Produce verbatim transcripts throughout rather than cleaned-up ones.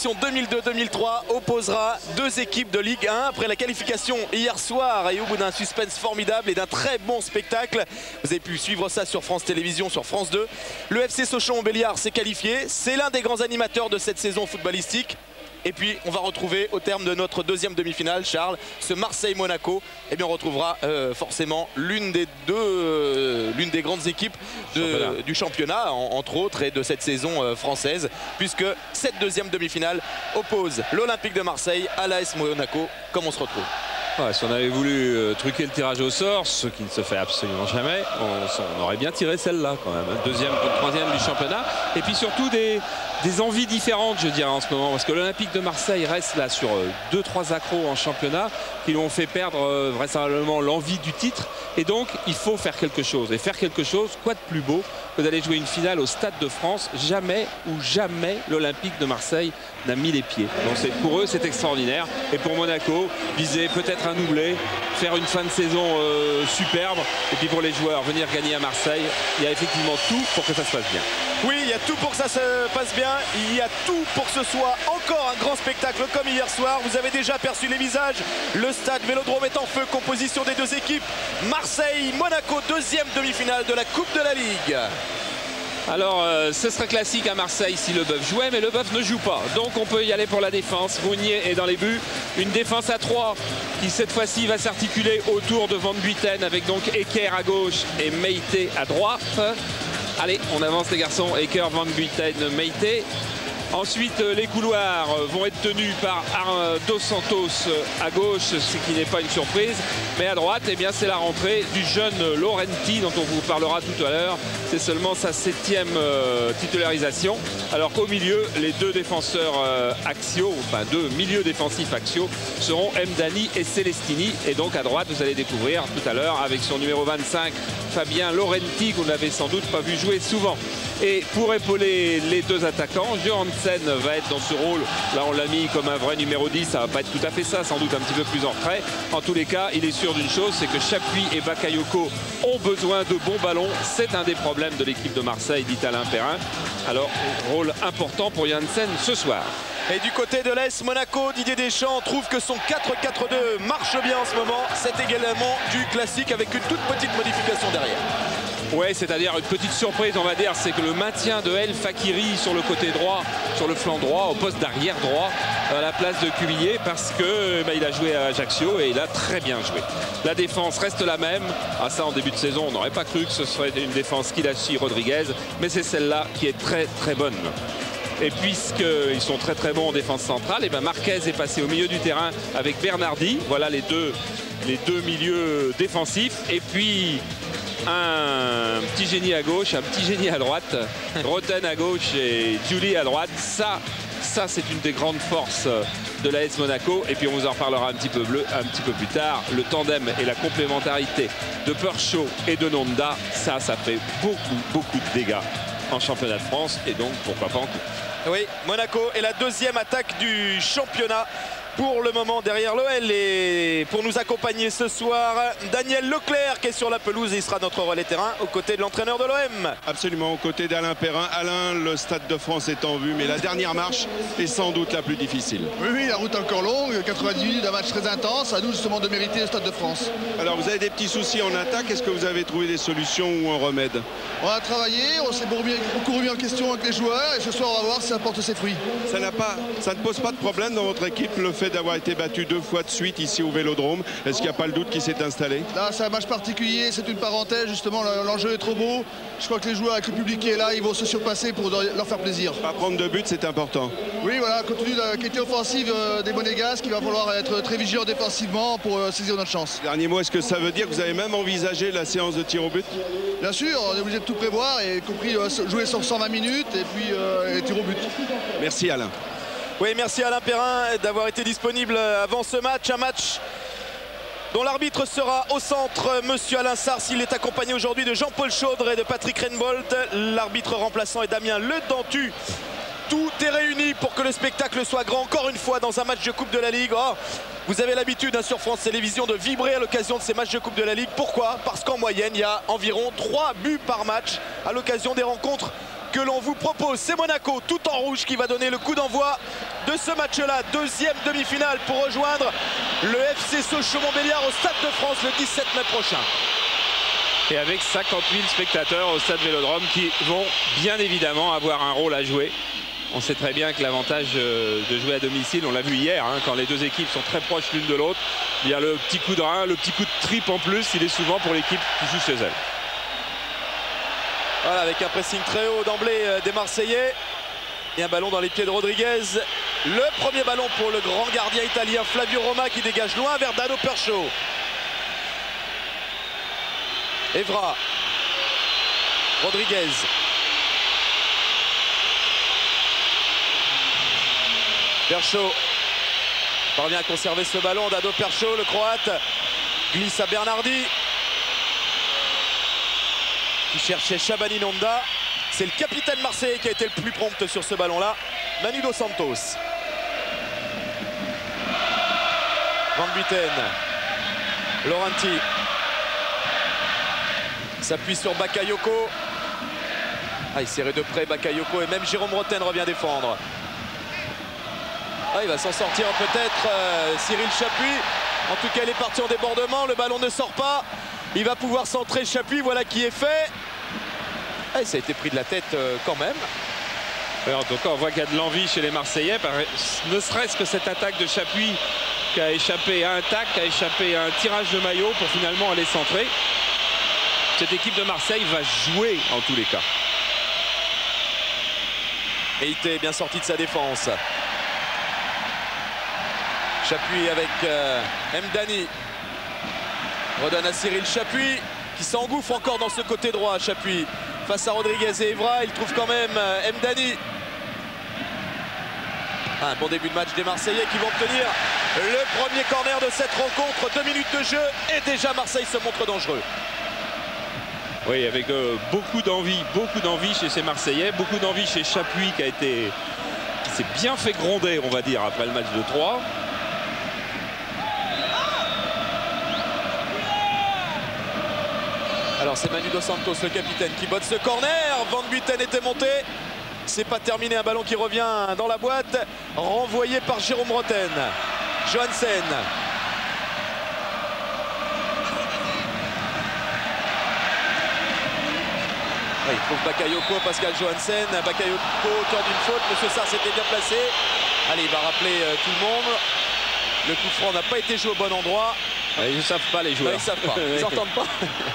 l'édition deux mille deux deux mille trois opposera deux équipes de Ligue un. Après la qualification hier soir et au bout d'un suspense formidable et d'un très bon spectacle, vous avez pu suivre ça sur France Télévisions, sur France deux. Le F C Sochaux-Montbéliard s'est qualifié. C'est l'un des grands animateurs de cette saison footballistique. Et puis on va retrouver au terme de notre deuxième demi-finale, Charles, ce Marseille-Monaco. Et bien on retrouvera euh, forcément l'une des deux, euh, l'une des grandes équipes de, championnat. du championnat, en, entre autres, et de cette saison euh, française, puisque cette deuxième demi-finale oppose l'Olympique de Marseille à l'A S Monaco. Comme on se retrouve. Ouais, si on avait voulu euh, truquer le tirage au sort, ce qui ne se fait absolument jamais, on, on aurait bien tiré celle-là quand même. Deuxième, troisième du championnat. Et puis surtout des, des envies différentes, je dirais, en ce moment. Parce que l'Olympique de Marseille reste là sur deux trois accros en championnat qui lui ont fait perdre euh, vraisemblablement l'envie du titre. Et donc, il faut faire quelque chose. Et faire quelque chose, quoi de plus beau que d'aller jouer une finale au Stade de France. Jamais ou jamais l'Olympique de Marseille n'a mis les pieds. Donc pour eux, c'est extraordinaire. Et pour Monaco, viser peut-être un doublé, faire une fin de saison euh, superbe. Et puis pour les joueurs, venir gagner à Marseille, il y a effectivement tout pour que ça se passe bien. Oui, il y a tout pour que ça se passe bien. Il y a tout pour que ce soit encore un grand spectacle comme hier soir. Vous avez déjà aperçu les visages. Le stade Vélodrome est en feu. Composition des deux équipes. Marseille-Monaco, deuxième demi-finale de la Coupe de la Ligue. Alors, euh, ce serait classique à Marseille si le Boeuf jouait, mais le Boeuf ne joue pas. Donc, on peut y aller pour la défense. Rougnier est dans les buts. Une défense à trois qui, cette fois-ci, va s'articuler autour de Van Buiten avec donc Eker à gauche et Meïté à droite. Allez, on avance les garçons. Eker, Van Buiten, Meïté. Ensuite, les couloirs vont être tenus par Dos Santos à gauche, ce qui n'est pas une surprise. Mais à droite, eh bien, c'est la rentrée du jeune Laurenti, dont on vous parlera tout à l'heure. C'est seulement sa septième euh, titularisation. Alors qu'au milieu, les deux défenseurs euh, axiaux, enfin deux milieux défensifs axiaux, seront Mdani et Celestini. Et donc à droite, vous allez découvrir tout à l'heure, avec son numéro vingt-cinq, Fabien Laurenti, qu'on n'avait sans doute pas vu jouer souvent. Et pour épauler les deux attaquants, Johansen va être dans ce rôle. Là, on l'a mis comme un vrai numéro dix. Ça va pas être tout à fait ça, sans doute un petit peu plus en retrait. En tous les cas, il est sûr d'une chose, c'est que Chapuis et Bakayoko ont besoin de bons ballons. C'est un des problèmes de l'équipe de Marseille, dit Alain Perrin. Alors, rôle important pour Johansen ce soir. Et du côté de l'A S Monaco, Didier Deschamps trouve que son quatre quatre deux marche bien en ce moment. C'est également du classique avec une toute petite modification derrière. Ouais, c'est-à-dire une petite surprise, on va dire, c'est que le maintien de El Fakiri sur le côté droit, sur le flanc droit, au poste d'arrière droit, à la place de Cuvillier, parce que bah, il a joué à Ajaccio et il a très bien joué. La défense reste la même. Ah, ça, en début de saison, on n'aurait pas cru que ce serait une défense Kilachi-Rodriguez, mais c'est celle-là qui est très très bonne. Et puisqu'ils sont très très bons en défense centrale, et ben Marquez est passé au milieu du terrain avec Bernardi. Voilà les deux, les deux milieux défensifs. Et puis un petit génie à gauche, un petit génie à droite. Roten à gauche et Julie à droite. Ça, ça c'est une des grandes forces de l'A S Monaco. Et puis on vous en reparlera un petit peu bleu, un petit peu plus tard. Le tandem et la complémentarité de Perchaud et de Nonda, ça, ça fait beaucoup, beaucoup de dégâts en championnat de France et donc pourquoi pas en coupe. Oui, Monaco est la deuxième attaque du championnat pour le moment derrière l'O L. Et pour nous accompagner ce soir, Daniel Leclerc qui est sur la pelouse et il sera notre relais terrain aux côtés de l'entraîneur de l'O M. Absolument, aux côtés d'Alain Perrin. Alain, le Stade de France est en vue, mais la dernière marche est sans doute la plus difficile. Oui, oui, la route est encore longue, quatre-vingt-dix minutes d'un match très intense, à nous justement de mériter le Stade de France. Alors vous avez des petits soucis en attaque, est-ce que vous avez trouvé des solutions ou un remède? On a travaillé, on s'est beaucoup remis en question avec les joueurs et ce soir on va voir si ça porte ses fruits. Ça n'a pas, ça ne pose pas de problème dans votre équipe, le fait d'avoir été battu deux fois de suite ici au Vélodrome? Est-ce qu'il n'y a pas le doute qui s'est installé? Là, c'est un match particulier, c'est une parenthèse, justement, l'enjeu est trop beau. Je crois que les joueurs avec le public qui est là, ils vont se surpasser pour leur faire plaisir. Pas prendre de but, c'est important. Oui, voilà, compte tenu de la qualité offensive des Monégasques, il va falloir être très vigilant défensivement pour saisir notre chance. Dernier mot, est-ce que ça veut dire que vous avez même envisagé la séance de tir au but? Bien sûr, on est obligé de tout prévoir, et y compris jouer sur cent vingt minutes et puis euh, tir au but. Merci Alain. Oui, merci Alain Perrin d'avoir été disponible avant ce match. Un match dont l'arbitre sera au centre, monsieur Alain Sars. Il est accompagné aujourd'hui de Jean-Paul Chaudre et de Patrick Renbolt. L'arbitre remplaçant est Damien Le Dentu. Tout est réuni pour que le spectacle soit grand, encore une fois, dans un match de Coupe de la Ligue. Oh, vous avez l'habitude hein, sur France Télévisions de vibrer à l'occasion de ces matchs de Coupe de la Ligue. Pourquoi? Parce qu'en moyenne, il y a environ trois buts par match à l'occasion des rencontres que l'on vous propose. C'est Monaco tout en rouge qui va donner le coup d'envoi de de ce match-là. Deuxième demi-finale pour rejoindre le F C Sochaux-Montbéliard au Stade de France le dix-sept mai prochain. Et avec cinquante mille spectateurs au Stade Vélodrome qui vont bien évidemment avoir un rôle à jouer. On sait très bien que l'avantage de jouer à domicile, on l'a vu hier, hein, quand les deux équipes sont très proches l'une de l'autre, il y a le petit coup de rein, le petit coup de trip en plus, il est souvent pour l'équipe qui joue chez elle. Voilà, avec un pressing très haut d'emblée des Marseillais. Et un ballon dans les pieds de Rodriguez. Le premier ballon pour le grand gardien italien Flavio Roma qui dégage loin vers Dado Percho. Evra. Rodriguez. Percho parvient à conserver ce ballon. Dado Percho, le Croate, glisse à Bernardi qui cherchait Shabani Nonda. C'est le capitaine marseillais qui a été le plus prompt sur ce ballon-là, Manu Dos Santos. Van Buiten, Laurenti s'appuie sur Bakayoko. Ah, il serrait de près Bakayoko et même Jérôme Roten revient défendre. Ah, il va s'en sortir peut-être euh, Cyril Chapuis. En tout cas, il est parti en débordement. Le ballon ne sort pas. Il va pouvoir centrer Chapuis. Voilà qui est fait. Ah, ça a été pris de la tête euh, quand même. Alors, en tout cas, on voit qu'il y a de l'envie chez les Marseillais. Ne serait-ce que cette attaque de Chapuis qui a échappé à un tac, qui a échappé à un tirage de maillot pour finalement aller centrer. Cette équipe de Marseille va jouer en tous les cas. Et il était bien sorti de sa défense. Chapuis avec euh, Mdani. Redonne à Cyril Chapuis qui s'engouffre encore dans ce côté droit. Chapuis face à Rodriguez et Evra. Il trouve quand même euh, Mdani. Un bon début de match des Marseillais qui vont obtenir le premier corner de cette rencontre. Deux minutes de jeu et déjà Marseille se montre dangereux. Oui, avec euh, beaucoup d'envie, beaucoup d'envie chez ces Marseillais, beaucoup d'envie chez Chapuis qui a été, qui s'est bien fait gronder, on va dire, après le match de Troyes. Alors c'est Manu Dos Santos, le capitaine, qui botte ce corner. Van Buiten était monté. C'est pas terminé, un ballon qui revient dans la boîte. Renvoyé par Jérôme Roten. Johansen. Il trouve Bakayoko, Pascal Johansen. Bakayoko, auteur d'une faute. Monsieur Sarr s'était bien placé. Allez, il va rappeler euh, tout le monde. Le coup franc n'a pas été joué au bon endroit. Ouais, ils ne savent pas, les joueurs. Ouais, ils ne savent pas. Ils n'entendent pas.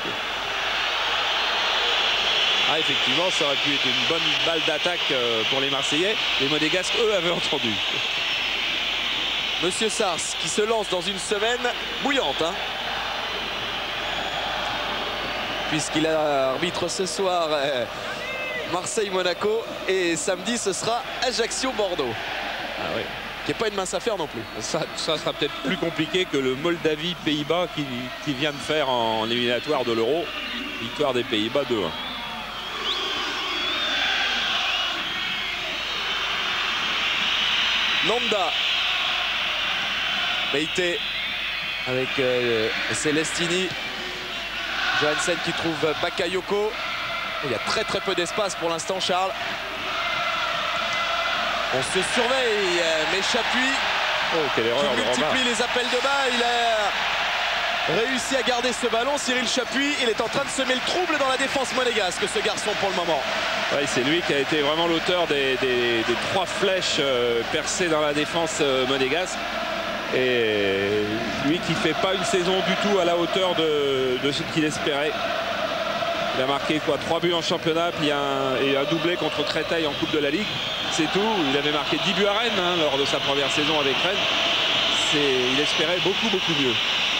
Ah, effectivement, ça aurait pu être une bonne balle d'attaque euh, pour les Marseillais. Les Monégasques, eux, avaient entendu. Monsieur Sars qui se lance dans une semaine bouillante. Hein, puisqu'il arbitre ce soir euh, Marseille-Monaco et samedi ce sera Ajaccio-Bordeaux. Ah oui. Qui n'est pas une mince affaire non plus. Ça, ça sera peut-être plus compliqué que le Moldavie-Pays-Bas qui, qui vient de faire en éliminatoire de l'Euro. Victoire des Pays-Bas deux un. Nanda. Meite avec euh, Celestini. Johansen qui trouve Bakayoko. Il y a très très peu d'espace pour l'instant, Charles. On se surveille, mais Chapuis oh, quelle erreur qui multiplie les appels de bas. Il a réussi à garder ce ballon. Cyril Chapuis, il est en train de semer le trouble dans la défense monégasque, ce garçon, pour le moment. Oui, c'est lui qui a été vraiment l'auteur des, des, des trois flèches euh, percées dans la défense euh, monégasque. Et lui qui ne fait pas une saison du tout à la hauteur de, de ce qu'il espérait. Il a marqué quoi, trois buts en championnat, puis un, et un doublé contre Créteil en Coupe de la Ligue. C'est tout. Il avait marqué dix buts à Rennes hein, lors de sa première saison avec Rennes. Il espérait beaucoup, beaucoup mieux.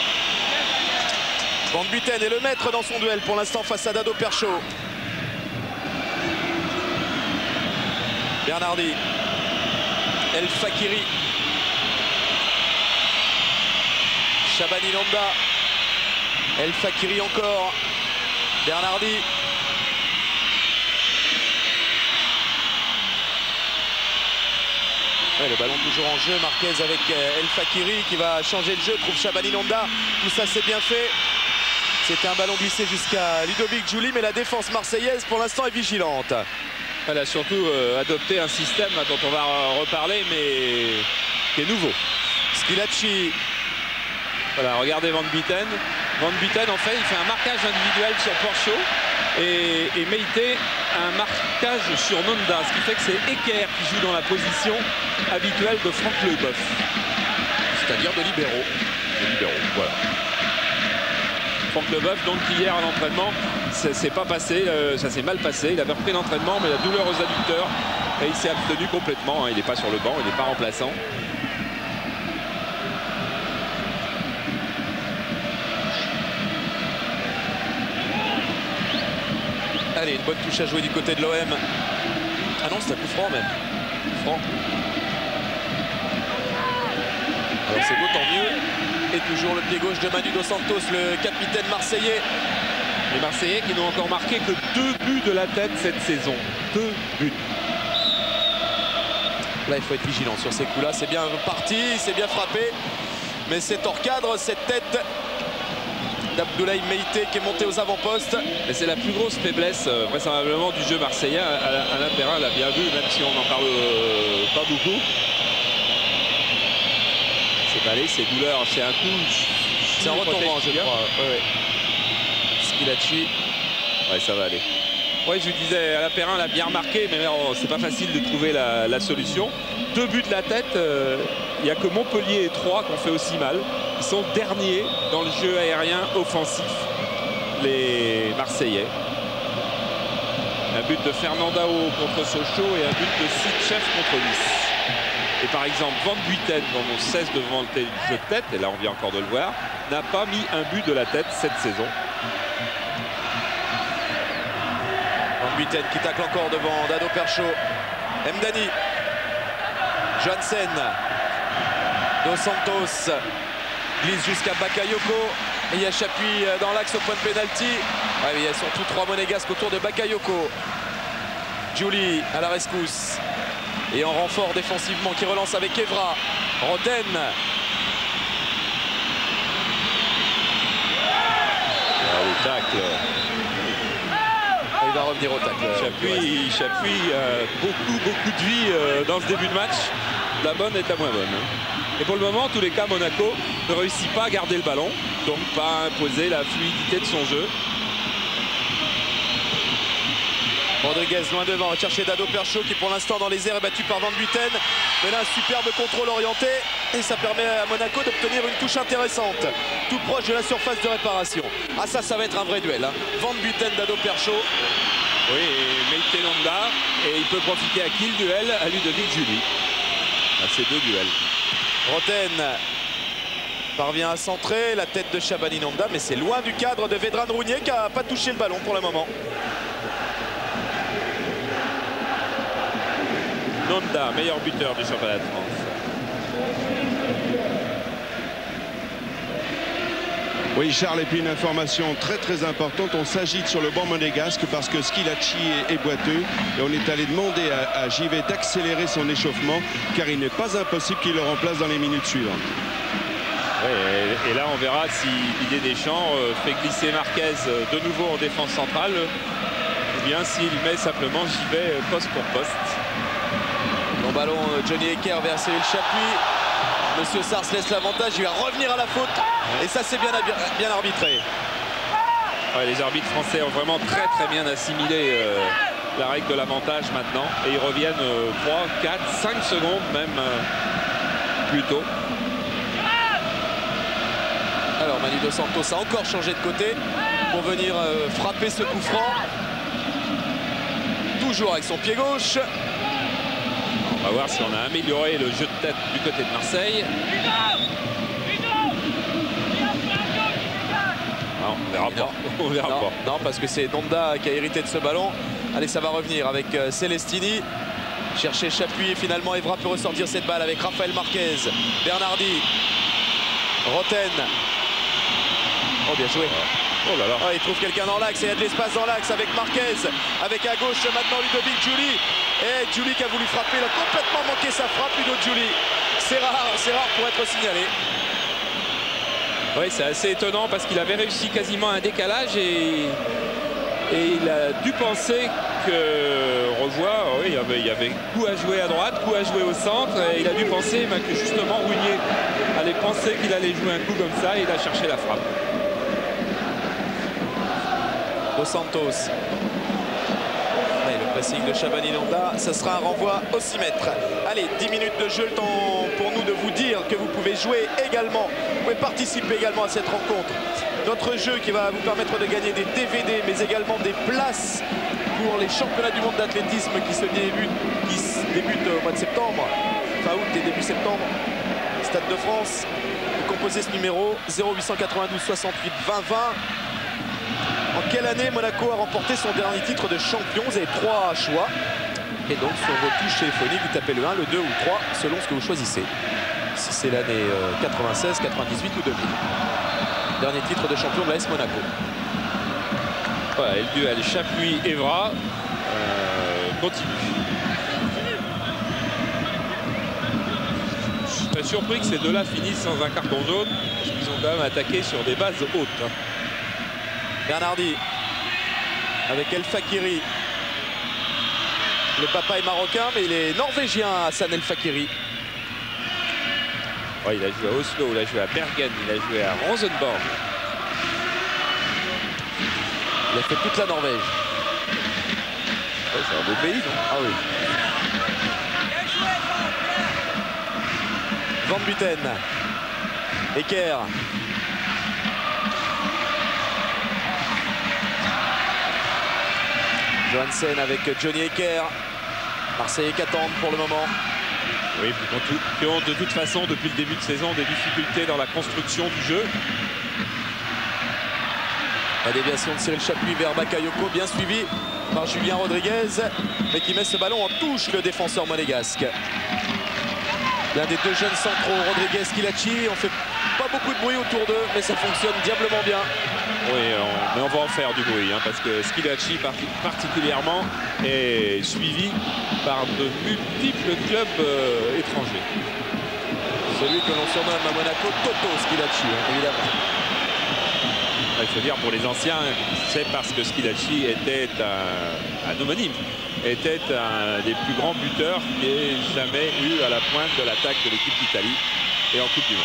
Van Buiten est le maître dans son duel pour l'instant face à Dado Percho. Bernardi. El Fakiri. Shabani Nonda. El Fakiri encore. Bernardi. Ouais, le ballon toujours en jeu. Marquez avec El Fakiri qui va changer le jeu. Trouve Shabani Nonda. Tout ça c'est bien fait. C'était un ballon glissé jusqu'à Ludovic Giuli, mais la défense marseillaise pour l'instant est vigilante. Elle a surtout euh, adopté un système dont on va reparler, mais qui est nouveau. Schillaci. Voilà, regardez Van Buiten. Van Buiten, en fait, il fait un marquage individuel sur Porcho et, et Meite un marquage sur Nonda, ce qui fait que c'est Eker qui joue dans la position habituelle de Franck Leboeuf. C'est-à-dire de libéraux. De libéraux, voilà. Franck Leboeuf, donc hier à l'entraînement, ça s'est pas passé, euh, ça s'est mal passé. Il avait repris l'entraînement, mais la douleur aux adducteurs et il s'est abstenu complètement. Hein. Il n'est pas sur le banc, il n'est pas remplaçant. Allez, une bonne touche à jouer du côté de l'O M. Ah non, c'est un coup franc même. Coup franc. Alors c'est d'autant mieux. Et toujours le pied gauche de Manu Dos Santos, le capitaine marseillais. Les Marseillais qui n'ont encore marqué que deux buts de la tête cette saison. Deux buts. Là, il faut être vigilant sur ces coups-là. C'est bien parti, c'est bien frappé. Mais c'est hors cadre, cette tête d'Abdoulaye Meite qui est monté aux avant-postes. Et c'est la plus grosse faiblesse euh, vraisemblablement du jeu marseillais. Alain Perrin l'a bien vu, même si on n'en parle euh, pas beaucoup. C'est balai, c'est douleur, c'est un coup. C'est un retournement, je crois. Ouais, ouais. Schillaci. Ouais, ça va aller. Oui, je vous disais, Alain Perrin l'a bien remarqué, mais oh, c'est pas facile de trouver la, la solution. Deux buts de la tête, il euh, n'y a que Montpellier et Troyes qui ont fait aussi mal. Ils sont derniers dans le jeu aérien offensif, les Marseillais. Un but de Fernandao contre Sochaux et un but de Sitchef contre Nice. Et par exemple, Van Buiten, dont on cesse de vanter le jeu de tête, et là on vient encore de le voir, n'a pas mis un but de la tête cette saison. Van Buiten qui tacle encore devant Dado Percho. Mdani. Johansen. Dos Santos glisse jusqu'à Bakayoko. Et il y a Chapuis dans l'axe au point de pénalty. Ouais, mais il y a surtout trois monégasques autour de Bakayoko. Giuli à la rescousse. Et en renfort défensivement qui relance avec Evra. Roten. Ah, le tacle. Il va revenir au tacle. Chapuis, Chapuis euh, beaucoup, beaucoup de vie euh, dans ce début de match. La bonne est la moins bonne. Et pour le moment, en tous les cas, Monaco ne réussit pas à garder le ballon. Donc pas à imposer la fluidité de son jeu. Rodriguez loin devant, recherché Dado Percho qui pour l'instant dans les airs est battu par Van Buiten. Mais là un superbe contrôle orienté et ça permet à Monaco d'obtenir une touche intéressante. Tout proche de la surface de réparation. Ah ça, ça va être un vrai duel. Hein. Van Buiten, Dado Percho. Oui, et Meite Nonda. Et il peut profiter à qui le duel? À Ludovic Giuli. À ces deux duels. Roten parvient à centrer la tête de Shabani Nonda, mais c'est loin du cadre de Vedran Rounier qui n'a pas touché le ballon pour le moment. Nonda, meilleur buteur du championnat de France. Oui, Charles, et puis une information très très importante, on s'agite sur le banc monégasque parce que Schillaci est, est boiteux et on est allé demander à, à J V d'accélérer son échauffement car il n'est pas impossible qu'il le remplace dans les minutes suivantes. Oui, et, et là on verra si Didier Deschamps euh, fait glisser Marquez euh, de nouveau en défense centrale ou bien s'il met simplement J V euh, poste pour poste. Bon ballon, Johnny Eker vers Cyril Chapuis. Monsieur Sars laisse l'avantage, il va revenir à la faute. Et ça, c'est bien, bien arbitré. Ouais, les arbitres français ont vraiment très très bien assimilé euh, la règle de l'avantage maintenant. Et ils reviennent euh, trois, quatre, cinq secondes même euh, plus tôt. Alors Manu Dos Santos a encore changé de côté pour venir euh, frapper ce coup franc. Toujours avec son pied gauche. On va voir si on a amélioré le jeu de tête du côté de Marseille. Non, on verra pas. On verra non, pas. Non, parce que c'est Nonda qui a hérité de ce ballon. Allez, ça va revenir avec euh, Celestini. Chercher Chapuis et finalement Evra peut ressortir cette balle avec Rafael Marquez. Bernardi. Roten. Oh, bien joué. Oh là là. Oh, il trouve quelqu'un dans l'axe et il y a de l'espace dans l'axe avec Marquez. Avec à gauche maintenant Ludovic Giuli. Et Giuli qui a voulu frapper, il a complètement manqué sa frappe, Ludo Giuli. C'est rare, c'est rare pour être signalé. Oui, c'est assez étonnant parce qu'il avait réussi quasiment un décalage et, et il a dû penser on revoit, oui, il y avait, il y avait coup à jouer à droite, coup à jouer au centre. Et il a dû penser bah, que justement Rougnier allait penser qu'il allait jouer un coup comme ça et il a cherché la frappe. Dos Santos. Et le pressing de Chaban-Inonda, ce sera un renvoi au six mètres. Allez, dix minutes de jeu, le temps pour nous de vous dire que vous pouvez jouer également, vous pouvez participer également à cette rencontre. Notre jeu qui va vous permettre de gagner des D V D, mais également des places pour les championnats du monde d'athlétisme qui se débutent, qui se débutent au mois de septembre, fin août et début septembre, Stade de France. Vous composez ce numéro zéro huit cent quatre-vingt-douze soixante-huit vingt vingt. En quelle année Monaco a remporté son dernier titre de champion? Vous avez trois choix. Et donc sur vos touches téléphoniques, vous tapez le un, le deux ou le trois, selon ce que vous choisissez. Si c'est l'année quatre-vingt-seize, quatre-vingt-dix-huit ou deux mille. Dernier titre de champion de l'A S Monaco. Voilà, et le duel Chapuis-Evra euh, continue. Je suis très surpris que ces deux-là finissent sans un carton jaune. Ils ont quand même attaqué sur des bases hautes. Hein. Bernardi avec El Fakiri. Le papa est marocain, mais il est norvégien, Hassan El Fakiri. Ouais, il a joué à Oslo, il a joué à Bergen, il a joué à Rosenborg. Il a fait toute la Norvège. Ouais, c'est un beau pays, non? Ah oui. Van Buiten. Eker. Johansen avec Johnny Eker. Marseillais qui attendent pour le moment. Oui, qui ont de toute façon, depuis le début de saison, des difficultés dans la construction du jeu. La déviation de Cyril Chapuis vers Bakayoko, bien suivi par Julien Rodriguez, mais qui met ce ballon en touche, le défenseur monégasque. L'un des deux jeunes centraux, Rodriguez, Kilachi, on fait pas beaucoup de bruit autour d'eux, mais ça fonctionne diablement bien. Oui, on, mais on va en faire du bruit, hein, parce que Skilachi particulièrement est suivi par de multiples clubs euh, étrangers. Celui que l'on surnomme à Monaco Toto Skilachi, hein, évidemment. Il faut dire pour les anciens, c'est parce que Skilachi était un, un homonyme, était un des plus grands buteurs qui ait jamais eu à la pointe de l'attaque de l'équipe d'Italie et en Coupe du Monde.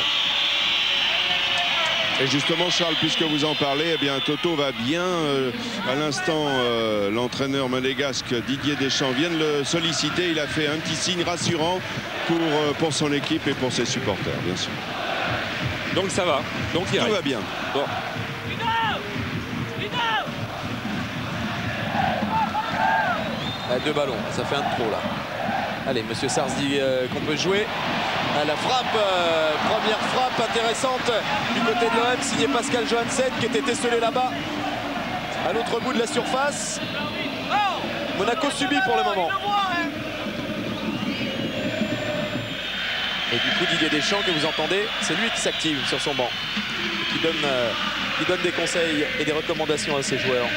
Et justement, Charles, puisque vous en parlez, eh bien, Toto va bien. Euh, à l'instant, euh, l'entraîneur monégasque Didier Deschamps vient de le solliciter. Il a fait un petit signe rassurant pour, euh, pour son équipe et pour ses supporters, bien sûr. Donc ça va. Donc il Tout va bien. Bon. À deux ballons, ça fait un de trop là. Allez, Monsieur Sars dit euh, qu'on peut jouer. À la frappe, euh, première frappe intéressante du côté de l'O M, signé Pascal Johansen qui était esselé là-bas, à l'autre bout de la surface. Monaco subit pour le moment. Et du coup, Didier Deschamps, que vous entendez, c'est lui qui s'active sur son banc, qui donne, euh, qui donne des conseils et des recommandations à ses joueurs.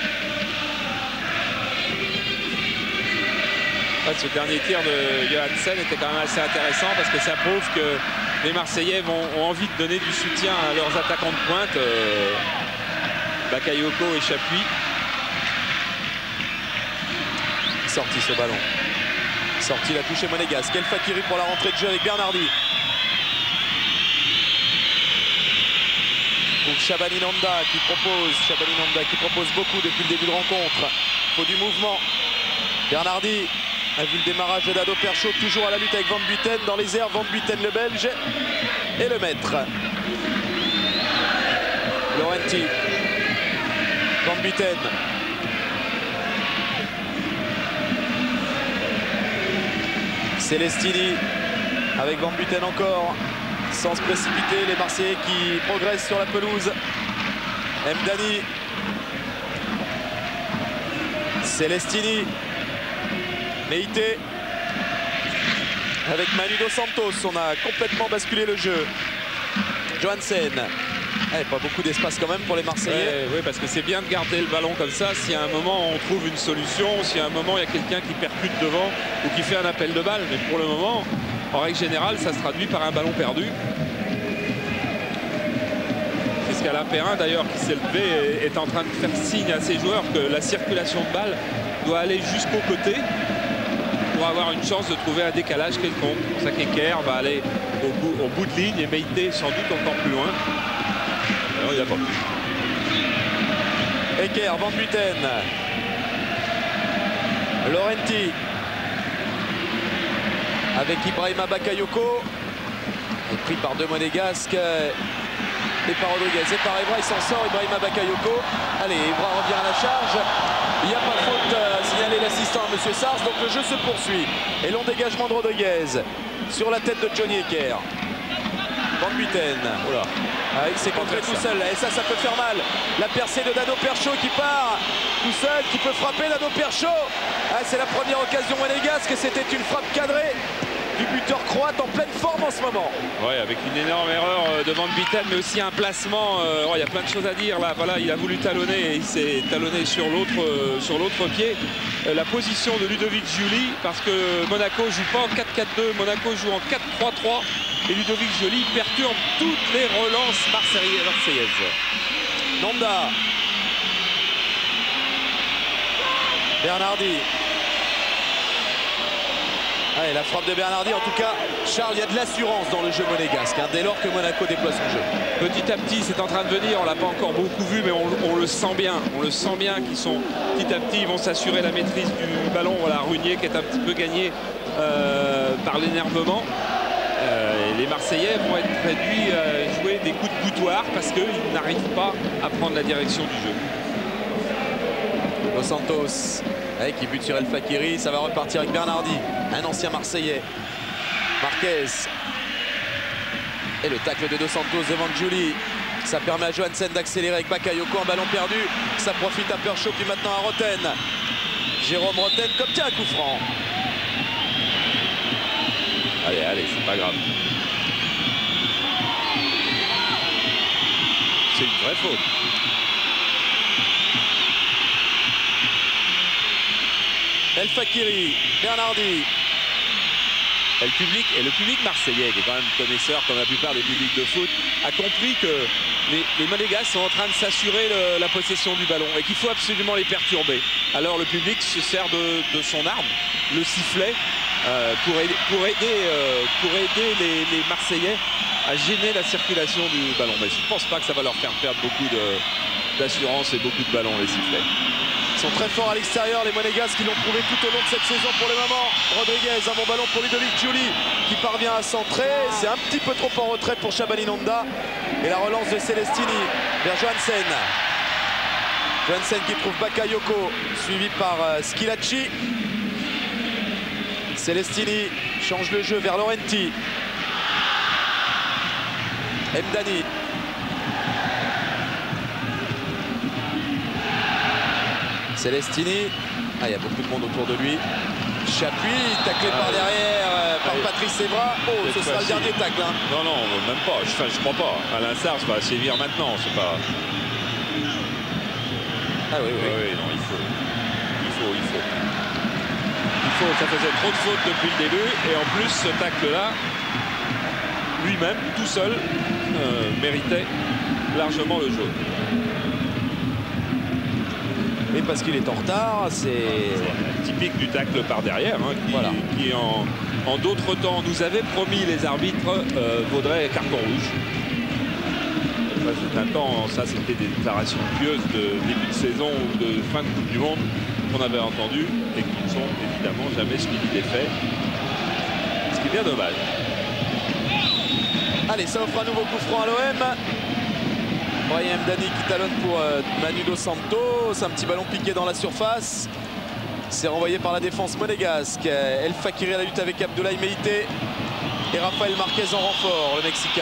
Ce dernier tir de Johansen était quand même assez intéressant parce que ça prouve que les Marseillais vont, ont envie de donner du soutien à leurs attaquants de pointe, euh, Bakayoko et Chapuis. Sorti ce ballon. Sorti la touche monégasque. El Fakiri pour la rentrée de jeu avec Bernardi. Pour Chaban-Inonda qui propose, Chaban-Inonda qui propose beaucoup depuis le début de rencontre. Il faut du mouvement. Bernardi a vu le démarrage de Dado Perchaud, toujours à la lutte avec Van Buiten dans les airs. Van Buiten le Belge et le maître. Laurenti. Van Buiten. Celestini avec Van Buiten encore. Sans se précipiter, les Marseillais qui progressent sur la pelouse. Mdani. Celestini. Meite avec Manu Dos Santos, on a complètement basculé le jeu. Johansen, eh, pas beaucoup d'espace quand même pour les Marseillais. Ouais, oui, parce que c'est bien de garder le ballon comme ça. Si à un moment on trouve une solution, si à un moment il y a quelqu'un qui percute devant ou qui fait un appel de balle, mais pour le moment, en règle générale, ça se traduit par un ballon perdu. Puisqu'Alain Perrin d'ailleurs qui s'est levé est en train de faire signe à ses joueurs que la circulation de balle doit aller jusqu'au côté pour avoir une chance de trouver un décalage quelconque. C'est pour ça qu'Eker va aller au bout, au bout de ligne et Meite sans doute encore plus loin. Alors, il n'y a pas plus. Eker, Van Buiten. Laurenti. Avec Ibrahima Bakayoko. Pris par deux Monégasques. Et par Rodriguez. Et par Evra, il s'en sort. Ibrahima Bakayoko. Allez, Evra revient à la charge. Il n'y a pas faute à signaler l'assistant à M. Sars. Donc le jeu se poursuit. Et long dégagement de Rodriguez. Sur la tête de Johnny Eker. Van Buiten. Oula. Ah, il s'est contré tout seul. Et ça, ça peut faire mal. La percée de Dado Percho qui part tout seul, qui peut frapper Dado Percho. Ah, c'est la première occasion monégasque. C'était une frappe cadrée du buteur croate en pleine forme en ce moment. Oui, avec une énorme erreur de Van Buiten, mais aussi un placement. Euh, oh, il y a plein de choses à dire là. Voilà, il a voulu talonner et il s'est talonné sur l'autre euh, sur l'autre pied. Euh, la position de Ludovic Giuli, parce que Monaco joue pas en quatre quatre deux, Monaco joue en quatre trois trois. Et Ludovic Giuli perturbe toutes les relances marseillaises. Nonda. Bernardi. Allez, la frappe de Bernardi, en tout cas, Charles, il y a de l'assurance dans le jeu monégasque, hein, dès lors que Monaco déploie son jeu. Petit à petit, c'est en train de venir, on l'a pas encore beaucoup vu, mais on, on le sent bien. On le sent bien qu'ils sont petit à petit, ils vont s'assurer la maîtrise du ballon. Voilà, Runier qui est un petit peu gagné euh, par l'énervement. Euh, les Marseillais vont être réduits à jouer des coups de boutoir parce qu'ils n'arrivent pas à prendre la direction du jeu. Dos Santos, avec qui bute sur El Fakiri, ça va repartir avec Bernardi, un ancien Marseillais. Marquez. Et le tacle de Dos Santos devant Giuli. Ça permet à Johansen d'accélérer avec Bakayoko, un ballon perdu. Ça profite à Percho, puis maintenant à Roten. Jérôme Roten, comme tiens, un coup franc. Allez, allez, c'est pas grave. C'est une vraie faute. El Fakiri, Bernardi. Et le public, et le public marseillais, qui est quand même connaisseur comme la plupart des publics de foot, a compris que les, les Monégasques sont en train de s'assurer la possession du ballon et qu'il faut absolument les perturber. Alors le public se sert de, de son arme, le sifflet, euh, pour aider, pour aider, euh, pour aider les, les Marseillais à gêner la circulation du ballon. Mais je ne pense pas que ça va leur faire perdre beaucoup d'assurance et beaucoup de ballons, les sifflets. Ils sont très forts à l'extérieur, les Monégasques qui l'ont prouvé tout au long de cette saison pour le moment. Rodriguez, un bon ballon pour Ludovic Giuli qui parvient à centrer. C'est un petit peu trop en retrait pour Shabani Nonda. Et la relance de Celestini vers Johansen. Johansen qui trouve Bakayoko, suivi par euh, Schilacci. Celestini change le jeu vers Laurenti. Mdani. Celestini, ah, il y a beaucoup de monde autour de lui. Chapuis, taclé ah, par derrière euh, par allez. Patrice Evra. Oh, ce sera le dernier tacle. Hein. Non, non, même pas. Je, je crois pas. Alain Sars va sévir maintenant. C'est pas. Ah oui, oui. oui, oui non, il faut. Il faut, il faut. Il faut. Ça faisait trop de fautes depuis le début. Et en plus, ce tacle-là, lui-même, tout seul, euh, méritait largement le jaune. Et parce qu'il est en retard, c'est typique du tacle par derrière, hein, qui, voilà. qui en, en d'autres temps nous avait promis les arbitres euh, vaudrait carton rouge. Ça, c'est un temps, ça c'était des déclarations pieuses de début de saison ou de fin de Coupe du Monde qu'on avait entendues et qui ne sont évidemment jamais suivies des faits. Ce qui est bien dommage. Allez, ça offre un nouveau coup franc à l'O M. Brahim Mdani qui talonne pour euh, Manu Dos Santos. Un petit ballon piqué dans la surface. C'est renvoyé par la défense monégasque. El Fakiri à la lutte avec Abdoulaye Meite. Et Rafael Marquez en renfort, le Mexicain.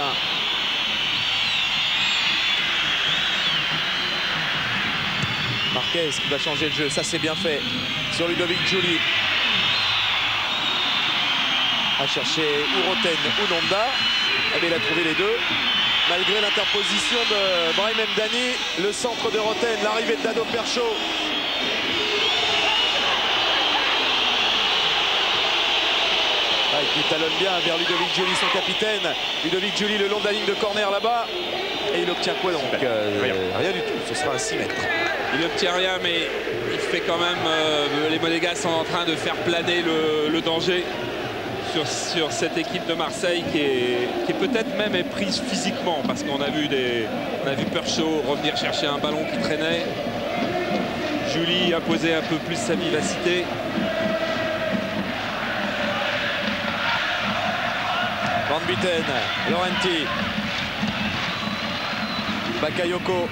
Marquez qui va changer le jeu. Ça, c'est bien fait sur Ludovic Giuli. À chercher ou Roten ou Nonda. Eh bien, il a trouvé les deux. Malgré l'interposition de Brahim Mdani, le centre de Roten, l'arrivée de Dado Percho. Ah, qui talonne bien vers Ludovic Giuli, son capitaine. Ludovic Giuli le long de la ligne de corner là-bas. Et il obtient quoi donc? euh, rien. rien du tout, ce sera un six mètres. Il n'obtient rien, mais il fait quand même... Euh, les Monégasques sont en train de faire planer le, le danger sur, sur cette équipe de Marseille qui est, qui est peut-être même éprise physiquement, parce qu'on a vu des, on a vu Perchaud revenir chercher un ballon qui traînait. Giuli imposait un peu plus sa vivacité. Van Buiten, Laurenti, Bakayoko.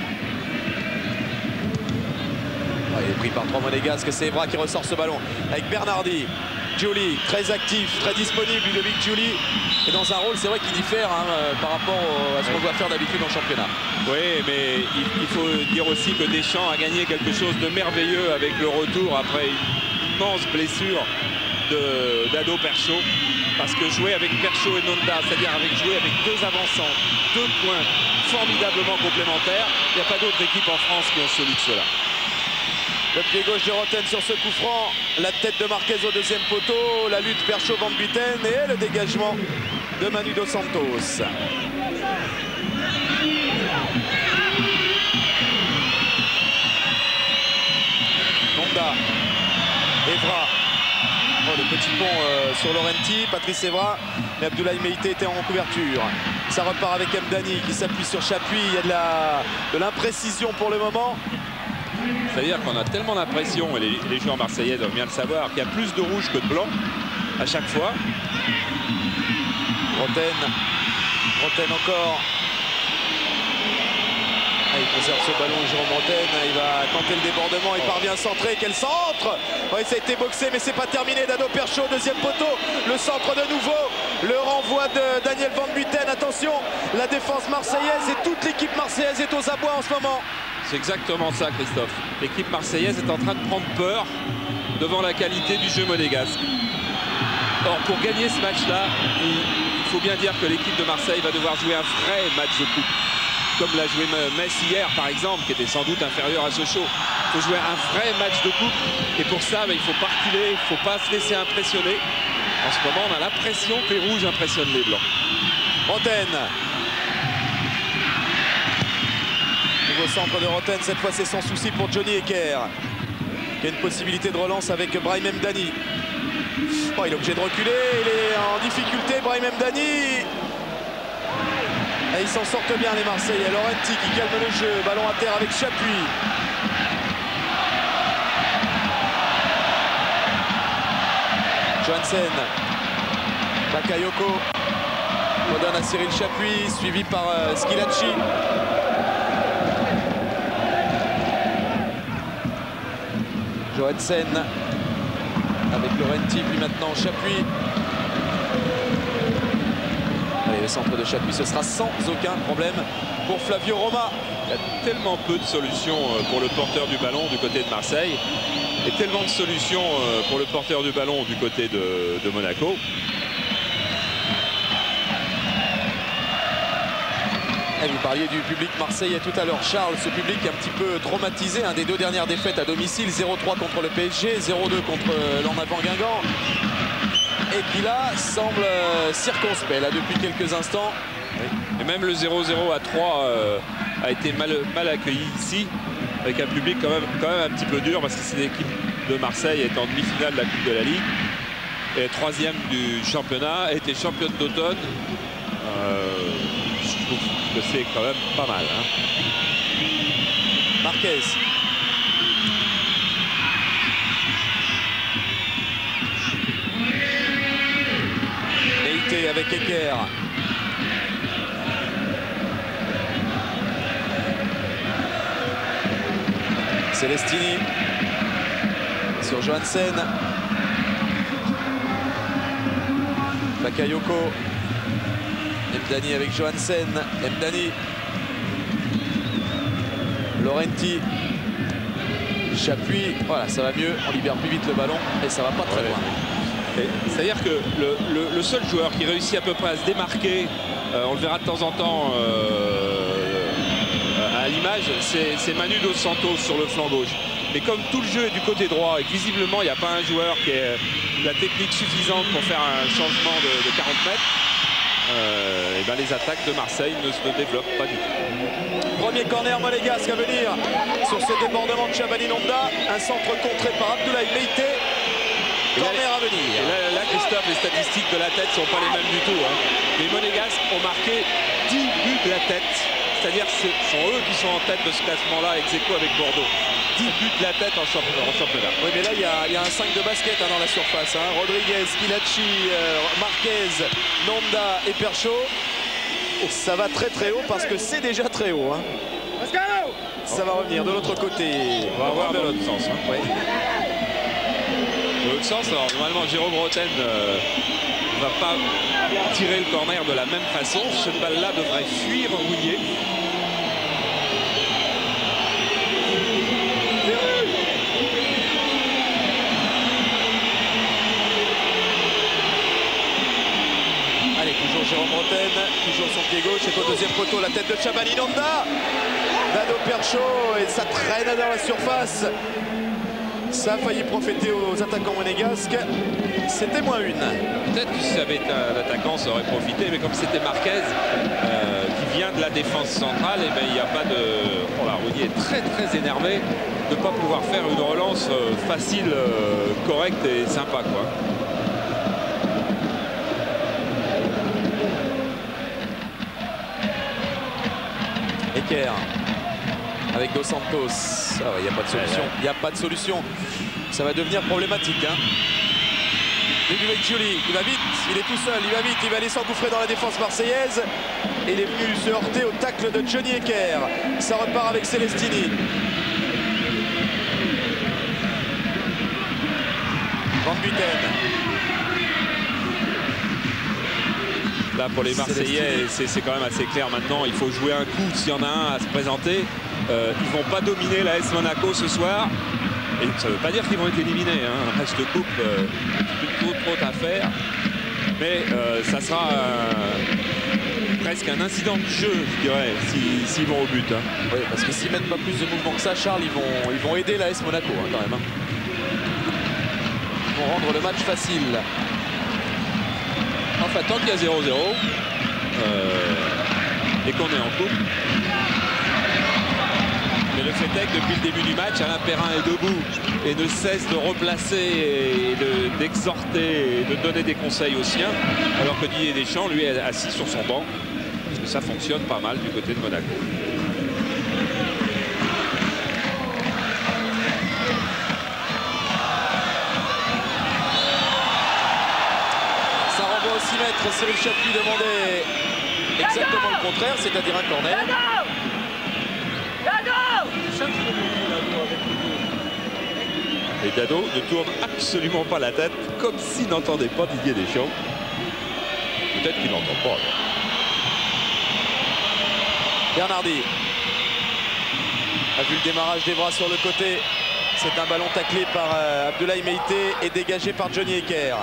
Ah, il est pris par trois Monégasques, c'est Evra qui ressort ce ballon avec Bernardi. Giuli, très actif, très disponible, Ludovic Giuli. Et dans un rôle, c'est vrai qu'il diffère hein, par rapport au, à ce qu'on doit faire d'habitude en championnat. Oui, mais il, il faut dire aussi que Deschamps a gagné quelque chose de merveilleux avec le retour après une immense blessure d'Ado Perchaud. Parce que jouer avec Perchaud et Nonda, c'est-à-dire avec jouer avec deux avançants, deux points formidablement complémentaires, il n'y a pas d'autre équipe en France qui ont celui de cela. Le pied gauche de Roten sur ce coup franc, la tête de Marquez au deuxième poteau, la lutte Perchaud-Van Buiten et le dégagement de Manu Dos Santos. Nonda, Evra. Oh, le petit pont euh, sur Laurenti, Patrice Evra, mais Abdoulaye Meïté était en couverture. Ça repart avec Mdani qui s'appuie sur Chapuis. Il y a de la de l'imprécision pour le moment. C'est-à-dire qu'on a tellement l'impression, et les, les joueurs marseillais doivent bien le savoir, qu'il y a plus de rouge que de blanc à chaque fois. Roten, Roten encore. Ah, il conserve ce ballon, Jérôme Roten, il va tenter le débordement, il parvient à centrer, quel centre! Oui, ça a été boxé, mais c'est pas terminé. Dado Perchaud, deuxième poteau, le centre de nouveau, le renvoi de Daniel Van Buiten. Attention, la défense marseillaise et toute l'équipe marseillaise est aux abois en ce moment. C'est exactement ça, Christophe. L'équipe marseillaise est en train de prendre peur devant la qualité du jeu monégasque. Or, pour gagner ce match-là, il faut bien dire que l'équipe de Marseille va devoir jouer un vrai match de coupe. Comme l'a joué Metz hier, par exemple, qui était sans doute inférieur à Sochaux. Il faut jouer un vrai match de coupe. Et pour ça, bah, il ne faut pas reculer, il ne faut pas se laisser impressionner. En ce moment, on a l'impression que les rouges impressionnent les blancs. Roten. Nouveau centre de Roten, cette fois c'est sans souci pour Johnny Hecker. Il y a une possibilité de relance avec Brahim Mdani. Oh, il est obligé de reculer, il est en difficulté, Brahim Mdani. Et ils s'en sortent bien les Marseillais. Laurenti qui calme le jeu, ballon à terre avec Chapuis. Johansen, Bakayoko redonne à Cyril Chapuis, suivi par euh, Schilacci. Johansen avec Laurenti, puis maintenant Chapuis. Allez, le centre de Chapuis, ce sera sans aucun problème pour Flavio Roma. Il y a tellement peu de solutions pour le porteur du ballon du côté de Marseille et tellement de solutions pour le porteur du ballon du côté de, de Monaco. Et vous parliez du public marseillais tout à l'heure, Charles, ce public est un petit peu traumatisé, hein, des deux dernières défaites à domicile, zéro trois contre le P S G, zéro deux contre l'En Avant Guingamp. Et qui là semble euh, circonspect là depuis quelques instants. Oui. Et même le zéro zéro à trois euh, a été mal, mal accueilli ici, avec un public quand même, quand même un petit peu dur, parce que c'est l'équipe de Marseille est en demi-finale de la Coupe de la Ligue et troisième du championnat, était championne d'automne. Euh, je trouve que c'est quand même pas mal. Hein. Marquez. Meïté avec Hecker. Celestini sur Johansen. Bakayoko. Mdani avec Johansen. Mdani. Laurenti. Chapuis. Voilà, ça va mieux. On libère plus vite le ballon et ça va pas très ouais. loin. C'est-à-dire que le, le, le seul joueur qui réussit à peu près à se démarquer, euh, on le verra de temps en temps euh, à l'image, c'est Manu Dos Santos sur le flanc gauche. Mais comme tout le jeu est du côté droit et que visiblement il n'y a pas un joueur qui ait la technique suffisante pour faire un changement de, de quarante mètres, euh, et ben les attaques de Marseille ne se développent pas du tout. Premier corner monégasque à venir sur ce débordement de Chabani Nonda. Un centre contré par Abdoulaye Meïté. Corner à venir. Et là, là, Christophe, les statistiques de la tête ne sont pas les mêmes du tout. Hein. Les Monégasques ont marqué dix buts de la tête. C'est-à-dire que ce sont eux qui sont en tête de ce classement-là, ex aequo avec Bordeaux. dix buts de la tête en championnat. En championnat. Oui, mais là, il y a, y a un cinq de basket hein, dans la surface. Hein. Rodriguez, Skilacci, euh, Marquez, Nonda et Perchaud. Ça va très très haut parce que c'est déjà très haut. Hein. Ça va revenir de l'autre côté. On va voir de l'autre sens. Hein. Oui. De l'autre sens, alors normalement Jérôme Roten ne euh, va pas tirer le corner de la même façon. Cette balle-là devrait fuir Rouillet. Allez, toujours Jérôme Roten, toujours son pied gauche, et au deuxième poteau, la tête de Chabani Nonda. Dado Perchaud, et ça traîne dans la surface. Ça a failli profiter aux attaquants monégasques. C'était moins une. Peut-être que si ça avait été un attaquant, ça aurait profité, mais comme c'était Marquez euh, qui vient de la défense centrale, et ben il n'y a pas de. Oh là, Rouillet est très très énervé de ne pas pouvoir faire une relance euh, facile, euh, correcte et sympa, quoi. Eker avec Dos Santos. Il ah, n'y a pas de solution. Il n'y a pas de solution. Ça va devenir problématique. Hein. Début avec Giuli. Il va vite. Il est tout seul. Il va vite. Il va aller s'engouffrer dans la défense marseillaise. Et il est venu se heurter au tacle de Johnny Eker. Ça repart avec Celestini. Van Buiten. Là pour les Marseillais, c'est quand même assez clair maintenant. Il faut jouer un coup s'il y en a un à se présenter. Euh, ils ne vont pas dominer la A S Monaco ce soir. Et ça ne veut pas dire qu'ils vont être éliminés. Hein. Un reste de coupe, euh, un petit peu trop, trop à faire. Mais euh, ça sera euh, presque un incident de jeu, je dirais, s'ils si, si vont au but. Hein. Oui, parce que s'ils mettent pas plus de mouvement que ça, Charles, ils vont, ils vont aider la A S Monaco hein, quand même. Hein. Ils vont rendre le match facile. Enfin, tant qu'il y a zéro zéro euh, et qu'on est en coupe. Mais le fait est que depuis le début du match, Alain Perrin est debout et ne cesse de replacer et d'exhorter et de donner des conseils aux siens, alors que Didier Deschamps, lui, est assis sur son banc. Parce que ça fonctionne pas mal du côté de Monaco. Ça renvoie au six mètres. Cyril Chapuis demandait exactement le contraire, c'est-à-dire un corner. Et Dado ne tourne absolument pas la tête, comme s'il n'entendait pas Didier Deschamps. Peut-être qu'il n'entend pas. Bernardi a vu le démarrage des bras sur le côté. C'est un ballon taclé par euh, Abdoulaye Meïté et dégagé par Johnny Eker.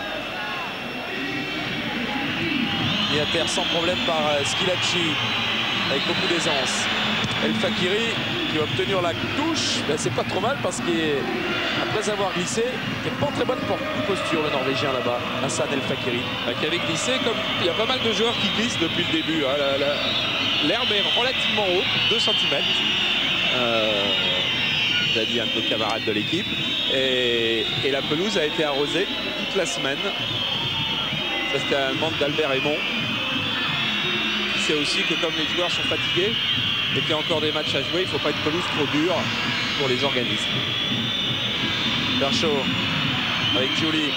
Mis à terre sans problème par euh, Skilacci avec beaucoup d'aisance. El Fakiri qui a obtenu la touche, ben, c'est pas trop mal parce qu'après avoir glissé, il n'est pas en très bonne posture le Norvégien là-bas, Hassan El Fakiri. Ben, qui avait glissé, comme il y a pas mal de joueurs qui glissent depuis le début. Hein, l'herbe est relativement haute, deux centimètres. Euh, a dit un de nos camarades de l'équipe. Et, et la pelouse a été arrosée toute la semaine. Ça, c'était à la demande d'Albert Aymon. C'est aussi que comme les joueurs sont fatigués et qu'il y a encore des matchs à jouer, il ne faut pas une pelouse trop dure pour les organismes. Perchaud avec Giuli.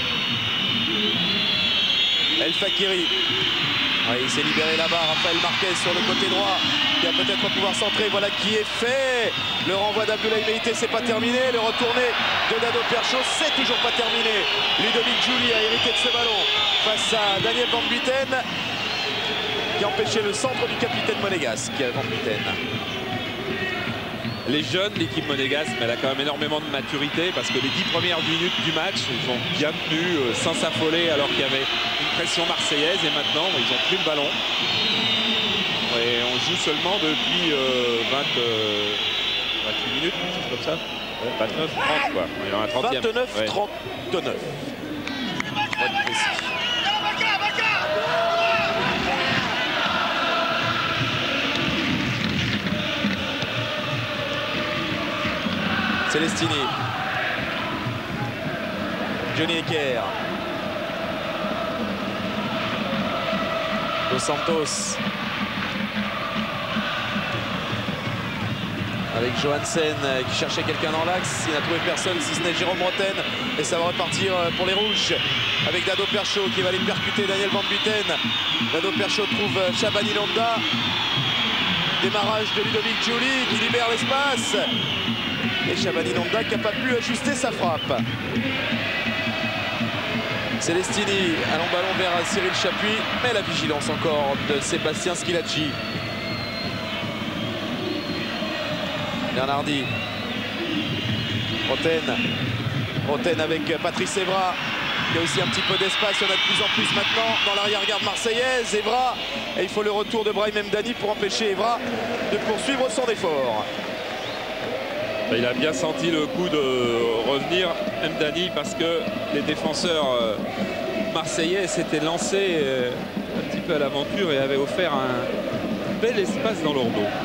El Fakiri. Ouais, il s'est libéré là-bas. Raphaël Marquez sur le côté droit. Qui va peut-être pouvoir centrer. Voilà qui est fait. Le renvoi d'Abdoulaye Meïté, c'est pas terminé. Le retourné de Dado Perchaud, c'est toujours pas terminé. Ludovic Giuli a hérité de ce ballon face à Daniel Van Buiten, qui a empêché le centre du capitaine monégasque, Van Buiten. Les jeunes, l'équipe monégasque, elle a quand même énormément de maturité parce que les dix premières minutes du match, ils ont bien tenu euh, sans s'affoler alors qu'il y avait une pression marseillaise et maintenant ils ont pris le ballon. Et on joue seulement depuis euh, vingt, euh, vingt-huit minutes, c'est comme ça. vingt-neuf trente quoi. Il est en trentième. vingt-neuf trente-neuf. Celestini. Johnny Hecker. Dos Santos. Avec Johansen qui cherchait quelqu'un dans l'axe. Il n'a trouvé personne si ce n'est Jérôme Roten. Et ça va repartir pour les Rouges. Avec Dado Perchaud qui va aller percuter Daniel Van Buiten. Dado Perchaud trouve Shabani Landa. Démarrage de Ludovic Giuli qui libère l'espace. Et Shabani Landa qui n'a pas pu ajuster sa frappe. Celestini, allons ballon vers Cyril Chapuis, mais la vigilance encore de Sébastien Schilacci. Bernardi. Roten. Roten avec Patrice Evra. Il y a aussi un petit peu d'espace, il y en a de plus en plus maintenant dans l'arrière-garde marseillaise. Evra, et il faut le retour de Brahim Mdani pour empêcher Evra de poursuivre son effort. Il a bien senti le coup de revenir Mdani parce que les défenseurs marseillais s'étaient lancés un petit peu à l'aventure et avaient offert un bel espace dans leur dos.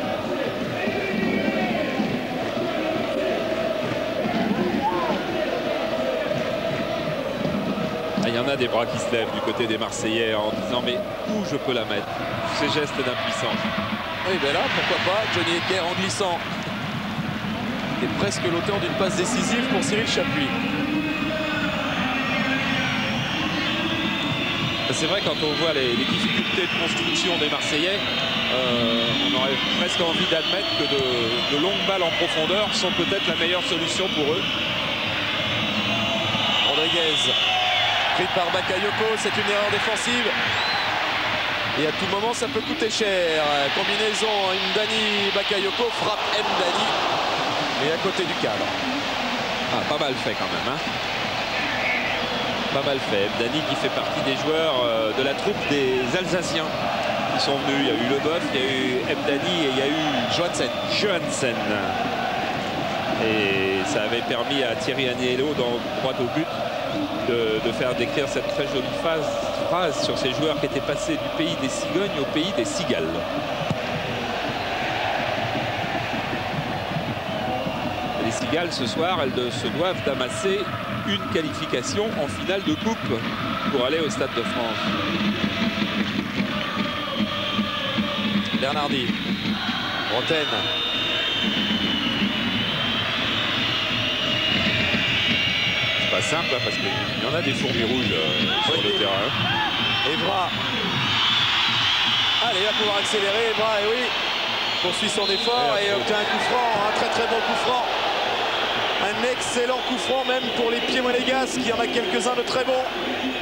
Il y en a des bras qui se lèvent du côté des Marseillais en disant mais où je peux la mettre? Ces gestes d'impuissance. Oui, ben là, pourquoi pas, Johnny Hecker en glissant. Et presque l'auteur d'une passe décisive pour Cyril Chapuis. C'est vrai, quand on voit les, les difficultés de construction des Marseillais, euh, on aurait presque envie d'admettre que de, de longues balles en profondeur sont peut-être la meilleure solution pour eux. Rodriguez, pris par Bakayoko, c'est une erreur défensive. Et à tout moment, ça peut coûter cher. Combinaison Mdani-Bakayoko, frappe Mdani. Et à côté du cadre. Ah, pas mal fait quand même. Hein. Pas mal fait. Mdani qui fait partie des joueurs euh, de la troupe des Alsaciens qui sont venus. Il y a eu Leboeuf, il y a eu Mdani et il y a eu Johansen. Johansen. Et ça avait permis à Thierry Agnello, dans droit au but, de, de faire décrire cette très jolie phase, phrase sur ces joueurs qui étaient passés du pays des cigognes au pays des cigales. Les Cigales, ce soir, elles se doivent d'amasser une qualification en finale de coupe pour aller au Stade de France. Bernardi. Roten. C'est pas simple hein, parce qu'il y en a des fourmis rouges euh, sur le terrain. Evra. Allez, il va pouvoir accélérer. Evra, et oui, poursuit son effort et, et obtient un coup franc, un très très bon coup franc. Un excellent coup franc même pour les pieds monégasques, il y en a quelques-uns de très bons.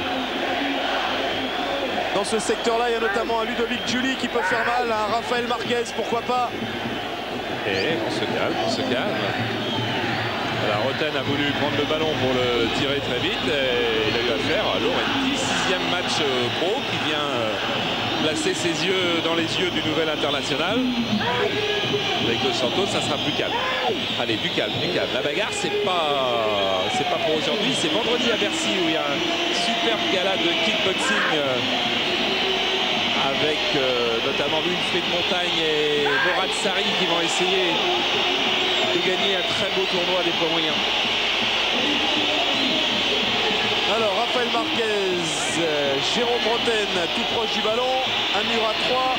Dans ce secteur-là, il y a notamment un Ludovic Giuli qui peut faire mal, un Rafael Marquez, pourquoi pas. Et on se calme, on se calme. Alors Roten a voulu prendre le ballon pour le tirer très vite et il a eu affaire à Laurenti, sixième match pro qui vient placer ses yeux dans les yeux du nouvel international. Avec Dos Santos, ça sera plus calme. Allez, du calme, du calme. La bagarre, c'est pas, c'est pas pour aujourd'hui. C'est vendredi à Bercy où il y a un superbe gala de kickboxing euh, avec euh, notamment Wilfried Montagne et Morad Sari qui vont essayer de gagner un très beau tournoi des poids moyens. Alors, Rafael Marquez, euh, Jérôme Roten, tout proche du ballon. Un mur à trois.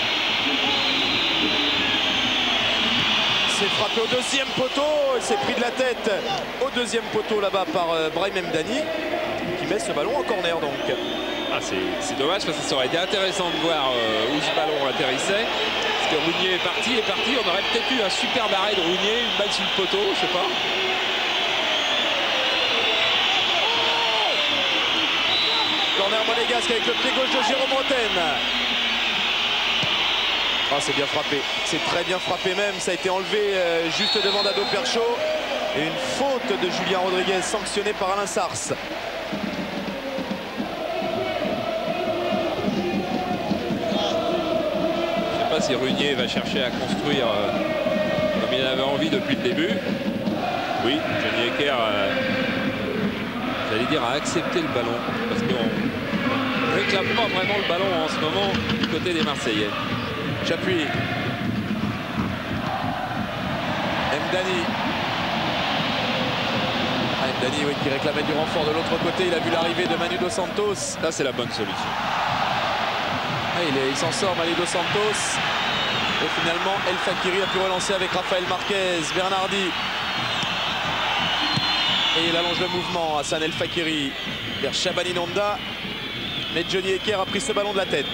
C'est frappé au deuxième poteau. Il s'est pris de la tête au deuxième poteau là-bas par euh, Brahim Mdani qui met ce ballon en corner donc. Ah, c'est dommage parce que ça aurait été intéressant de voir euh, où ce ballon atterrissait. Parce que Rougnier est parti, est parti. On aurait peut-être eu un superbe arrêt de Rougnier, une balle sur le poteau, je sais pas. Corner monégasque avec le pied gauche de Jérôme Roten. Ah, c'est bien frappé, c'est très bien frappé même, ça a été enlevé euh, juste devant Dado Perchaud. Et une faute de Julien Rodriguez sanctionnée par Alain Sars. Je ne sais pas si Rougnier va chercher à construire euh, comme il avait envie depuis le début. Oui, Johnny Hecker, euh, j'allais dire, a accepté le ballon parce qu'on ne réclame pas vraiment le ballon en ce moment du côté des Marseillais. Chapuis. Mdani. Ah, Mdani, oui, qui réclamait du renfort de l'autre côté. Il a vu l'arrivée de Manu Dos Santos. Là, c'est la bonne solution. Ah, il il s'en sort, Manu Dos Santos. Et finalement, El Fakiri a pu relancer avec Rafael Marquez. Bernardi. Et il allonge le mouvement. Hassan El Fakiri vers Shabani Nonda. Mais Johnny Hecker a pris ce ballon de la tête.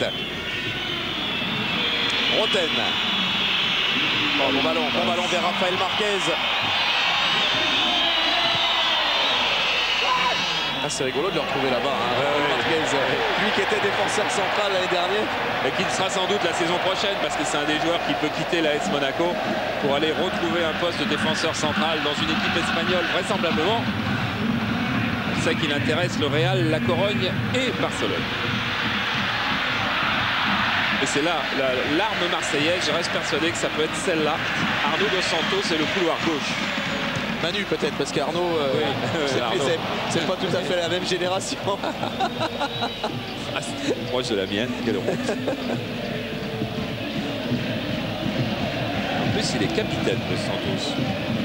Roten. Oh, bon ballon, bon ballon vers Rafael Marquez. Ah, c'est rigolo de le retrouver là-bas. Hein. Ouais, Marquez, ouais. lui qui était défenseur central l'année dernière. Et qui le sera sans doute la saison prochaine parce que c'est un des joueurs qui peut quitter l'A S Monaco pour aller retrouver un poste de défenseur central dans une équipe espagnole vraisemblablement. C'est ça qui l'intéresse, le Real, la Corogne et Barcelone. Et c'est là l'arme marseillaise, je reste persuadé que ça peut être celle-là. Arnaud Dos Santos et le couloir gauche. Manu peut-être, parce qu'Arnaud, euh, oui, c'est pas tout à fait la même génération. Ah, proche de la mienne, quelle honte. En plus, il est capitaine de Santos.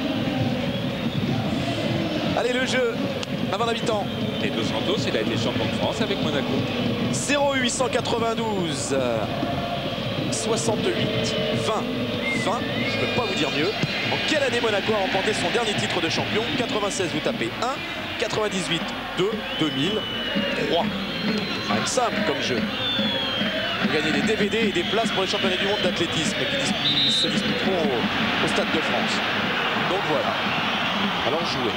Allez, le jeu, avant la mi-temps. Et Dos Santos, il a été champion de France avec Monaco. zéro huit cent quatre-vingt-douze soixante-huit vingt vingt, je ne peux pas vous dire mieux. En quelle année Monaco a remporté son dernier titre de champion? Quatre-vingt-seize, vous tapez un. Quatre-vingt-dix-huit, deux. deux mille, trois. Ah, simple comme jeu. Vous gagnez des D V D et des places pour les championnats du monde d'athlétisme qui se disputeront au, au Stade de France. Donc voilà. Alors jouez.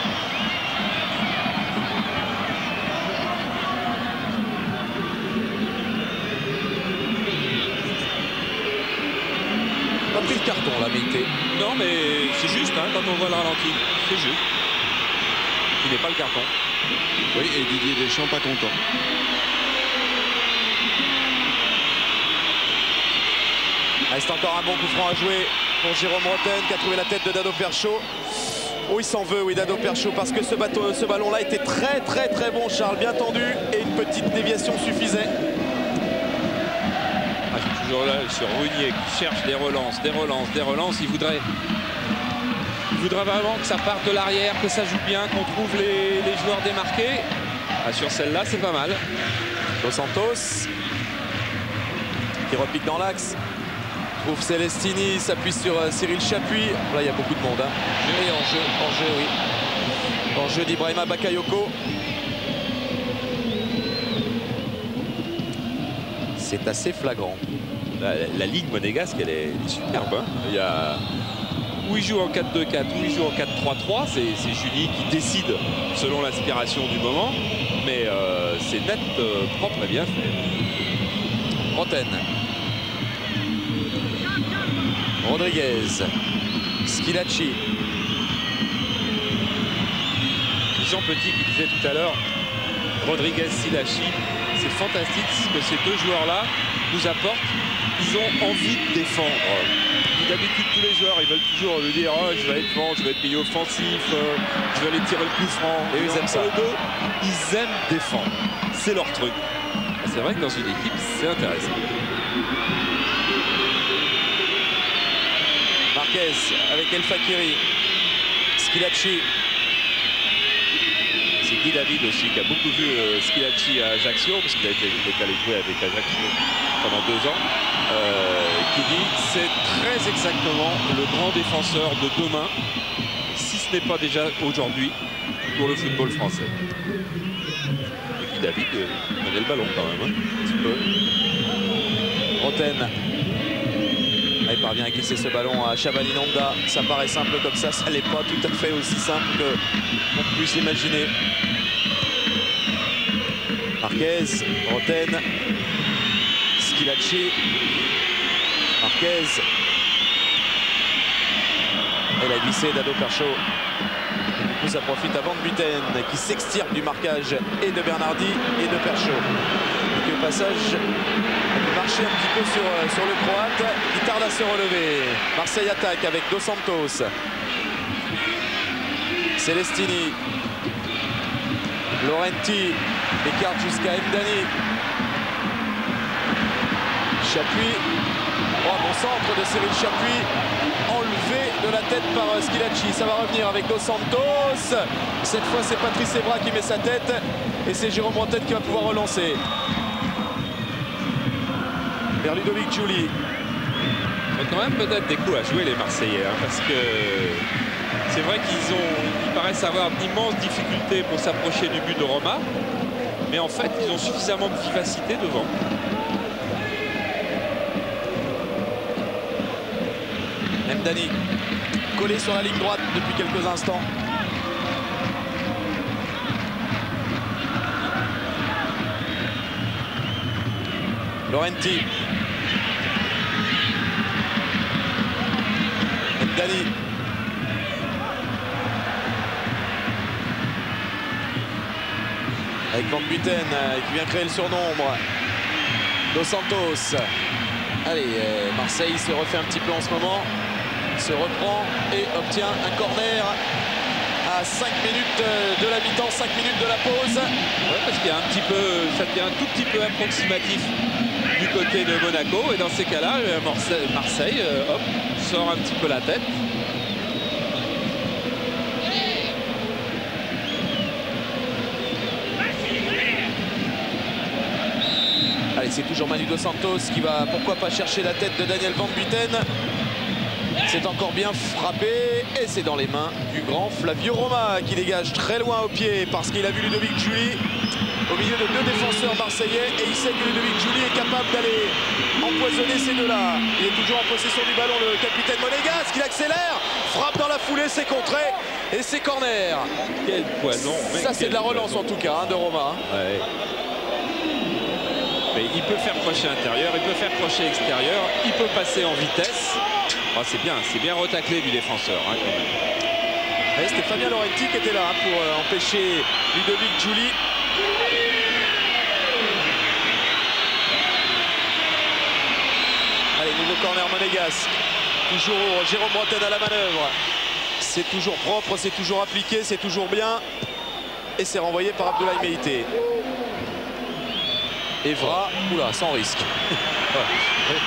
Pas pris le carton là, Mété. Non, mais c'est juste hein, quand on voit le ralenti. C'est juste. Il n'est pas le carton. Oui, et Didier Deschamps pas content. Ah, c'est encore un bon coup franc à jouer pour Jérôme Roten qui a trouvé la tête de Dado Perchaud. Oh, il s'en veut, oui, Dado Perchaud, parce que ce, bateau, ce ballon-là était très, très, très bon, Charles. Bien tendu et une petite déviation suffisait. Ah, je suis toujours là sur Runier qui cherche des relances, des relances, des relances. Il voudrait, il voudrait vraiment que ça parte de l'arrière, que ça joue bien, qu'on trouve les, les joueurs démarqués. Ah, sur celle-là, c'est pas mal. Dos Santos qui repique dans l'axe. Trouve Celestini, s'appuie sur euh, Cyril Chapuis. Là, il y a beaucoup de monde. Hein. Et en jeu, en jeu, oui. En jeu d'Ibrahima Bakayoko. C'est assez flagrant. La, la ligne monégasque, elle est, elle est superbe. Hein. Il y a... Où il joue en quatre deux quatre, où il joue en quatre trois trois. C'est Julie qui décide selon l'inspiration du moment. Mais euh, c'est net, euh, propre et bien fait. Roten. Rodriguez. Schilacci. Jean Petit qui disait tout à l'heure, Rodriguez, Schilacci, c'est fantastique ce que ces deux joueurs-là nous apportent. Ils ont envie de défendre. D'habitude, tous les joueurs, ils veulent toujours lui dire oh, je vais être devant, je vais être milieu offensif, euh, je vais aller tirer le coup franc. Et ils aiment ça. Eux deux, ils aiment défendre. C'est leur truc. C'est vrai que dans une équipe, c'est intéressant. Marquez avec El Fakiri. Schilacci. C'est Guy David aussi qui a beaucoup vu euh, Schilacci à Ajaccio, parce qu'il a été allé jouer avec Ajaccio pendant deux ans, euh, qui dit c'est très exactement le grand défenseur de demain, si ce n'est pas déjà aujourd'hui, pour le football français. Et Guy David euh, connaît le ballon quand même, hein, un petit peu. Roten. Ah, il parvient à glisser ce ballon à Shabani Nonda. Ça paraît simple comme ça, ça n'est pas tout à fait aussi simple qu'on puisse l'imaginer. Marquez, Roten, Schilacci, Marquez. Elle a glissé Dado Perchaud. Du coup, ça profite à Van Buiten qui s'extirpe du marquage et de Bernardi et de Perchaud. Donc, au passage, elle peut marcher un petit peu sur, sur le Croate qui tarde à se relever. Marseille attaque avec Dos Santos. Celestini. Laurenti écarte jusqu'à Mdani. Chapuis. Oh, bon centre de Cyril Chapuis. Enlevé de la tête par Schilacci. Ça va revenir avec Dos Santos. Cette fois, c'est Patrice Evra qui met sa tête. Et c'est Jérôme Rotten qui va pouvoir relancer. Vers Ludovic Giuli. Il y a quand même peut-être des coups à jouer les Marseillais. Hein, parce que c'est vrai qu'ils ont, ils paraissent avoir d'immenses difficultés pour s'approcher du but de Roma. Mais en fait, ils ont suffisamment de vivacité devant. Mdani collé sur la ligne droite depuis quelques instants. Laurenti. Mdani. Avec Van Buiten euh, qui vient créer le surnombre. Dos Santos. Allez, euh, Marseille se refait un petit peu en ce moment. Se reprend et obtient un corner à cinq minutes de la mi-temps, cinq minutes de la pause. Ouais, parce qu'il y a un petit peu, ça devient un tout petit peu approximatif du côté de Monaco. Et dans ces cas-là, Marseille, Marseille euh, hop, sort un petit peu la tête. Allez, c'est toujours Manu Dos Santos qui va, pourquoi pas, chercher la tête de Daniel Van Buiten. C'est encore bien frappé et c'est dans les mains du grand Flavio Roma qui dégage très loin au pied parce qu'il a vu Ludovic Giuli au milieu de deux défenseurs marseillais et il sait que Ludovic Giuli est capable d'aller empoisonner ces deux-là. Il est toujours en possession du ballon, le capitaine Monégasque, il accélère, frappe dans la foulée, c'est contré et c'est corner. Quel poison. Ça c'est de la relance poison. En tout cas hein, de Roma. Ouais. Mais il peut faire crochet intérieur, il peut faire crochet extérieur, il peut passer en vitesse. Oh, c'est bien, c'est bien retaclé du défenseur hein, quand même. C'était Fabien Laurenti qui était là hein, pour euh, empêcher Ludovic Giuli. Allez, nouveau corner monégasque. Toujours Jérôme Rotten à la manœuvre. C'est toujours propre, c'est toujours appliqué, c'est toujours bien. Et c'est renvoyé par Abdoulaye Meïté. Evra, oula, sans risque. Ouais.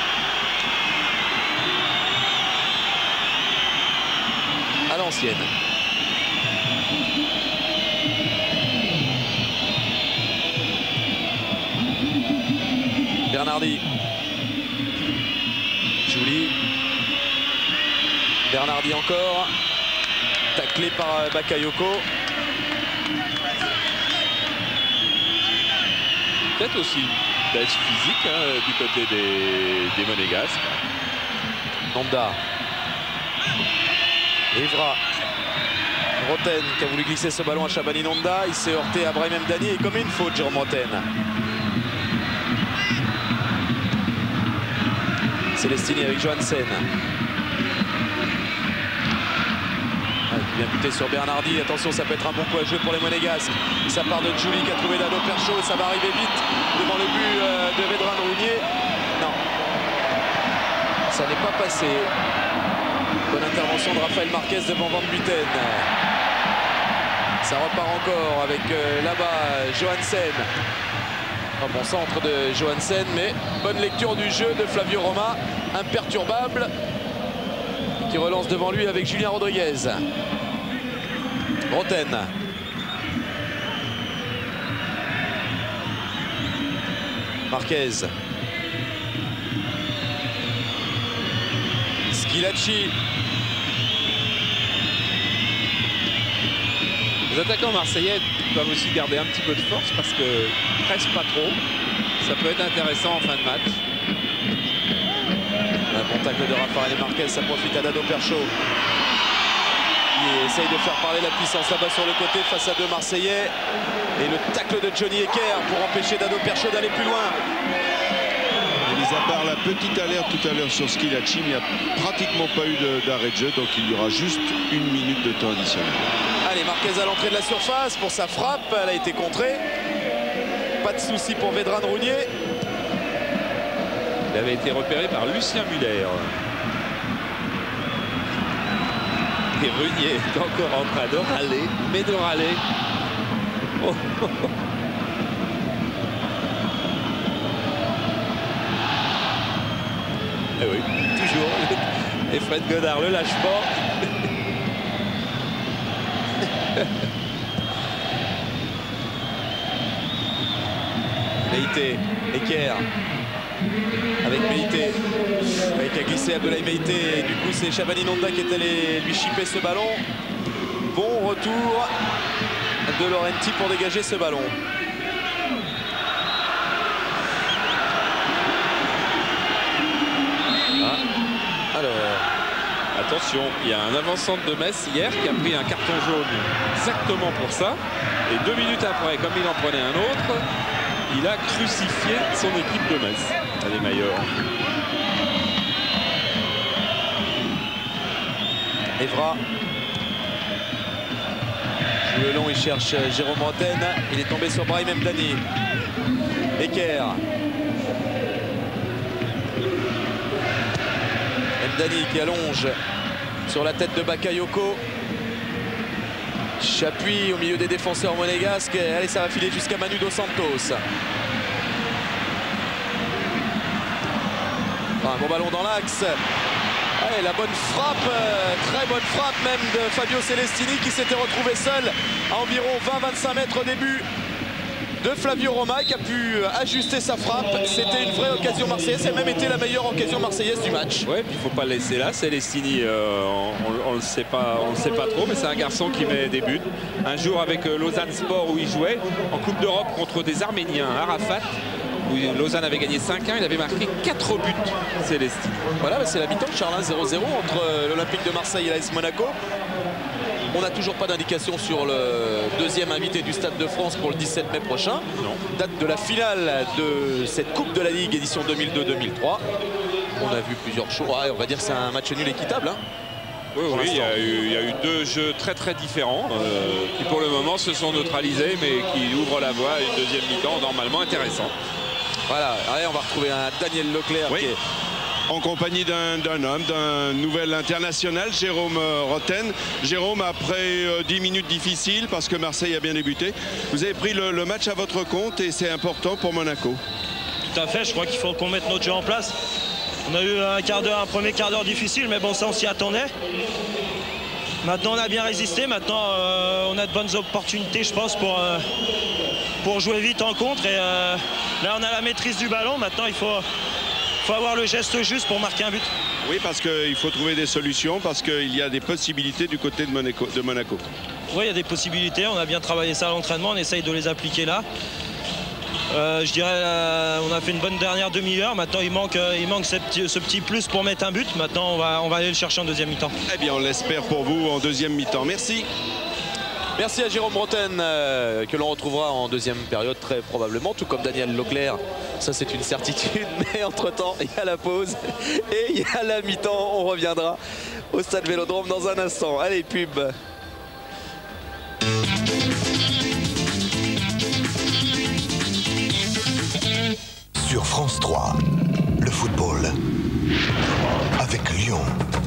À l'ancienne. Bernardi. Giuli. Bernardi encore. Taclé par Bakayoko. Peut-être aussi une baisse physique hein, du côté des, des Monégasques. Nanda. Evra. Rotten qui a voulu glisser ce ballon à Shabani Nanda. Il s'est heurté à Brahim Mdani et commet une faute, Jérôme Rotten. Celestini avec Johansen. Ah, il vient buter sur Bernardi. Attention, ça peut être un bon coup à jouer pour les Monégasques. Ça part de Giuli qui a trouvé Dado Percho. Ça va arriver vite devant le but euh, de Vedran Rounier. Non. Ça n'est pas passé. Bonne intervention de Rafael Marquez devant Van Buiten. Ça repart encore avec euh, là-bas Johansen. Un bon centre de Johansen, mais bonne lecture du jeu de Flavio Roma, imperturbable, qui relance devant lui avec Julien Rodriguez. Rotten. Marquez. Schilacci. Les attaquants marseillais doivent aussi garder un petit peu de force parce que presse pas trop. Ça peut être intéressant en fin de match. Un bon tacle de Rafael Marquez, ça profite à Dado Percho. Il essaye de faire parler la puissance là-bas sur le côté face à deux Marseillais. Et le tacle de Johnny Ecker pour empêcher Dado Percho d'aller plus loin. Et mis à part la petite alerte tout à l'heure sur Schilacci, il n'y a pratiquement pas eu d'arrêt de, de jeu, donc il y aura juste une minute de temps additionnel. Allez, Marquez à l'entrée de la surface pour sa frappe, elle a été contrée. Pas de souci pour Vedran Rounier. Il avait été repéré par Lucien Muller. Et Runier est encore en train de râler, mais de râler. Oh. Eh oui, toujours. Et Fred Godard le lâche pas. Meïté, Eker avec Meïté, avec a glissé Abdoulaye Meïté, et du coup c'est Shabani Nonda qui est allé lui chipper ce ballon. Bon retour de Laurenti pour dégager ce ballon. Ah. Alors, attention, il y a un avant-centre de Metz hier qui a pris un carton jaune exactement pour ça. Et deux minutes après, comme il en prenait un autre, il a crucifié son équipe de Metz. Allez, Maillot. Evra. Joue le long, il cherche Jérôme Roten. Il est tombé sur Brahim Mdani. Eker. Mdani qui allonge sur la tête de Bakayoko. Chapuis au milieu des défenseurs monégasques. Allez, ça va filer jusqu'à Manu Dos Santos. Un bon ballon dans l'axe. Allez, la bonne frappe, euh, très bonne frappe même de Fabio Celestini qui s'était retrouvé seul à environ vingt à vingt-cinq mètres au début de Flavio Roma qui a pu ajuster sa frappe. C'était une vraie occasion marseillaise, ça a même été la meilleure occasion marseillaise du match. Ouais, puis il ne faut pas le laisser là. Celestini, euh, on ne le sait pas, on le sait pas trop, mais c'est un garçon qui met des buts. Un jour avec euh, Lausanne Sport où il jouait en Coupe d'Europe contre des Arméniens, Arafat, où Lausanne avait gagné cinq un, il avait marqué quatre buts, Celestini. Voilà, bah c'est la mi-temps de Charles, zéro zéro entre euh, l'Olympique de Marseille et l'A S Monaco. On n'a toujours pas d'indication sur le deuxième invité du Stade de France pour le dix-sept mai prochain. Non. Date de la finale de cette Coupe de la Ligue édition deux mille deux deux mille trois. On a vu plusieurs choses. Ouais, on va dire que c'est un match nul équitable. Hein, oui, oui, il y, a eu, il y a eu deux jeux très très différents euh, qui pour le moment se sont neutralisés mais qui ouvrent la voie à une deuxième mi-temps normalement intéressante. Voilà, allez, on va retrouver un Daniel Leclerc oui. qui est... En compagnie d'un homme, d'un nouvel international, Jérôme Roten. Jérôme, après euh, dix minutes difficiles, parce que Marseille a bien débuté, vous avez pris le, le match à votre compte et c'est important pour Monaco. Tout à fait, je crois qu'il faut qu'on mette notre jeu en place. On a eu un quart d'heure, un premier quart d'heure difficile, mais bon, ça on s'y attendait. Maintenant on a bien résisté, maintenant euh, on a de bonnes opportunités, je pense, pour, euh, pour jouer vite en contre. Et euh, là on a la maîtrise du ballon, maintenant il faut... Il faut avoir le geste juste pour marquer un but. Oui, parce qu'il faut trouver des solutions, parce qu'il y a des possibilités du côté de Monaco, de Monaco. Oui, il y a des possibilités. On a bien travaillé ça à l'entraînement. On essaye de les appliquer là. Euh, je dirais, euh, on a fait une bonne dernière demi-heure. Maintenant, il manque, euh, il manque ce petit, ce petit plus pour mettre un but. Maintenant, on va, on va aller le chercher en deuxième mi-temps. Eh bien, on l'espère pour vous en deuxième mi-temps. Merci. Merci à Jérôme Roten euh, que l'on retrouvera en deuxième période très probablement, tout comme Daniel Leclerc. Ça c'est une certitude, mais entre-temps il y a la pause et il y a la mi-temps. On reviendra au Stade Vélodrome dans un instant. Allez, pub. Sur France trois, le football avec Lyon.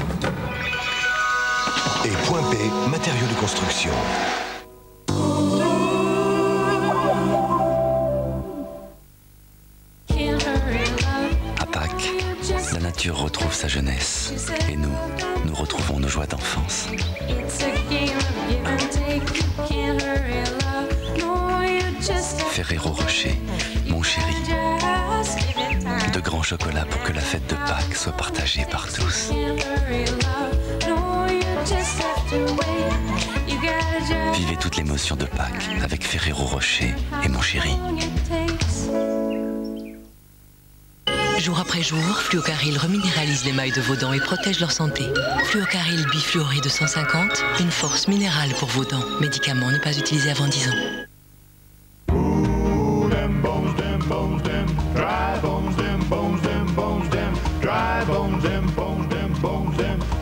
Et Point P, matériaux de construction. À Pâques, la nature retrouve sa jeunesse. Et nous, nous retrouvons nos joies d'enfance. Ferrero Rocher, mon chéri. De grands chocolats pour que la fête de Pâques soit partagée par tous. Vivez toute l'émotion de Pâques avec Ferrero Rocher et mon chéri. Jour après jour, Fluocaril reminéralise les mailles de vos dents et protège leur santé. Fluocaril bifluoride cent cinquante, une force minérale pour vos dents. Médicament ne pas utilisé avant dix ans.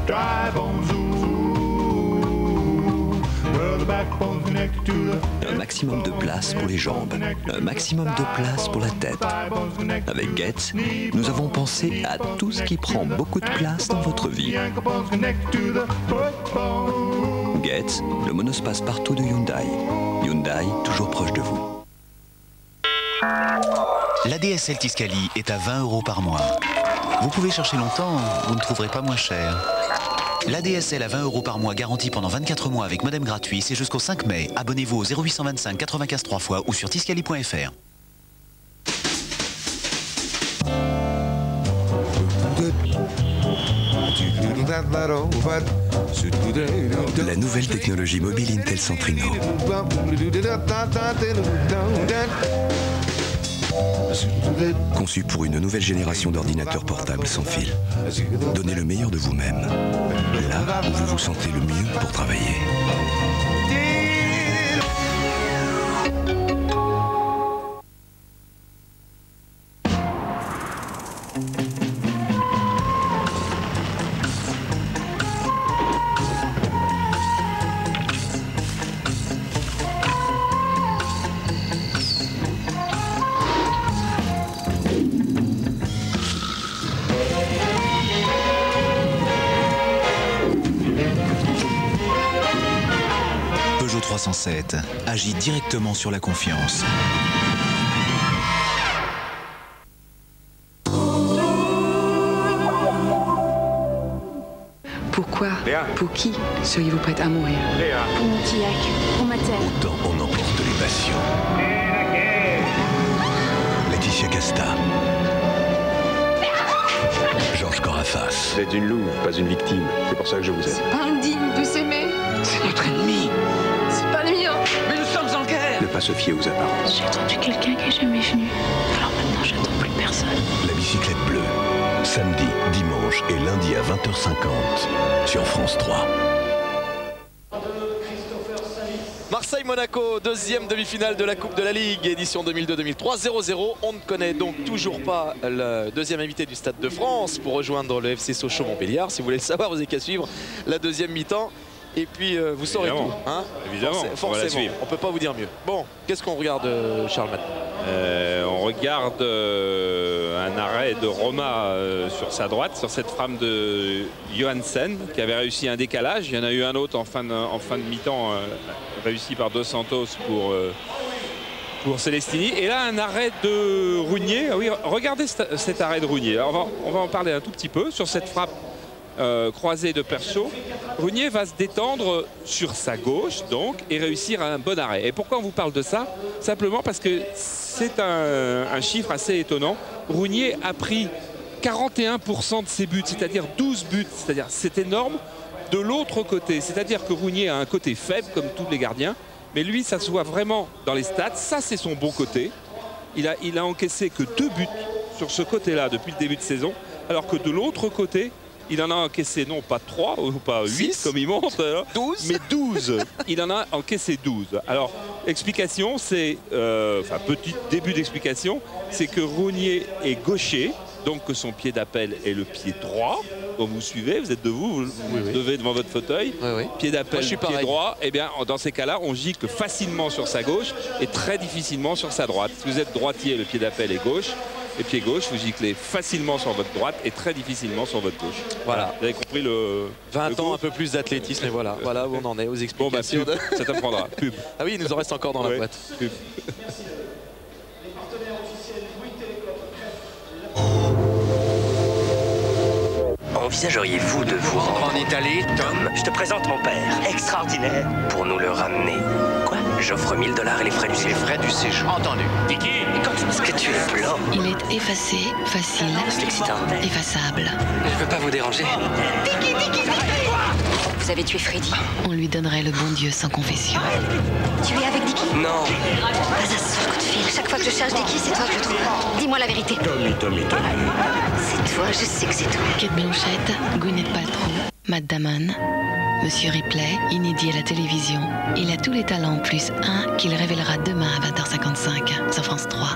Un maxi maximum de place pour les jambes, un maximum de place pour la tête. Avec Getz, nous avons pensé à tout ce qui prend beaucoup de place dans votre vie. Getz, le monospace partout de Hyundai. Hyundai, toujours proche de vous. L'A D S L Tiscali est à vingt euros par mois. Vous pouvez chercher longtemps, vous ne trouverez pas moins cher. L'A D S L à vingt euros par mois garantie pendant vingt-quatre mois avec modem gratuit, c'est jusqu'au cinq mai. Abonnez-vous au zéro huit cent vingt-cinq quatre-vingt-quinze trois fois ou sur tiscali point F R. La nouvelle technologie mobile Intel Centrino. Conçu pour une nouvelle génération d'ordinateurs portables sans fil. Donnez le meilleur de vous-même, là où vous vous sentez le mieux pour travailler. Peugeot trois cent sept agit directement sur la confiance. Pourquoi? Pour qui seriez-vous prête à mourir? Pour mon Tillac, pour ma terre. Autant on emporte les passions. Laetitia Casta. Georges Corrafas. Vous êtes une louve, pas une victime. C'est pour ça que je vous aime. C'est pas indigne de s'aimer. C'est notre ennemi. C'est pas le mien. Mais nous sommes en guerre. Ne pas se fier aux apparences. J'ai attendu quelqu'un qui est jamais venu. Alors maintenant, j'attends plus personne. La bicyclette bleue. Samedi, dimanche et lundi à vingt heures cinquante sur France trois. Marseille-Monaco, deuxième demi-finale de la Coupe de la Ligue, édition deux mille deux deux mille trois, zéro zéro. On ne connaît donc toujours pas le deuxième invité du Stade de France pour rejoindre le F C Sochaux-Montbéliard. Si vous voulez le savoir, vous n'avez qu'à suivre la deuxième mi-temps. Et puis euh, vous saurez Évidemment. tout. Hein, Évidemment, Forcé, on va la forcément, suivre. on ne peut pas vous dire mieux. Bon, qu'est-ce qu'on regarde, euh, Charles maintenant Euh, on regarde euh, un arrêt de Roma euh, sur sa droite, sur cette frappe de Johansen qui avait réussi un décalage. Il y en a eu un autre en fin de, en fin de mi-temps, euh, réussi par Dos Santos pour, euh, pour Celestini. Et là, un arrêt de Rougnier. Ah oui, regardez cet, cet arrêt de Rougnier. Alors, on, va, on va en parler un tout petit peu sur cette frappe euh, croisée de Perchaud. Rougnier va se détendre sur sa gauche donc et réussir un bon arrêt. Et pourquoi on vous parle de ça? Simplement parce que c'est un, un chiffre assez étonnant. Rougnier a pris quarante et un pour cent de ses buts, c'est-à-dire douze buts, c'est-à-dire c'est énorme, de l'autre côté. C'est-à-dire que Rougnier a un côté faible comme tous les gardiens, mais lui ça se voit vraiment dans les stats. Ça c'est son bon côté. Il a, il a encaissé que deux buts sur ce côté-là depuis le début de saison, alors que de l'autre côté, il en a encaissé non pas trois ou pas huit comme il montre, alors, douze. mais douze. Il en a encaissé douze. Alors, explication, c'est, euh, enfin petit début d'explication, c'est que Rougnier est gaucher, donc que son pied d'appel est le pied droit. Comme vous suivez, vous êtes debout, vous, vous oui, oui. devez devant votre fauteuil. Oui, oui. Pied d'appel, pied pareil. droit. Et bien, dans ces cas-là, on gicle facilement sur sa gauche et très difficilement sur sa droite. Si vous êtes droitier, le pied d'appel est gauche. Et pied gauche, vous giclez facilement sur votre droite et très difficilement sur votre gauche. Voilà. Vous avez compris le. vingt le ans, coup un peu plus d'athlétisme, et voilà, voilà où on en est, aux Bon, bah, explications. pub, de... ça t'apprendra. Pub. Ah oui, il nous en reste encore dans Ouais, la boîte. Pub. Envisageriez-vous de vous rendre en Italie, Tom? Je te présente mon père, extraordinaire, pour nous le ramener. Quoi? J'offre mille dollars et les frais du séjour. Les frais du séjour. Entendu. Dicky, quand tu dis que tu es blanc. Il est effacé, facile, C'est excitant. effaçable. Je veux pas vous déranger. Dicky, Dicky, Dicky! Vous avez tué Freddy. On lui donnerait le bon Dieu sans confession. Tu es avec Dicky? Non. Pas un seul coup de fil. Chaque fois que je cherche Dicky, c'est toi que je trouve. Dis-moi la vérité. Tommy, Tommy, Tommy. C'est toi, je sais que c'est toi. Kate Blanchett, Gwyneth Paltrow, Matt Damon, Monsieur Ripley, inédit à la télévision. Il a tous les talents plus un qu'il révélera demain à vingt heures cinquante-cinq sur France trois.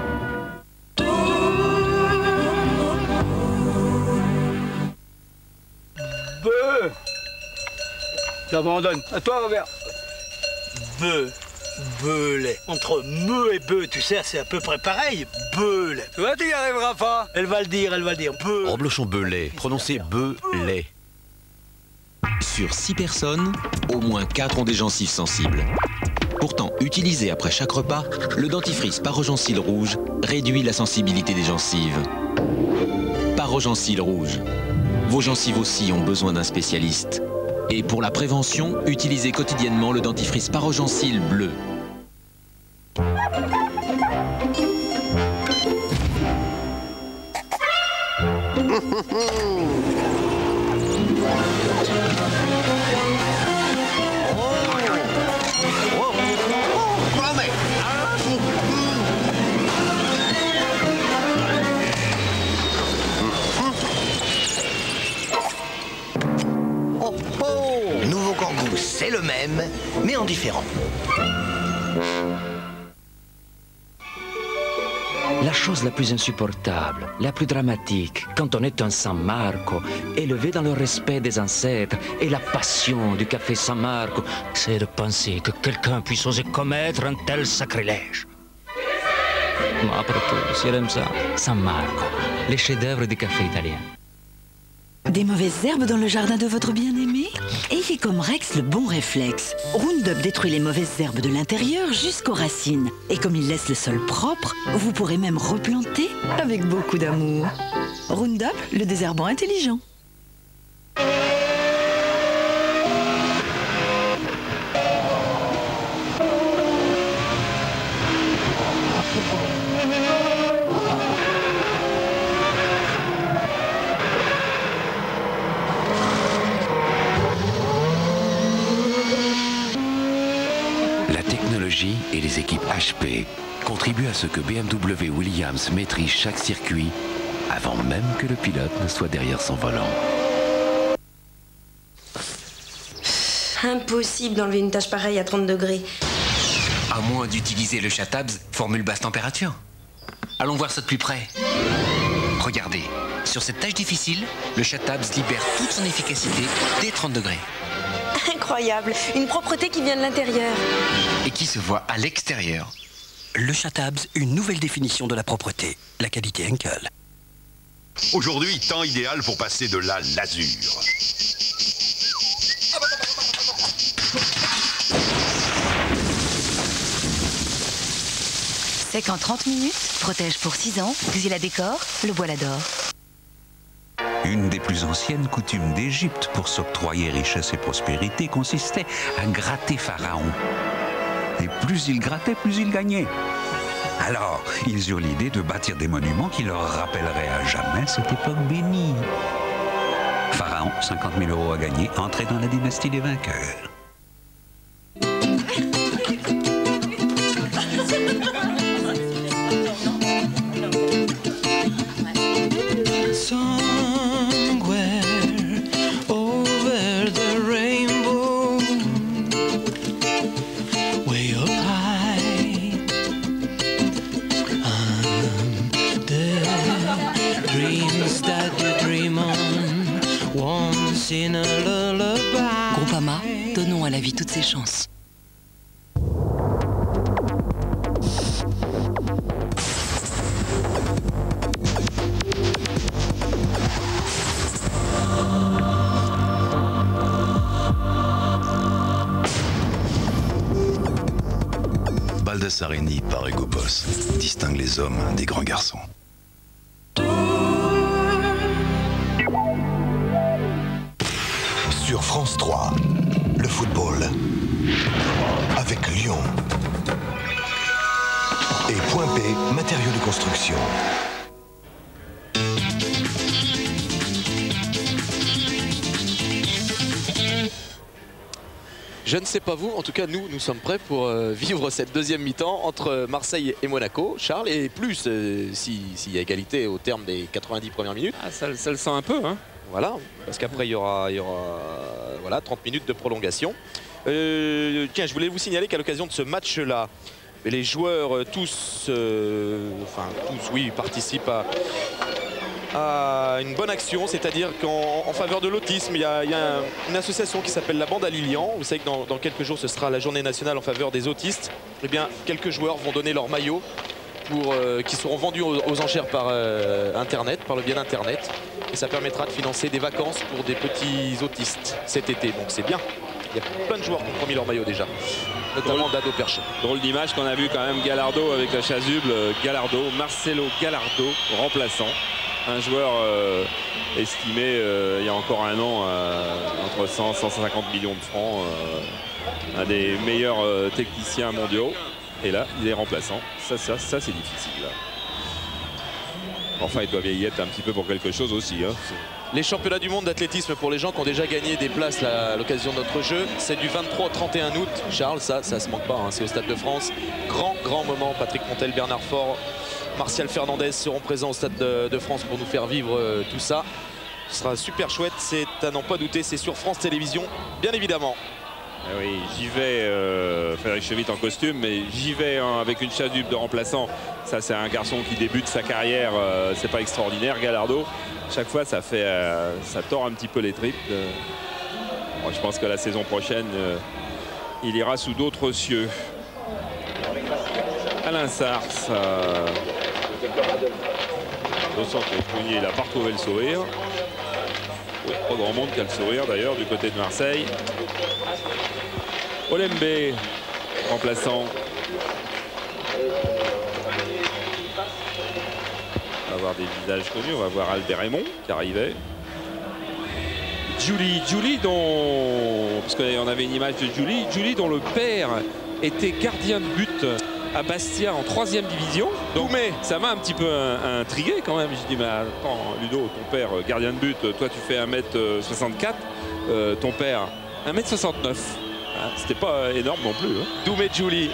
Beuh. J'abandonne. À toi, Robert. Beuh. Belay. Entre me et be, tu sais, c'est à peu près pareil. Belay. Tu vois, tu y arriveras pas. Elle va le dire, elle va le dire. Be. Reblochon-Belay, prononcé Belay. Sur six personnes, au moins quatre ont des gencives sensibles. Pourtant, utilisé après chaque repas, le dentifrice Parogencil rouge réduit la sensibilité des gencives. Parogencil rouge. Vos gencives aussi ont besoin d'un spécialiste. Et pour la prévention, utilisez quotidiennement le dentifrice Parogencil bleu. Nouveau Kangoo, c'est le même, mais en différent. La chose la plus insupportable, la plus dramatique, quand on est un San Marco, élevé dans le respect des ancêtres et la passion du café San Marco, c'est de penser que quelqu'un puisse oser commettre un tel sacrilège. Mais après tout, si elle aime ça, San Marco, les chefs-d'œuvre du café italien. Des mauvaises herbes dans le jardin de votre bien-aimé? Ayez comme Rex le bon réflexe. Roundup détruit les mauvaises herbes de l'intérieur jusqu'aux racines. Et comme il laisse le sol propre, vous pourrez même replanter avec beaucoup d'amour. Roundup, le désherbant intelligent. Et les équipes H P contribuent à ce que B M W Williams maîtrise chaque circuit avant même que le pilote ne soit derrière son volant. Impossible d'enlever une tâche pareille à trente degrés. À moins d'utiliser le Chatabs, formule basse température. Allons voir ça de plus près. Regardez, sur cette tâche difficile, le Chatabs libère toute son efficacité dès trente degrés. Incroyable, une propreté qui vient de l'intérieur. Et qui se voit à l'extérieur. Le Chatabs, une nouvelle définition de la propreté. La qualité Henkel. Aujourd'hui, temps idéal pour passer de la lasure. Sec en trente minutes, protège pour six ans, Xyla Décor, le bois l'adore. Une des plus anciennes coutumes d'Égypte pour s'octroyer richesse et prospérité consistait à gratter Pharaon. Et plus ils grattaient, plus ils gagnaient. Alors, ils eurent l'idée de bâtir des monuments qui leur rappelleraient à jamais cette époque bénie. Pharaon, cinquante mille euros à gagner, entré dans la dynastie des vainqueurs. Groupama, donnons à la vie toutes ses chances. Baldassarini par Hugo Boss distingue les hommes des grands garçons. Sur France trois, le football avec Lyon. Et Point P, matériaux de construction. Je ne sais pas vous, en tout cas nous, nous sommes prêts pour euh, vivre cette deuxième mi-temps entre Marseille et Monaco. Charles, et plus euh, s'il si y a égalité au terme des quatre-vingt-dix premières minutes. Ah, ça, ça le sent un peu, hein. Voilà, parce qu'après il y aura, il y aura voilà, trente minutes de prolongation. Euh, tiens, je voulais vous signaler qu'à l'occasion de ce match-là, les joueurs tous, euh, enfin tous, oui, participent à, à une bonne action, c'est-à-dire qu'en en faveur de l'autisme, il y a, il y a un, une association qui s'appelle la Bande à Lilian. Vous savez que dans, dans quelques jours, ce sera la journée nationale en faveur des autistes. Eh bien, quelques joueurs vont donner leur maillot pour, euh, qui seront vendus aux, aux enchères par euh, Internet, par le biais d'Internet. Et ça permettra de financer des vacances pour des petits autistes cet été. Donc c'est bien. Il y a plein de joueurs qui ont promis leur maillot déjà, notamment Dado Perchot. Drôle d'image qu'on a vu quand même Gallardo avec la chasuble. Gallardo, Marcelo Gallardo, remplaçant. Un joueur euh, estimé euh, il y a encore un an euh, entre cent et cent cinquante millions de francs. Euh, un des meilleurs euh, techniciens mondiaux. Et là, il est remplaçant. Ça, ça, ça c'est difficile. Là. Enfin, il doit vieillir un petit peu pour quelque chose aussi. Hein. Les championnats du monde d'athlétisme pour les gens qui ont déjà gagné des places là, à l'occasion de notre jeu, c'est du vingt-trois au trente et un août. Charles, ça, ça se manque pas, hein. C'est au Stade de France. Grand, grand moment. Patrick Montel, Bernard Faure, Martial Fernandez seront présents au Stade de, de France pour nous faire vivre euh, tout ça. Ce sera super chouette, c'est à n'en pas douter, c'est sur France Télévisions, bien évidemment. Eh oui, j'y vais, euh, Frédéric Chevit en costume, mais j'y vais hein, avec une chasuble de remplaçant. Ça, c'est un garçon qui débute sa carrière, euh, c'est pas extraordinaire, Gallardo. Chaque fois, ça fait, euh, ça tord un petit peu les tripes. Euh, bon, je pense que la saison prochaine, euh, il ira sous d'autres cieux. Alain Sars. Euh, au centre, il n'a pas retrouvé le sourire. Oui, pas grand monde qui a le sourire d'ailleurs du côté de Marseille. Olembe, remplaçant. On va voir des visages connus. On va voir Albert Raymond qui arrivait. Julie, Julie dont, parce qu'on avait une image de Julie, Julie dont le père était gardien de but à Bastia en troisième division. Donc mais ça m'a un petit peu intrigué quand même. Je dis mais attends Ludo, ton père gardien de but, toi tu fais un mètre soixante-quatre, euh, ton père un mètre soixante-neuf. Hein, c'était pas énorme non plus. Hein. Doumé Julie,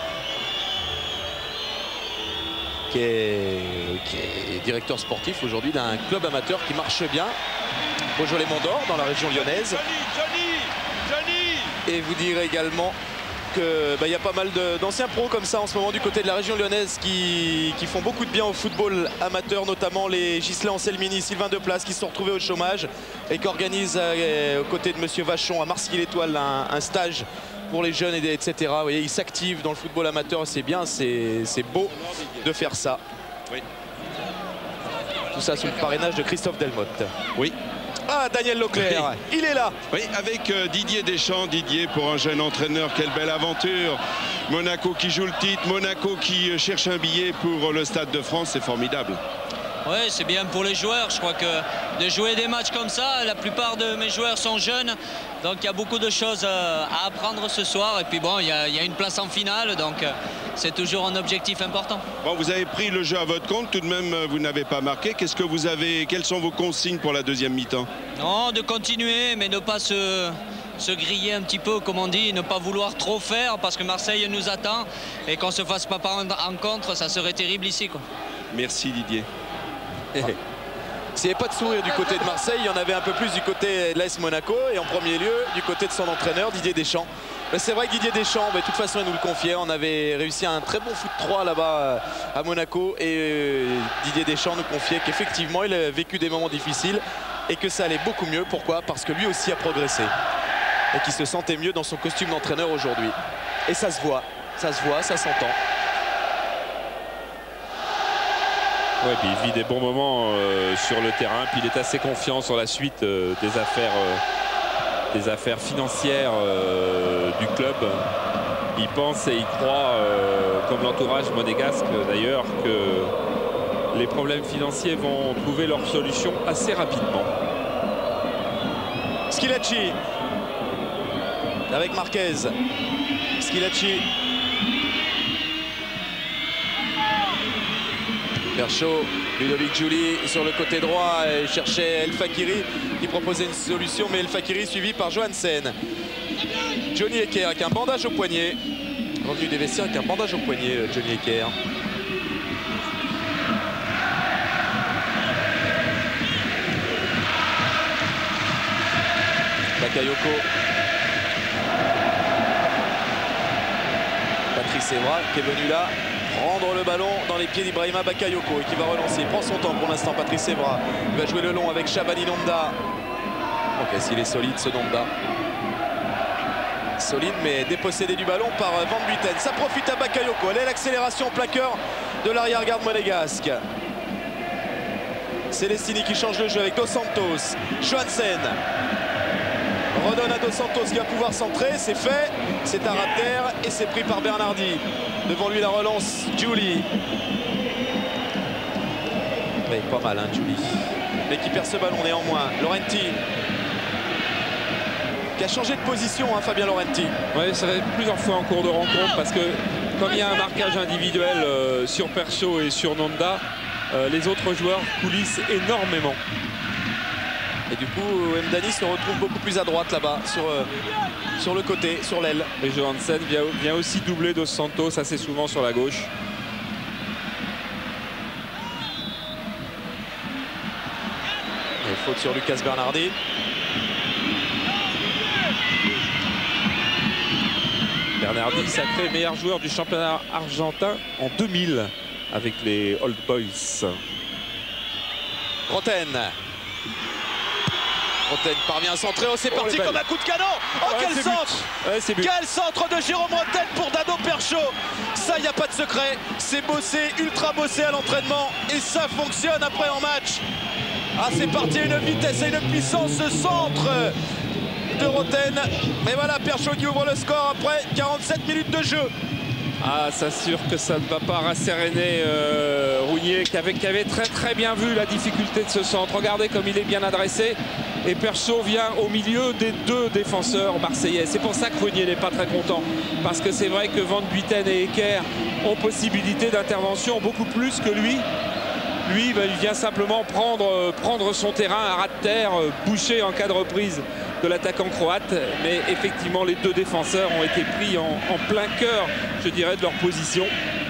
qui est, qui est directeur sportif aujourd'hui d'un club amateur qui marche bien, Beaujolais-Mont-d'Or dans la région lyonnaise. Johnny, Johnny Et vous direz également qu'il bah, y a pas mal d'anciens pros comme ça en ce moment du côté de la région lyonnaise qui, qui font beaucoup de bien au football amateur, notamment les Ghislain Anselmini, Sylvain Deplace qui se sont retrouvés au chômage et qui organisent euh, aux côtés de Monsieur Vachon à Marcy-l'Étoile un, un stage pour les jeunes, et etc. Vous voyez, ils s'activent dans le football amateur, c'est bien, c'est beau de faire ça. Oui. Tout ça sous le parrainage de Christophe Delmotte. Oui. Ah, Daniel Leclerc, oui. Il est là. Oui, avec euh, Didier Deschamps. Didier, pour un jeune entraîneur, quelle belle aventure. Monaco qui joue le titre, Monaco qui euh, cherche un billet pour euh, le Stade de France, c'est formidable. Oui, c'est bien pour les joueurs. Je crois que de jouer des matchs comme ça, la plupart de mes joueurs sont jeunes. Donc il y a beaucoup de choses euh, à apprendre ce soir. Et puis bon, il y a, il y a une place en finale, donc euh, c'est toujours un objectif important. Bon, vous avez pris le jeu à votre compte, tout de même vous n'avez pas marqué. Qu'est-ce que vous avez, quelles sont vos consignes pour la deuxième mi-temps? Non, de continuer, mais ne pas se, se griller un petit peu, comme on dit, ne pas vouloir trop faire, parce que Marseille nous attend. Et qu'on ne se fasse pas prendre en contre, ça serait terrible ici, quoi. Merci Didier. S'il n'y avait pas de sourire du côté de Marseille, il y en avait un peu plus du côté de l'A S Monaco et en premier lieu du côté de son entraîneur Didier Deschamps. C'est vrai que Didier Deschamps, bah, de toute façon il nous le confiait, on avait réussi un très bon foot trois là-bas à Monaco et euh, Didier Deschamps nous confiait qu'effectivement il a vécu des moments difficiles et que ça allait beaucoup mieux. Pourquoi? Parce que lui aussi a progressé et qu'il se sentait mieux dans son costume d'entraîneur aujourd'hui. Et ça se voit, ça se voit, ça s'entend. Ouais, puis il vit des bons moments euh, sur le terrain, puis il est assez confiant sur la suite euh, des affaires, euh, des affaires financières euh, du club. Il pense et il croit, euh, comme l'entourage monégasque d'ailleurs, que les problèmes financiers vont trouver leur solution assez rapidement. Schilacci avec Marquez. Schilacci. Perchot, Ludovic Julie sur le côté droit, il cherchait El Fakiri qui proposait une solution, mais El Fakiri suivi par Johansen. Johnny Ecker avec un bandage au poignet. Revenu des vestiaires avec un bandage au poignet, Johnny Ecker. Bakayoko. Patrice Evra qui est venu là. prendre le ballon dans les pieds d'Ibrahima Bakayoko et qui va relancer. Il prend son temps pour l'instant, Patrice Evra. Il va jouer le long avec Shabani Nonda. Ok, s'il est solide ce Nonda. Solide mais dépossédé du ballon par Van Buiten. Ça profite à Bakayoko. Elle est l'accélération au plaqueur de l'arrière-garde monégasque. Celestini qui change le jeu avec Dos Santos. Johansen redonne à Dos Santos qui va pouvoir centrer. C'est fait. C'est à ras de terre et c'est pris par Bernardi. Devant lui la relance, Giuli. Mais pas mal, hein, Giuli. Mais qui perd ce ballon néanmoins. Laurenti. Qui a changé de position, hein, Fabien Laurenti. Oui, ça va plusieurs fois en cours de rencontre parce que comme il y a un marquage individuel euh, sur Perchaud et sur Nonda, euh, les autres joueurs coulissent énormément. Et du coup, Mdani se retrouve beaucoup plus à droite là-bas, sur, euh, sur le côté, sur l'aile. Et Johansen vient, vient aussi doubler Dos Santos assez souvent sur la gauche. Et faute sur Lucas Bernardi. Bernardi sacré meilleur joueur du championnat argentin en deux mille avec les Old Boys. Roten. Roten parvient à centrer. Oh, c'est oh, parti comme un coup de canon. Oh, ouais, quel centre ouais, Quel centre de Jérôme Roten pour Dado Perchaud. Ça, il n'y a pas de secret. C'est bossé, ultra bossé à l'entraînement. Et ça fonctionne après en match. Ah, c'est parti à une vitesse et une puissance, ce centre de Roten. Mais voilà, Perchaud qui ouvre le score après quarante-sept minutes de jeu. Ah, ça sûr que ça ne va pas rasséréner euh, Rougnier qui avait, qui avait très très bien vu la difficulté de ce centre. Regardez comme il est bien adressé. Et Perchaud vient au milieu des deux défenseurs marseillais. C'est pour ça que Rougnier n'est pas très content. Parce que c'est vrai que Van Buiten et Ecker ont possibilité d'intervention beaucoup plus que lui. Lui, bah, il vient simplement prendre, euh, prendre son terrain à ras de terre, euh, boucher en cas de reprise de l'attaquant croate. Mais effectivement, les deux défenseurs ont été pris en, en plein cœur, je dirais, de leur position.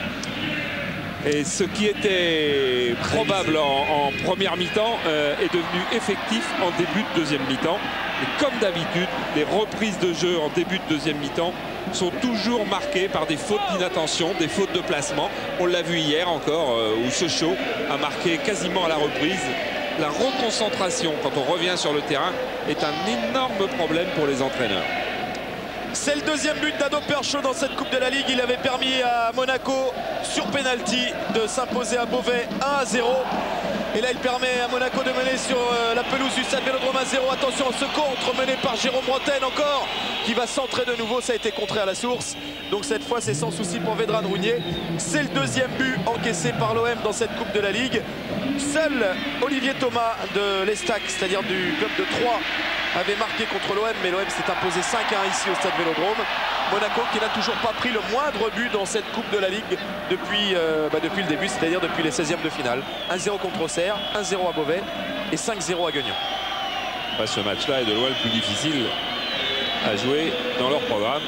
Et ce qui était probable en, en première mi-temps euh, est devenu effectif en début de deuxième mi-temps. Et comme d'habitude, les reprises de jeu en début de deuxième mi-temps sont toujours marquées par des fautes d'inattention, des fautes de placement. On l'a vu hier encore, euh, où Sochaux a marqué quasiment à la reprise. La reconcentration, quand on revient sur le terrain, est un énorme problème pour les entraîneurs. C'est le deuxième but d'Ado Perchaud dans cette Coupe de la Ligue. Il avait permis à Monaco, sur penalty, de s'imposer à Beauvais un à zéro. Et là, il permet à Monaco de mener sur la pelouse du Stade Vélodrome à zéro. Attention, ce contre mené par Jérôme Roten encore, qui va centrer de nouveau. Ça a été contré à la source. Donc cette fois, c'est sans souci pour Vedran Rougnier. C'est le deuxième but encaissé par l'O M dans cette Coupe de la Ligue. Seul Olivier Thomas de l'Estac, c'est-à-dire du club de Troyes, avait marqué contre l'O M, mais l'O M s'est imposé cinq à un ici au Stade Vélodrome. Monaco qui n'a toujours pas pris le moindre but dans cette Coupe de la Ligue depuis, euh, bah depuis le début, c'est-à-dire depuis les seizièmes de finale. un zéro contre Auxerre, un zéro à Beauvais et cinq zéro à Guignon. Bah, ce match-là est de loin le plus difficile à jouer dans leur programme.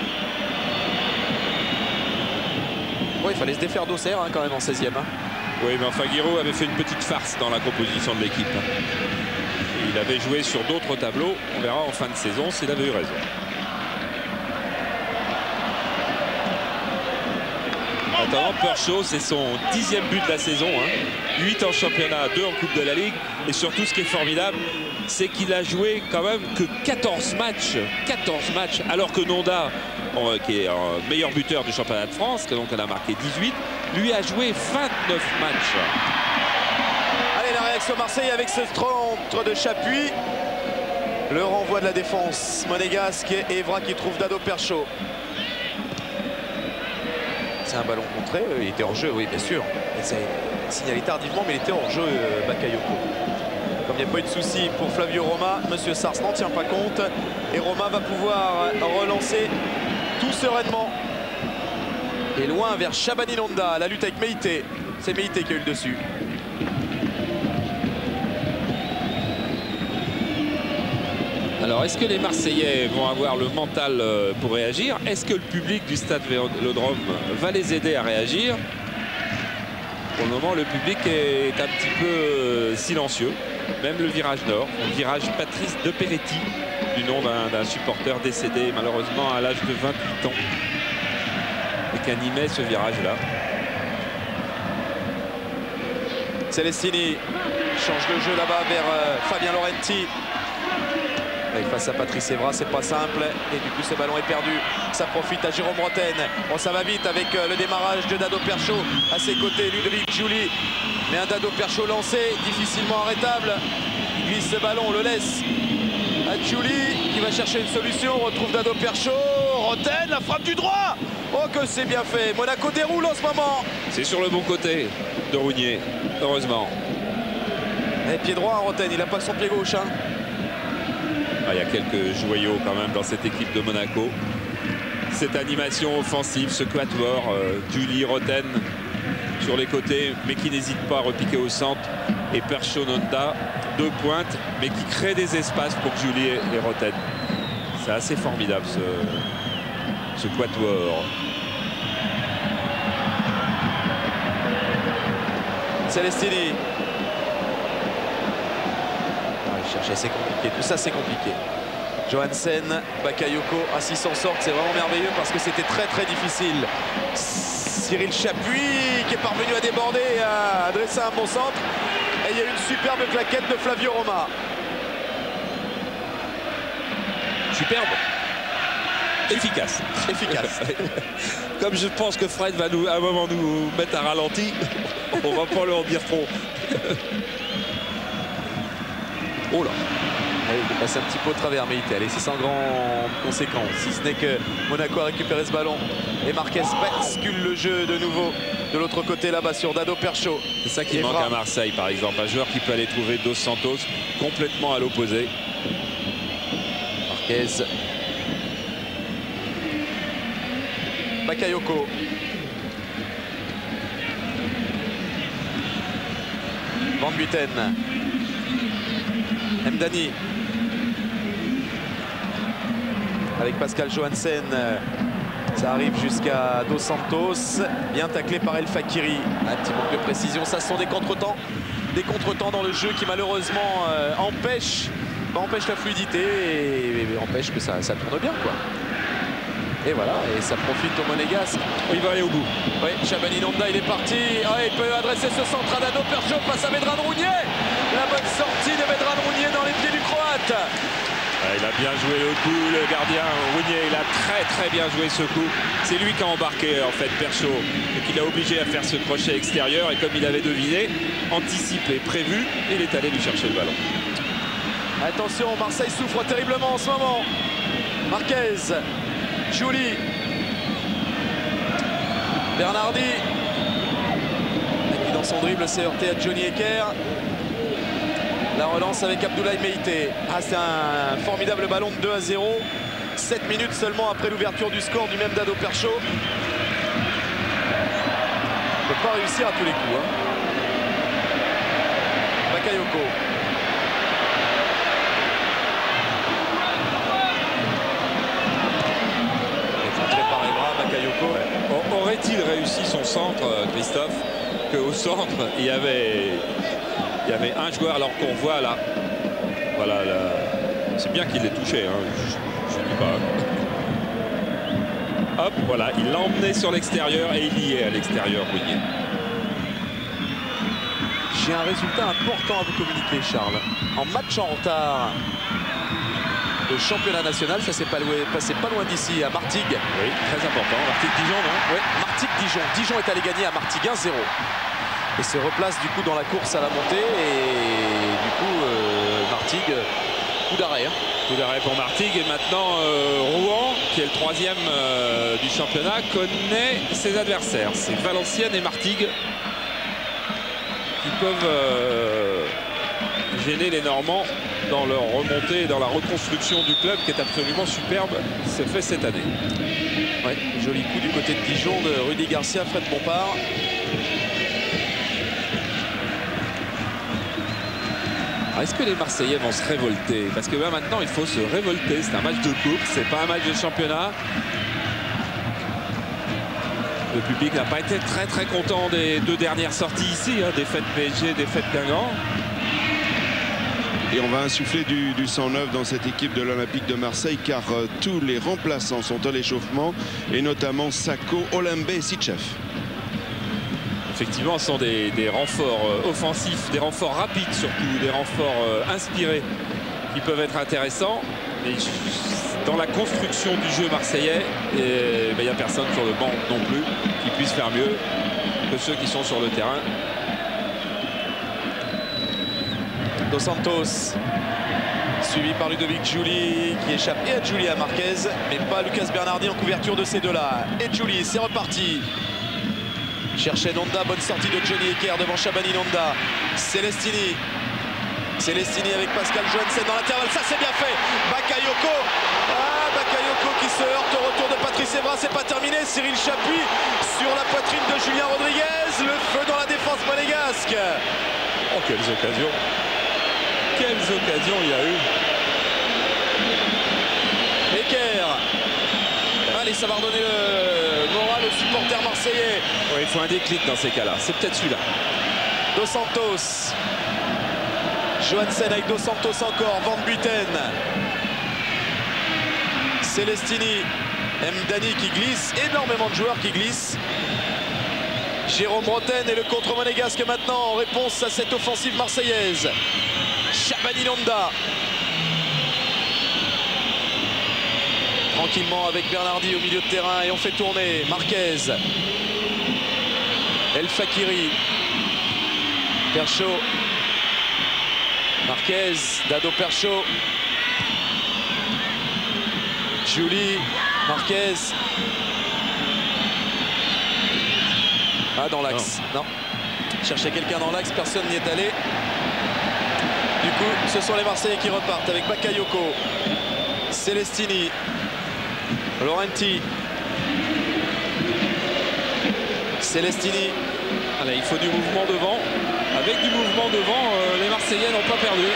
Oui, il fallait se défaire d'Auxerre hein, quand même en seizième. Hein. Oui, mais enfin Guiraud avait fait une petite farce dans la composition de l'équipe. Il avait joué sur d'autres tableaux. On verra en fin de saison s'il avait eu raison. Attendant, Perchaud, c'est son dixième but de la saison. Hein. huit en championnat, deux en Coupe de la Ligue. Et surtout, ce qui est formidable, c'est qu'il a joué quand même que quatorze matchs. quatorze matchs, alors que Nonda, euh, qui est un meilleur buteur du championnat de France, donc elle a marqué dix-huit, lui a joué vingt-neuf matchs. Allez, la réaction Marseille avec ce centre de Chapuis. Le renvoi de la défense monégasque et Evra qui trouve Dado Perchaud. C'est un ballon contré, il était hors jeu, oui bien sûr. C'est signalé tardivement, mais il était hors jeu euh, Bakayoko. Comme il n'y a pas eu de souci pour Flavio Roma, Monsieur Sars n'en tient pas compte. Et Roma va pouvoir relancer tout sereinement. Et loin vers Shabani Nonda, la lutte avec Meïté. C'est Meïté qui a eu le dessus. Alors, est-ce que les Marseillais vont avoir le mental pour réagir? Est-ce que le public du Stade Vélodrome va les aider à réagir? Pour le moment, le public est un petit peu silencieux. Même le virage nord, le virage Patrice de Peretti, du nom d'un supporter décédé malheureusement à l'âge de vingt-huit ans, et qui animait ce virage-là. Celestini change le jeu là-bas vers euh, Fabien Laurenti. Et face à Patrice Evra, c'est pas simple. Et du coup, ce ballon est perdu. Ça profite à Jérôme Roten. Bon, ça va vite avec euh, le démarrage de Dado Perchaud. À ses côtés, Ludovic Giuli. Mais un Dado Perchaud lancé, difficilement arrêtable. Il glisse ce ballon, on le laisse à Giuli qui va chercher une solution. On retrouve Dado Perchaud. Roten, la frappe du droit. Oh, que c'est bien fait. Monaco déroule en ce moment. C'est sur le bon côté de Rougnier, heureusement. Et pied droit, Roten, il n'a pas que son pied gauche. Hein. Ah, il y a quelques joyaux quand même dans cette équipe de Monaco. Cette animation offensive, ce quatuor, euh, Giuli, Roten sur les côtés, mais qui n'hésite pas à repiquer au centre. Et Perchaud Nonda, deux pointes, mais qui crée des espaces pour Giuli et, et Roten. C'est assez formidable ce, ce quatuor. Celestini. Chercher, c'est compliqué, tout ça c'est compliqué. Johansen, Bakayoko, ah, s'ils s'en sortent, c'est vraiment merveilleux parce que c'était très très difficile. Cyril Chapuis qui est parvenu à déborder et à adresser un bon centre. Et il y a une superbe claquette de Flavio Roma. Superbe. Efficace. Efficace. Comme je pense que Fred va nous, à un moment nous mettre un ralenti, on va pas leur dire trop. Oh là, allez, il est passé un petit peu au travers, mais il était allé, c'est sans grande conséquence. Si ce n'est que Monaco a récupéré ce ballon. Et Marquez bascule le jeu de nouveau de l'autre côté là-bas sur Dado Perchaud. C'est ça qui manque à Marseille par exemple. Un joueur qui peut aller trouver Dos Santos complètement à l'opposé. Marquez. Bakayoko. Van Buiten. Mdani avec Pascal Johansen, ça arrive jusqu'à Dos Santos, bien taclé par El Fakiri. Un petit manque de précision, ça ce sont des contretemps des contretemps dans le jeu qui malheureusement euh, empêchent empêche la fluidité et, et empêche que ça, ça tourne bien quoi. Et voilà, et ça profite au Monégasque. Il va aller au bout. Oui, Chabani Nonda, il est parti. Ah, il peut adresser ce centre à Dado Perchaud face à Vedran Rougnier. La bonne sortie de Vedran Rougnier dans les pieds du Croate. Ah, il a bien joué le coup, le gardien Rougnier. Il a très très bien joué ce coup. C'est lui qui a embarqué en fait Perchaud et qui l'a obligé à faire ce crochet extérieur. Et comme il avait deviné, anticipé, prévu, il est allé lui chercher le ballon. Attention, Marseille souffre terriblement en ce moment. Marquez. Giuli, Bernardi, et qui dans son dribble s'est heurté à Johnny Ecker. La relance avec Abdoulaye Meïté. Ah, c'est un formidable ballon de deux à zéro. sept minutes seulement après l'ouverture du score du même Dado Perchaud. Il ne peut pas réussir à tous les coups. Hein. Bakayoko. Aurait-il réussi son centre, Christophe, qu'au centre, il y avait, il y avait un joueur, alors qu'on voit là, voilà, c'est bien qu'il l'ait touché, hein, je ne dis pas. Hop, voilà, il l'a emmené sur l'extérieur et il y est à l'extérieur, Rougnier. J'ai un résultat important à vous communiquer, Charles. En match en retard de championnat national, ça s'est pas passé pas loin d'ici à Martigues. Oui, très important. Martigues-Dijon, non? Oui, Martigues-Dijon. Dijon est allé gagner à Martigues un zéro. Et se replace du coup dans la course à la montée. Et du coup, euh, Martigues, coup d'arrêt. Hein. Coup d'arrêt pour Martigues. Et maintenant, euh, Rouen, qui est le troisième euh, du championnat, connaît ses adversaires. C'est Valenciennes et Martigues qui peuvent euh, gêner les Normands dans leur remontée et dans la reconstruction du club qui est absolument superbe. C'est fait cette année. Ouais, joli coup du côté de Dijon de Rudy Garcia, Fred Bompard. Est-ce que les Marseillais vont se révolter? Parce que ben, maintenant il faut se révolter. C'est un match de coupe, c'est pas un match de championnat. Le public n'a pas été très très content des deux dernières sorties ici, hein, défaite P S G, défaite Guingamp. Et on va insuffler du, du sang neuf dans cette équipe de l'Olympique de Marseille car euh, tous les remplaçants sont à l'échauffement et notamment Sako, Olembe et Sitchef. Effectivement, ce sont des, des renforts euh, offensifs, des renforts rapides surtout, des renforts euh, inspirés qui peuvent être intéressants. Mais dans la construction du jeu marseillais, il n'y a personne sur le banc non plus qui puisse faire mieux que ceux qui sont sur le terrain. Dos Santos, suivi par Ludovic Giuli qui échappe et à Giuli à Marquez, mais pas Lucas Bernardi en couverture de ces deux-là. Et Giuli, c'est reparti. Cherchait Nonda, bonne sortie de Johnny Ecker devant Shabani Nonda. Celestini. Celestini avec Pascal Johansen dans l'intervalle, ça c'est bien fait. Bakayoko. Ah, Bakayoko qui se heurte au retour de Patrice Evra, c'est pas terminé. Cyril Chapuis sur la poitrine de Julien Rodriguez. Le feu dans la défense monégasque. Oh, quelles occasions. Quelles occasions il y a eu. Ecker. Allez, ça va redonner le moral aux supporters marseillais. Ouais, il faut un déclic dans ces cas-là. C'est peut-être celui-là. Dos Santos. Johansen avec Dos Santos encore. Van Buiten. Celestini. Mdani qui glisse. Énormément de joueurs qui glissent. Jérôme Roten et le contre monégasque maintenant en réponse à cette offensive marseillaise. Shabani Nonda. Tranquillement avec Bernardi au milieu de terrain et on fait tourner Marquez. El Fakiri. Percho. Marquez, Dado Percho. Giuli. Marquez. Ah, dans l'axe. Non. non. Cherchait quelqu'un dans l'axe, personne n'y est allé. Du coup, ce sont les Marseillais qui repartent avec Bakayoko. Celestini. Laurenti. Celestini. Allez, il faut du mouvement devant. Avec du mouvement devant, euh, les Marseillais n'ont pas perdu.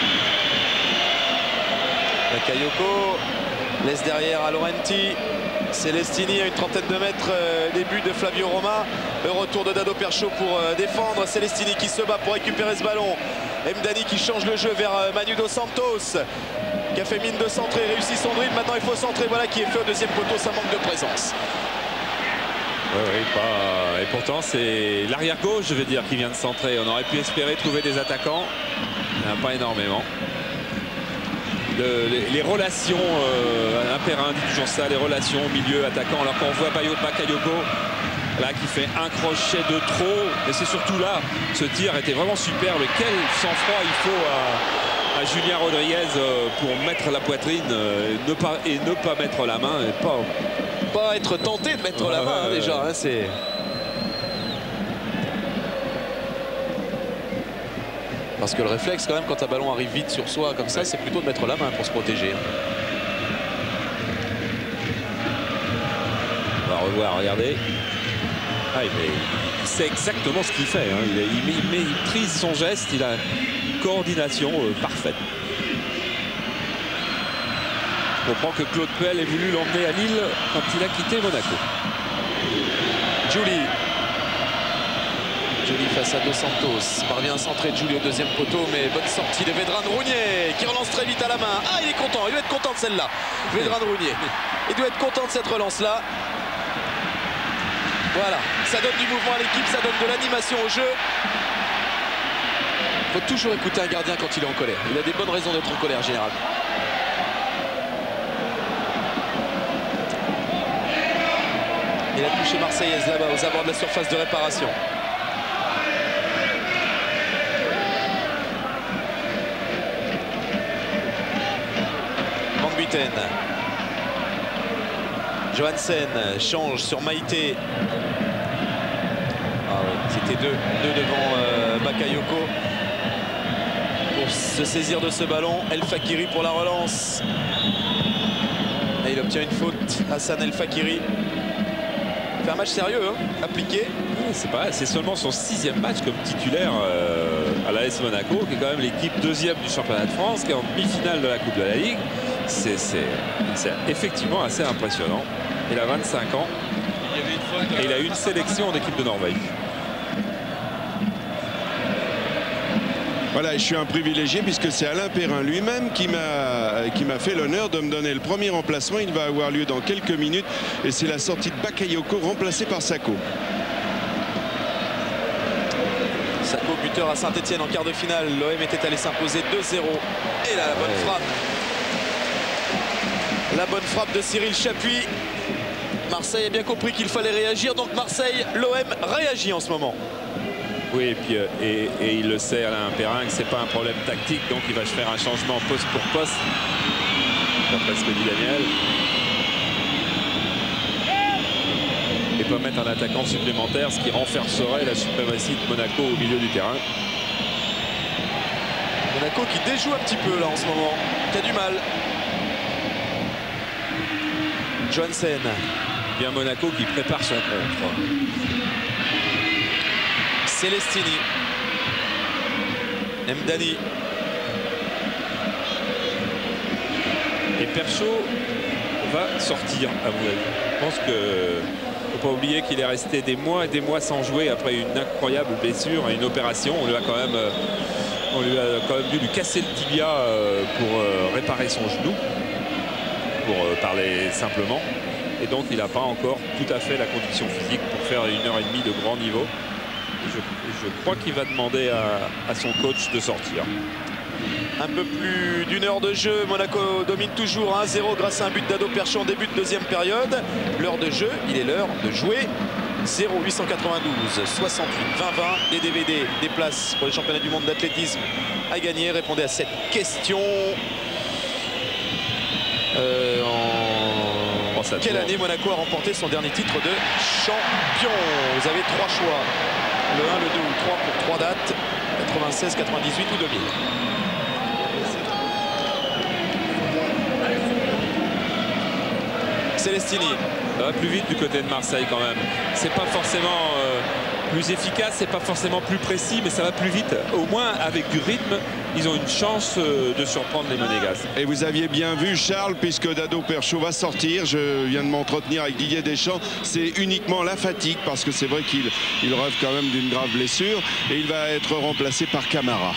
Bakayoko laisse derrière à Laurenti. Celestini à une trentaine de mètres, euh, début de Flavio Roma. Le retour de Dado Percho pour euh, défendre. Celestini qui se bat pour récupérer ce ballon. Mdani qui change le jeu vers euh, Manu Dos Santos. Qui a fait mine de centrer, réussit son dribble. Maintenant il faut centrer, voilà qui est fait au deuxième poteau, ça manque de présence. Oui, oui, pas... Et pourtant c'est l'arrière gauche, je vais dire, qui vient de centrer. On aurait pu espérer trouver des attaquants. Il n'y en a pas énormément. Le, les, les relations, euh, un Perrin dit toujours ça, les relations milieu attaquant, alors qu'on voit Bakayoko là qui fait un crochet de trop. Et c'est surtout là, ce tir était vraiment superbe. Quel sang-froid il faut à, à Julien Rodriguez euh, pour mettre la poitrine euh, ne pas, et ne pas mettre la main. Et pas, pas être tenté de mettre euh, la main hein, déjà. Hein, c'est... Parce que le réflexe quand même quand un ballon arrive vite sur soi comme ça, c'est plutôt de mettre la main pour se protéger. On va revoir, regardez. Ah, il, il sait exactement ce qu'il fait. Hein. Il, il, il, met, il prise son geste, il a une coordination euh, parfaite. On comprend que Claude Puel ait voulu l'emmener à Lille quand il a quitté Monaco. Giuli. Giuli face à Dos Santos. Parvient à centrer Giuli au deuxième poteau, mais bonne sortie de Vedran Rounier qui relance très vite à la main. Ah, il est content, il doit être content de celle-là. Vedran Rounier. Il doit être content de cette relance-là. Voilà, ça donne du mouvement à l'équipe, ça donne de l'animation au jeu. Il faut toujours écouter un gardien quand il est en colère. Il a des bonnes raisons d'être en colère généralement. Et la touche marseillaise là-bas aux abords de la surface de réparation. Van Buiten. Johansen change sur Maïté. Ah oui, c'était deux, deux devant euh, Bakayoko pour se saisir de ce ballon. El Fakiri pour la relance. Et il obtient une faute. Hassan El Fakiri. Il fait un match sérieux, hein, appliqué. C'est pas, c'est seulement son sixième match comme titulaire euh, à l'A S Monaco, qui est quand même l'équipe deuxième du championnat de France, qui est en demi-finale de la Coupe de la Ligue. C'est effectivement assez impressionnant. Il a vingt-cinq ans et il a eu une sélection en équipe de Norvège. Voilà, je suis un privilégié puisque c'est Alain Perrin lui-même qui m'a qui m'a fait l'honneur de me donner le premier remplacement. Il va avoir lieu dans quelques minutes et c'est la sortie de Bakayoko remplacée par Sako. buteur à Saint-Etienne en quart de finale. L'O M était allé s'imposer deux zéro. Et là, la bonne ouais. frappe. La bonne frappe de Cyril Chapuis. Marseille a bien compris qu'il fallait réagir. Donc Marseille, l'O M réagit en ce moment. Oui, et puis euh, et, et il le sait, Alain Perrin, que c'est pas un problème tactique. Donc il va faire un changement poste pour poste. D'après ce que dit Daniel. Et pas mettre un attaquant supplémentaire, ce qui renforcerait la suprématie de Monaco au milieu du terrain. Monaco qui déjoue un petit peu là en ce moment, qui a du mal. Johansen. Bien Monaco qui prépare son contre. Celestini. Mdani. Et Perchaud va sortir à mon avis. Je pense que faut pas oublier qu'il est resté des mois et des mois sans jouer après une incroyable blessure et une opération. On lui a quand même, on lui a quand même dû lui casser le tibia pour réparer son genou, pour parler simplement. Et donc il n'a pas encore tout à fait la condition physique pour faire une heure et demie de grand niveau. Je, je crois qu'il va demander à, à son coach de sortir. Un peu plus d'une heure de jeu, Monaco domine toujours un zéro grâce à un but d'Ado Perchaud en début de deuxième période. L'heure de jeu, il est l'heure de jouer. zéro huit cent quatre-vingt-douze soixante-huit vingt vingt, des D V D, des places pour les championnats du monde d'athlétisme à gagner. Répondez à cette question. Euh, en... en quelle année Monaco a remporté son dernier titre de champion? Vous avez trois choix. Le un, le deux ou le trois pour trois dates. quatre-vingt-seize, quatre-vingt-dix-huit ou deux mille. Celestini. Ça va plus vite du côté de Marseille quand même. C'est pas forcément euh, plus efficace, c'est pas forcément plus précis, mais ça va plus vite. Au moins avec du rythme, ils ont une chance euh, de surprendre les Monégasques. Et vous aviez bien vu Charles, puisque Dado Perchaud va sortir. Je viens de m'entretenir avec Didier Deschamps. C'est uniquement la fatigue, parce que c'est vrai qu'il il rêve quand même d'une grave blessure. Et il va être remplacé par Camara.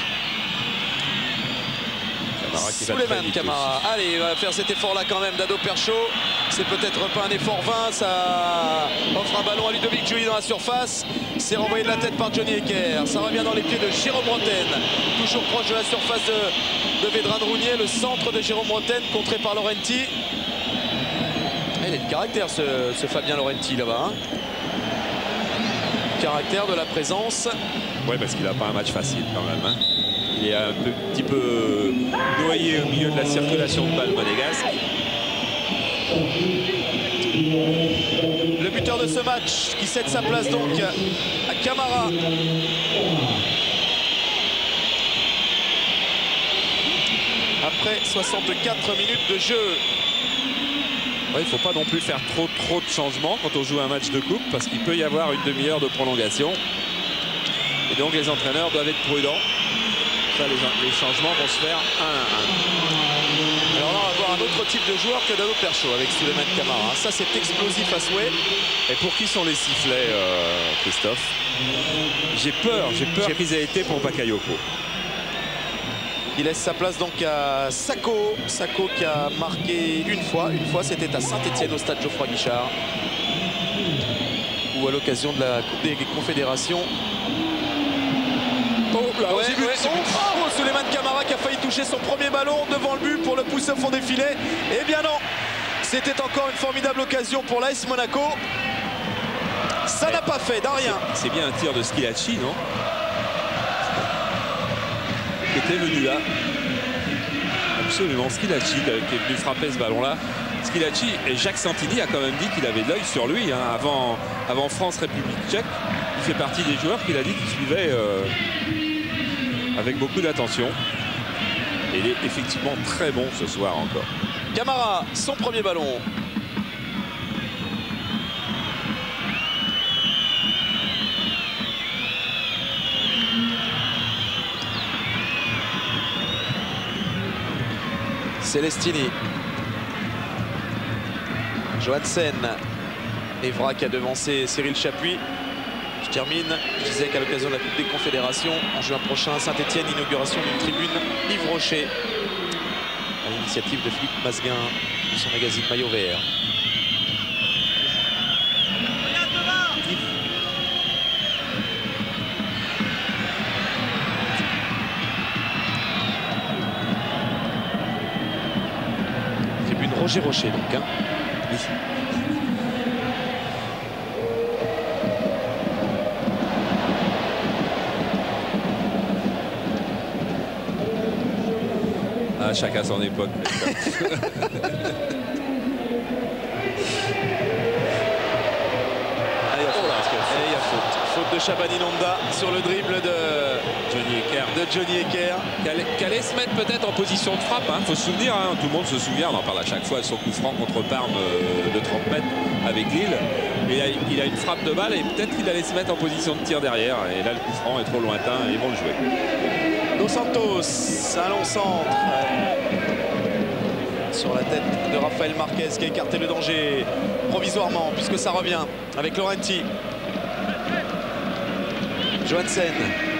Souleymane Camara. Allez, il va faire cet effort-là quand même, Dado Perchaud. C'est peut-être pas un effort vain. Ça offre un ballon à Ludovic Giuly dans la surface. C'est renvoyé de la tête par Johnny Hecker. Ça revient dans les pieds de Jérôme Roten. Toujours proche de la surface de, de Vedran Rounier. Le centre de Jérôme Roten, contré par Laurenti. Il a du caractère, ce, ce Fabien Laurenti, là-bas. Hein. Caractère, de la présence. Oui, parce qu'il n'a pas un match facile quand même. Hein. Il est un peu, petit peu noyé au milieu de la circulation de balles monégasque. Le buteur de ce match qui cède sa place donc à Camara. Après soixante-quatre minutes de jeu. Ouais, il ne faut pas non plus faire trop trop de changements quand on joue un match de coupe, parce qu'il peut y avoir une demi-heure de prolongation. Et donc les entraîneurs doivent être prudents. Ça, les, les changements vont se faire un à un. Alors là, on va voir un autre type de joueur que Dado Perchaud avec Souleymane Camara. Ça, c'est explosif à souhait. Et pour qui sont les sifflets, euh, Christophe? J'ai peur, j'ai peur qu'ils aient été pour Bakayoko. Il laisse sa place donc à Sako. Sako qui a marqué une fois. Une fois, c'était à Saint-Etienne au stade Geoffroy Guichard. Ou à l'occasion de la Coupe des Confédérations. Oh, là, ouais, ouais. Oh, oh, Souleymane Camara qui a failli toucher son premier ballon devant le but pour le pousser au fond des filets. Eh bien non, c'était encore une formidable occasion pour l'A S Monaco. Ça n'a pas fait, d'Arien. C'est bien un tir de Schilacci, non? Qui était venu là. Absolument, Schilacci qui est venu frapper ce ballon-là. Schilacci, et Jacques Santini a quand même dit qu'il avait de l'œil sur lui hein, avant, avant France-République tchèque. Il fait partie des joueurs qu'il a dit qu'il suivait euh, avec beaucoup d'attention. Et il est effectivement très bon ce soir encore. Camara, son premier ballon. Celestini. Johansen. Evra qui a devancé Cyril Chapuis. Je termine, je disais qu'à l'occasion de la Coupe des Confédérations, en juin prochain, Saint-Etienne, inauguration d'une tribune Yves Rocher, à l'initiative de Philippe Masguin, de son magazine Maillot Vert. Roger Rocher donc. Hein. Oui. Ah, chacun son époque. Il y a faute. Faute de Shabani Nonda sur le dribble de Johnny Ecker. De Johnny Ecker. Qui allait se mettre peut-être en position de frappe. Il hein. faut se souvenir, hein. Tout le monde se souvient, on en parle à chaque fois, de son coup franc contre Parme euh, de trente mètres avec Lille. Mais il a, il a une frappe de balle et peut-être qu'il allait se mettre en position de tir derrière. Et là, le coup franc est trop lointain et ils vont le jouer. Dos Santos, un long centre. Sur la tête de Rafael Marquez qui a écarté le danger provisoirement puisque ça revient avec Laurenti. Johansen.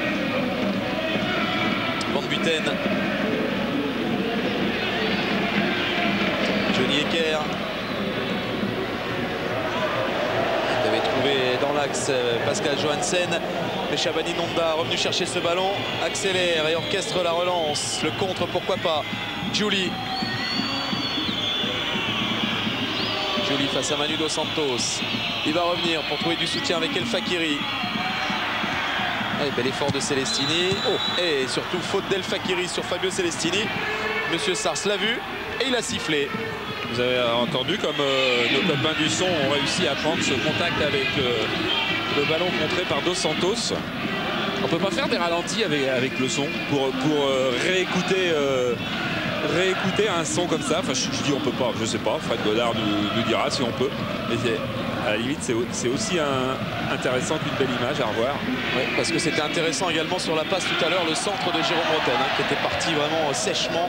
Van Buiten. Johnny Ecker. Il avait trouvé dans l'axe Pascal Johansen. Mais Shabani Nonda revenu chercher ce ballon, accélère et orchestre la relance. Le contre, pourquoi pas. Julie. Julie face à Manu Dos Santos. Il va revenir pour trouver du soutien avec El Fakiri. Allez, bel effort de Celestini. Oh, et surtout faute d'El Fakiri sur Fabio Celestini. Monsieur Sars l'a vu et il a sifflé. Vous avez entendu comme euh, nos copains du son ont réussi à prendre ce contact avec euh, le ballon contré par Dos Santos. On peut pas faire des ralentis avec, avec le son pour, pour euh, réécouter, euh, réécouter un son comme ça. Enfin, je, je dis on peut pas, je sais pas. Fred Godard nous, nous dira si on peut. Mais à la limite, c'est aussi un, intéressant qu'une belle image à revoir. Ouais, parce que c'était intéressant également sur la passe tout à l'heure, le centre de Jérôme Bretagne hein, qui était parti vraiment sèchement.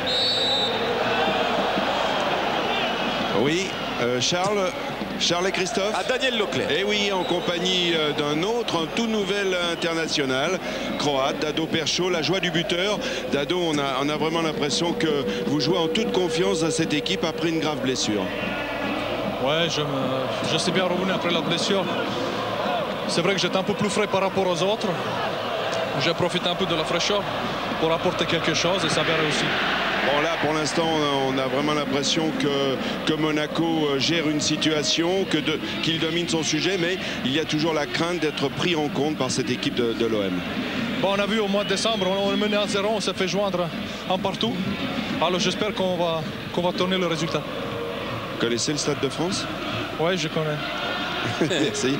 Oui, euh, Charles, Charles et Christophe. À Daniel Leclerc. Et oui, en compagnie d'un autre, un tout nouvel international, croate, Dado Percho, la joie du buteur. Dado, on a, on a vraiment l'impression que vous jouez en toute confiance à cette équipe après une grave blessure. Ouais, je, me, je sais bien revenir après la blessure. C'est vrai que j'étais un peu plus frais par rapport aux autres. J'ai profité un peu de la fraîcheur pour apporter quelque chose et ça avait réussi. Bon là pour l'instant on a vraiment l'impression que, que Monaco gère une situation, que de, qu'il domine son sujet, mais il y a toujours la crainte d'être pris en compte par cette équipe de, de l'O M. Bon, on a vu au mois de décembre, on est mené à zéro, on s'est fait joindre un partout. Alors j'espère qu'on va, qu'on va tourner le résultat. Vous connaissez le Stade de France? Oui, je connais. Merci.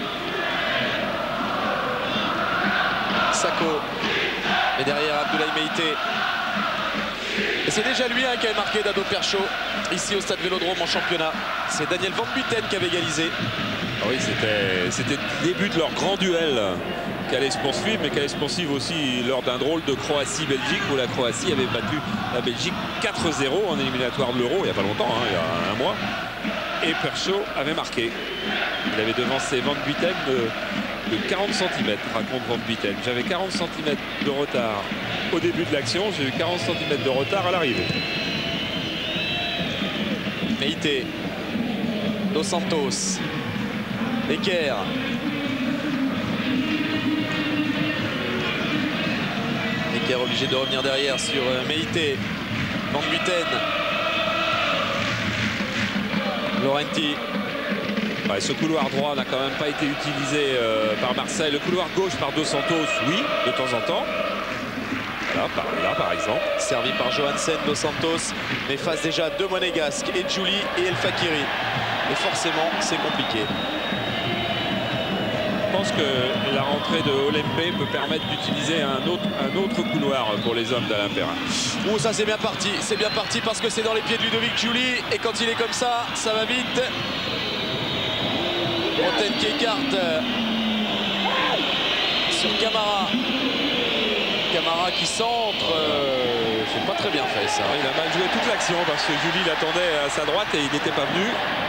Sako. Et derrière Abdoulaye Meïté. Et c'est déjà lui hein, qui avait marqué Dado Percho ici au Stade Vélodrome en championnat. C'est Daniel Van Buiten qui avait égalisé. Ah oui, c'était le début de leur grand duel qui allait se poursuivre, mais qui allait se poursuivre aussi lors d'un drôle de Croatie-Belgique où la Croatie avait battu la Belgique quatre zéro en éliminatoire de l'Euro il n'y a pas longtemps, hein, il y a un mois. Et Percho avait marqué. Il avait devancé Van Buiten de, de quarante centimètres, raconte Van Buiten. J'avais quarante centimètres de retard au début de l'action, j'ai eu quarante centimètres de retard à l'arrivée. Meïté, Dos Santos, Ecker. Ecker obligé de revenir derrière sur Meïté. Van Buiten. Laurenti. Ouais, ce couloir droit n'a quand même pas été utilisé euh, par Marseille. Le couloir gauche par Dos Santos, oui, de temps en temps. Là par, là, par exemple. Servi par Johansen, Dos Santos, mais face déjà deux Monégasques, et Julie et El Fakiri. Et forcément, c'est compliqué. Je pense que la rentrée de Olympe peut permettre d'utiliser un autre, un autre couloir pour les hommes d'Alain Perrin. Oh, ça c'est bien parti, c'est bien parti parce que c'est dans les pieds de Ludovic Julie. Et quand il est comme ça, ça va vite. Bretagne qui écarte sur Camara. Camara qui centre. Euh, c'est pas très bien fait ça. Il a mal joué toute l'action parce que Julie l'attendait à sa droite et il n'était pas venu.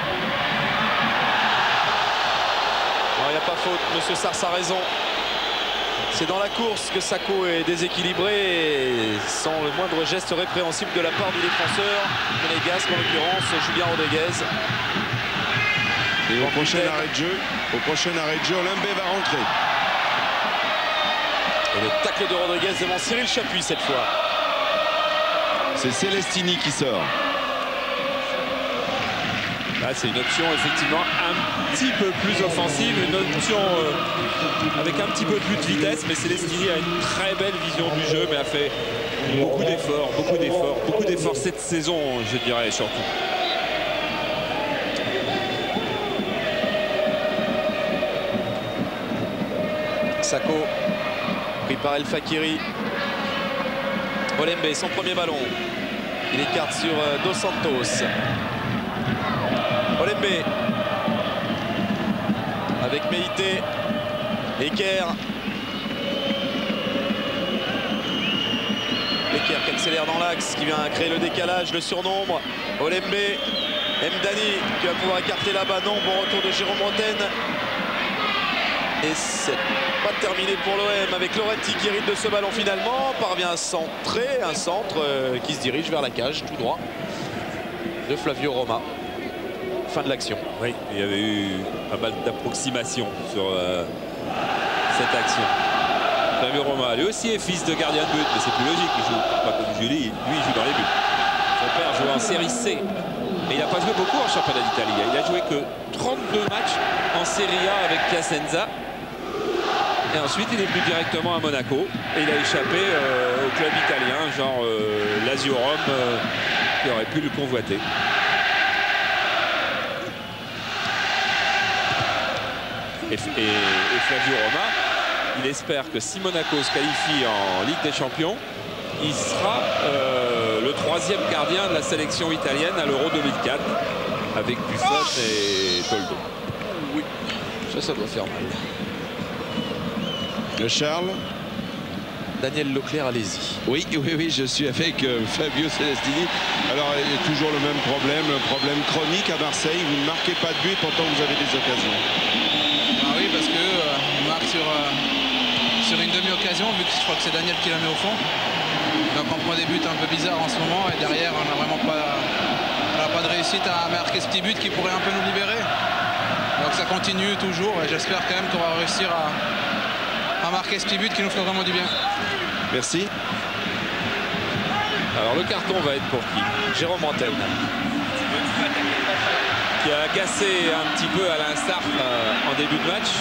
Il n'y a pas faute, monsieur Sars a raison. C'est dans la course que Sako est déséquilibré et sans le moindre geste répréhensible de la part du défenseur monégasque, en l'occurrence Julien Rodriguez. Et au prochain arrêt de jeu, au prochain arrêt de jeu, Olympe va rentrer. Et le tacle de Rodriguez devant Cyril Chapuis cette fois. C'est Celestini qui sort. Là, c'est une option effectivement un petit peu plus offensive, une option euh, avec un petit peu plus de vitesse, mais Celestini a une très belle vision du jeu, mais a fait beaucoup d'efforts, beaucoup d'efforts, beaucoup d'efforts cette saison, je dirais surtout. Sako, pris par El Fakiri. Olembe, son premier ballon. Il écarte sur Dos Santos. Olembe. Avec Meïté. Eker. Eker qui accélère dans l'axe, qui vient créer le décalage, le surnombre. Olembe. Mdani qui va pouvoir écarter là-bas. Non, bon retour de Jérôme Roten. Et c'est pas terminé pour l'O M avec Laurenti qui hérite de ce ballon finalement. Parvient à centrer, un centre euh, qui se dirige vers la cage tout droit de Flavio Roma. Fin de l'action. Oui, il y avait eu pas mal d'approximations sur euh, cette action. Flavio Roma, lui aussi est fils de gardien de but, mais c'est plus logique, il joue pas comme Julie, lui il joue dans les buts. Son père joue en série C. Et il n'a pas joué beaucoup en championnat d'Italie. Il a joué que trente-deux matchs en Serie A avec Piacenza. Et ensuite, il est venu directement à Monaco. Et il a échappé euh, au club italien, genre euh, Lazio Rome, euh, qui aurait pu le convoiter. Et, et, et Flavio Roma, il espère que si Monaco se qualifie en Ligue des Champions, il sera euh, le troisième gardien de la sélection italienne à l'Euro deux mille quatre avec Buffon et Toldo. Oui, ça, ça doit faire mal. Le Charles. Daniel Leclerc, allez-y. Oui, oui, oui, je suis avec euh, Fabio Celestini. Alors, il y a toujours le même problème, le problème chronique à Marseille. Vous ne marquez pas de but, pourtant vous avez des occasions. Ah oui, parce que euh, on marque sur, euh, sur une demi-occasion, vu que je crois que c'est Daniel qui la met au fond. Donc on prend des buts un peu bizarres en ce moment, et derrière, on n'a vraiment pas, on n'a pas de réussite à marquer ce petit but qui pourrait un peu nous libérer. Donc ça continue toujours, et j'espère quand même qu'on va réussir à... à marquer ce petit but qui nous ferait vraiment du bien. Merci. Alors le carton va être pour qui? Jérôme Roten. Qui a agacé un petit peu Alain Sartre euh, en début de match.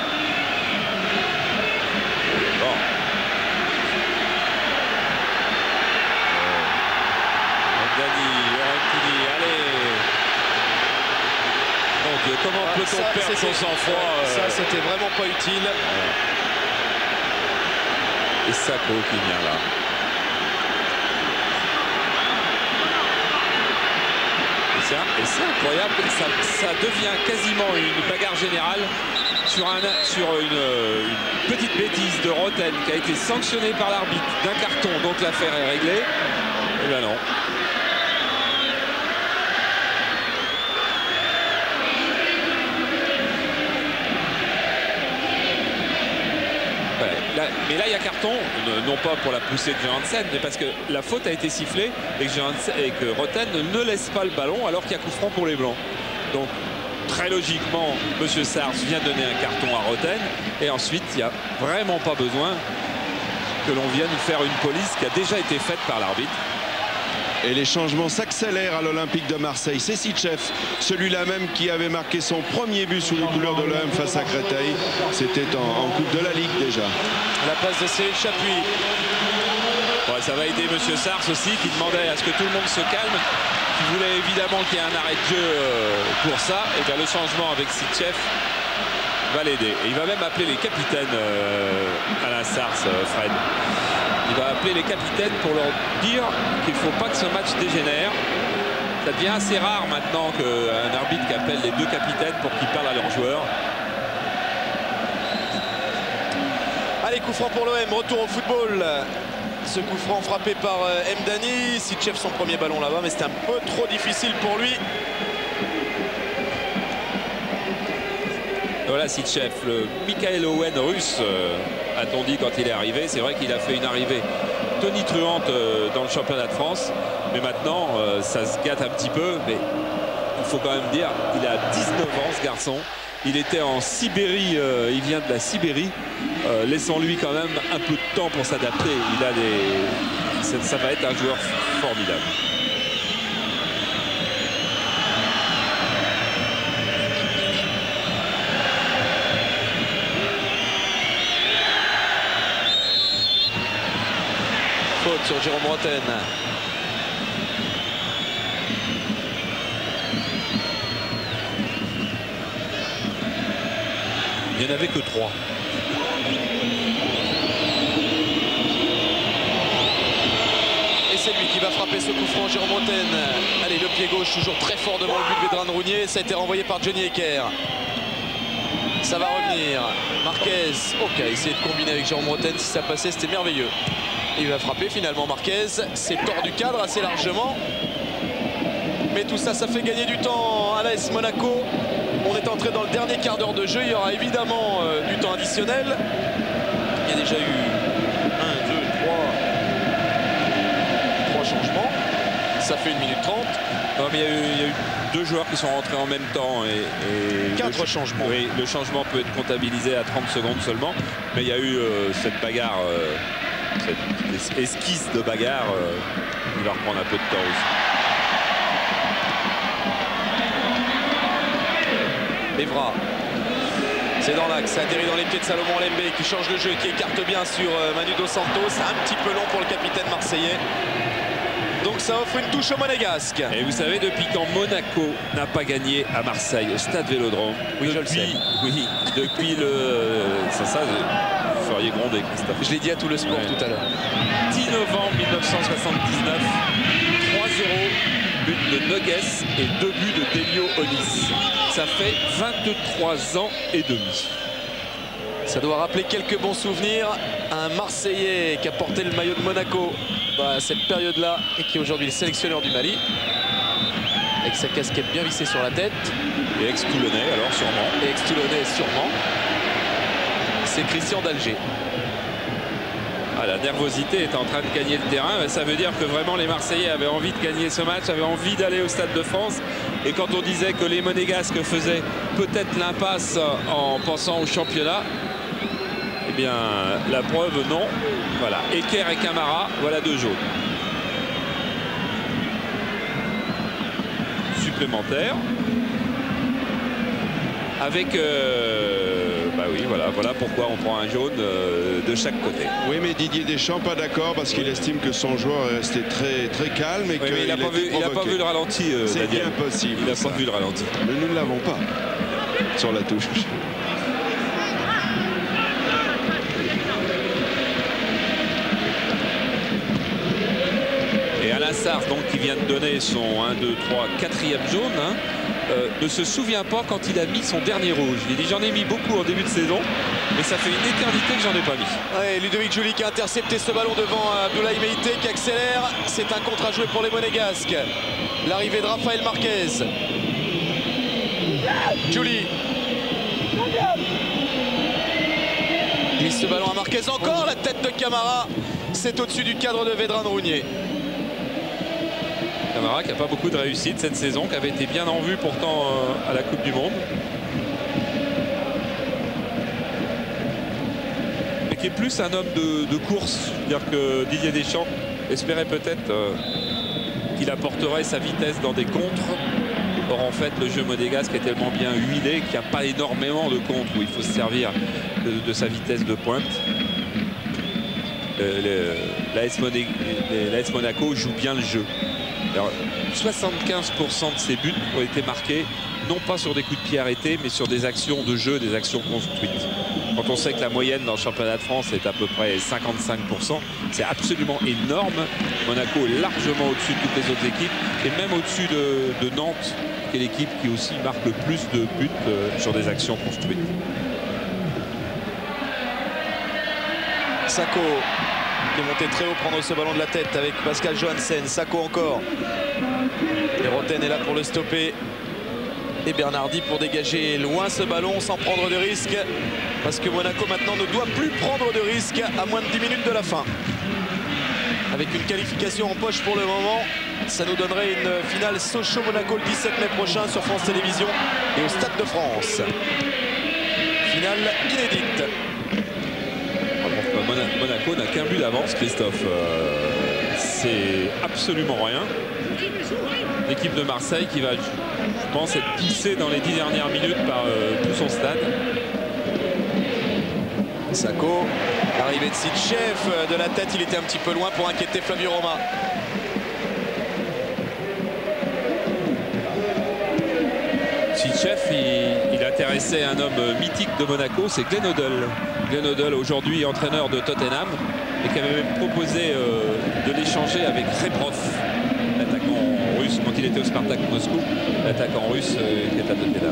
Bon. Dani, Laurentini, allez. Mon Dieu, comment Ah, peut-on ça, perdre son sang-froid euh... Ça, c'était vraiment pas utile. Et Sako qui vient là. Et c'est incroyable, ça, ça devient quasiment une bagarre générale sur, un, sur une, une petite bêtise de Roten qui a été sanctionné par l'arbitre d'un carton, donc l'affaire est réglée. Et bien non. Là, mais là il y a carton, non pas pour la poussée de Johansen, mais parce que la faute a été sifflée et que, Johansen, et que Roten ne laisse pas le ballon alors qu'il y a coup franc pour les Blancs. Donc très logiquement, M. Sars vient donner un carton à Roten et ensuite il n'y a vraiment pas besoin que l'on vienne faire une police qui a déjà été faite par l'arbitre. Et les changements s'accélèrent à l'Olympique de Marseille. C'est Sitchev, celui-là même qui avait marqué son premier but sous les couleurs de l'O M face à Créteil. C'était en, en Coupe de la Ligue déjà. La passe de Cyril Chapuis. Ouais, ça va aider M. Sars aussi qui demandait à ce que tout le monde se calme, qui voulait évidemment qu'il y ait un arrêt de jeu pour ça. Et bien le changement avec Sitchev va l'aider. Et il va même appeler les capitaines euh, Alain Sars, euh, Fred. Il va appeler les capitaines pour leur dire qu'il ne faut pas que ce match dégénère. Ça devient assez rare maintenant qu'un arbitre qui appelle les deux capitaines pour qu'ils parlent à leurs joueurs. Allez, coup franc pour l'O M, retour au football. Ce coup franc frappé par Mdani. Sitchev son premier ballon là-bas, mais c'était un peu trop difficile pour lui. Voilà Sitchev, le Michael Owen russe, euh, a-t-on dit quand il est arrivé. C'est vrai qu'il a fait une arrivée tonitruante euh, dans le championnat de France. Mais maintenant, euh, ça se gâte un petit peu. Mais il faut quand même dire, il a dix-neuf ans ce garçon. Il était en Sibérie, euh, il vient de la Sibérie. Euh, Laissons-lui quand même un peu de temps pour s'adapter. Il a des... ça, ça va être un joueur formidable. Jérôme Rotten. Il n'y en avait que trois. Et c'est lui qui va frapper ce coup franc, Jérôme Rotten. Allez, le pied gauche toujours très fort devant le but de Vedran Rounier. Ça a été renvoyé par Johnny Hecker. Ça va revenir. Marquez, ok, essayer de combiner avec Jérôme Rotten. Si ça passait, c'était merveilleux. Il va frapper finalement Marquez. C'est hors du cadre assez largement. Mais tout ça, ça fait gagner du temps à l'A S Monaco. On est entré dans le dernier quart d'heure de jeu. Il y aura évidemment euh, du temps additionnel. Il y a déjà eu un, deux, trois, trois changements. Ça fait une minute trente. Non, mais il y, a eu, il y a eu deux joueurs qui sont rentrés en même temps. Et, et Quatre le, changements. Oui, le changement peut être comptabilisé à trente secondes seulement. Mais il y a eu euh, cette bagarre, euh, cette esquisse de bagarre. Euh, il va reprendre un peu de temps aussi. Evra, c'est dans l'axe, ça atterrit dans les pieds de Salomon Lembe qui change le jeu, qui écarte bien sur Manu Dos Santos. Un petit peu long pour le capitaine marseillais. Donc ça offre une touche au Monégasque. Et vous savez, depuis quand Monaco n'a pas gagné à Marseille, au stade Vélodrome, oui, depuis, je le sais. Oui, depuis le... C'est ça, vous feriez gronder, Christophe. Je l'ai dit à tout le sport ouais. tout à l'heure. dix novembre mille neuf cent soixante-dix-neuf, trois zéro, but de Noguès et deux buts de Delio Onis. Ça fait vingt-trois ans et demi. Ça doit rappeler quelques bons souvenirs à un Marseillais qui a porté le maillot de Monaco à cette période-là et qui est aujourd'hui le sélectionneur du Mali. Avec sa casquette bien vissée sur la tête. Et ex-Toulonnais alors sûrement. Et ex-Toulonnais sûrement. C'est Christian d'Alger. Ah, la nervosité est en train de gagner le terrain. Ça veut dire que vraiment les Marseillais avaient envie de gagner ce match, avaient envie d'aller au Stade de France. Et quand on disait que les Monégasques faisaient peut-être l'impasse en pensant au championnat, eh bien la preuve non. Voilà, Hecker et Camara, voilà deux jaunes. Supplémentaire. Avec... Euh, bah oui, voilà, voilà pourquoi on prend un jaune euh, de chaque côté. Oui, mais Didier Deschamps pas d'accord parce qu'il estime que son joueur est resté très, très calme. Et oui, mais il n'a pas, pas vu le ralenti. Euh, C'est bien possible. Il n'a pas vu le ralenti. Mais nous ne l'avons pas sur la touche. Et Alain Sarr, donc, qui vient de donner son un, deux, trois, quatrième jaune, hein, euh, ne se souvient pas quand il a mis son dernier rouge. Il dit j'en ai mis beaucoup en début de saison, mais ça fait une éternité que j'en ai pas mis. Ouais, Ludovic Joly qui a intercepté ce ballon devant Abdoulaye Meïté qui accélère. C'est un contre à jouer pour les Monégasques. L'arrivée de Rafael Marquez. Joly. Glisse ce ballon à Marquez. Encore la tête de Camara. C'est au-dessus du cadre de Vedran Rounier. Camara qui n'a pas beaucoup de réussite cette saison, qui avait été bien en vue pourtant euh, à la Coupe du Monde. Mais qui est plus un homme de, de course. C'est-à-dire que Didier Deschamps espérait peut-être euh, qu'il apporterait sa vitesse dans des contres. Or en fait le jeu monégasque est tellement bien huilé qu'il n'y a pas énormément de contres où il faut se servir de, de sa vitesse de pointe. Euh, L'A S Monaco joue bien le jeu. Alors, soixante-quinze pour cent de ses buts ont été marqués non pas sur des coups de pied arrêtés mais sur des actions de jeu, des actions construites. Quand on sait que la moyenne dans le championnat de France est à peu près cinquante-cinq pour cent, c'est absolument énorme. Monaco est largement au-dessus de toutes les autres équipes et même au-dessus de, de Nantes, qui est l'équipe qui aussi marque le plus de buts euh, sur des actions construites. Sako qui est monté très haut, prendre ce ballon de la tête avec Pascal Johansen. Sako encore. Et Rotten est là pour le stopper. Et Bernardi pour dégager loin ce ballon sans prendre de risque. Parce que Monaco maintenant ne doit plus prendre de risque à moins de dix minutes de la fin. Avec une qualification en poche pour le moment, ça nous donnerait une finale Sochaux-Monaco le dix-sept mai prochain sur France Télévisions et au Stade de France. Finale inédite. Monaco n'a qu'un but d'avance, Christophe. Euh, c'est absolument rien. L'équipe de Marseille qui va, je pense, être poussée dans les dix dernières minutes par euh, tout son stade. Sako L'arrivée de Sitchev de la tête, il était un petit peu loin pour inquiéter Flavio Roma. Sitchev, il, il intéressait un homme mythique de Monaco, c'est Glenn Hoddle. Glenn Hoddle, aujourd'hui entraîneur de Tottenham, et qui avait même proposé euh, de l'échanger avec Rebrov, l'attaquant russe, quand il était au Spartak Moscou, l'attaquant russe euh, qui est à Tottenham.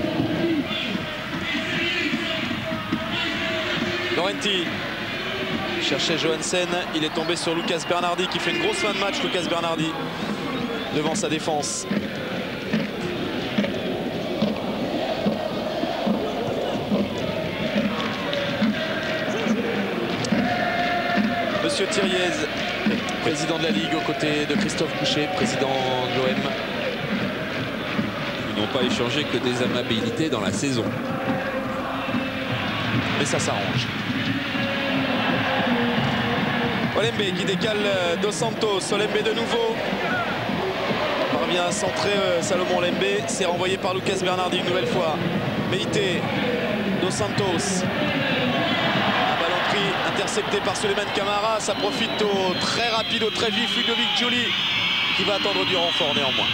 Laurenti cherchait Johansen, il est tombé sur Lucas Bernardi qui fait une grosse fin de match. Lucas Bernardi devant sa défense. Monsieur Thiriez, président de la Ligue aux côtés de Christophe Boucher, président de l'O M. Ils n'ont pas échangé que des amabilités dans la saison. Mais ça s'arrange. Olembe qui décale Dos Santos. Olembe de nouveau. Parvient à centrer euh, Salomon Olembe. C'est renvoyé par Lucas Bernardi une nouvelle fois. Meite. Dos Santos. Un ballon pris, intercepté par Souleymane Camara. Ça profite au très rapide, au très vif Ludovic Giuli qui va attendre du renfort néanmoins.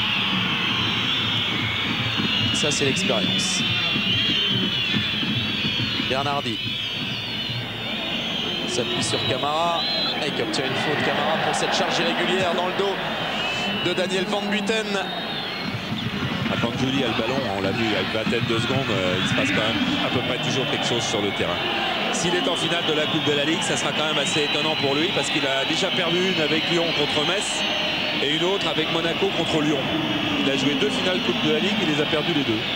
Ça, c'est l'expérience. Bernardi s'appuie sur Camara et qui obtient une faute. Camara pour cette charge irrégulière dans le dos de Daniel Van Buiten. Quand Giuli a le ballon, on l'a vu, à une vingtaine de secondes, euh, il se passe quand même à peu près toujours quelque chose sur le terrain. S'il est en finale de la Coupe de la Ligue, ça sera quand même assez étonnant pour lui parce qu'il a déjà perdu une avec Lyon contre Metz et une autre avec Monaco contre Lyon. Il a joué deux finales Coupe de la Ligue, il les a perdues les deux.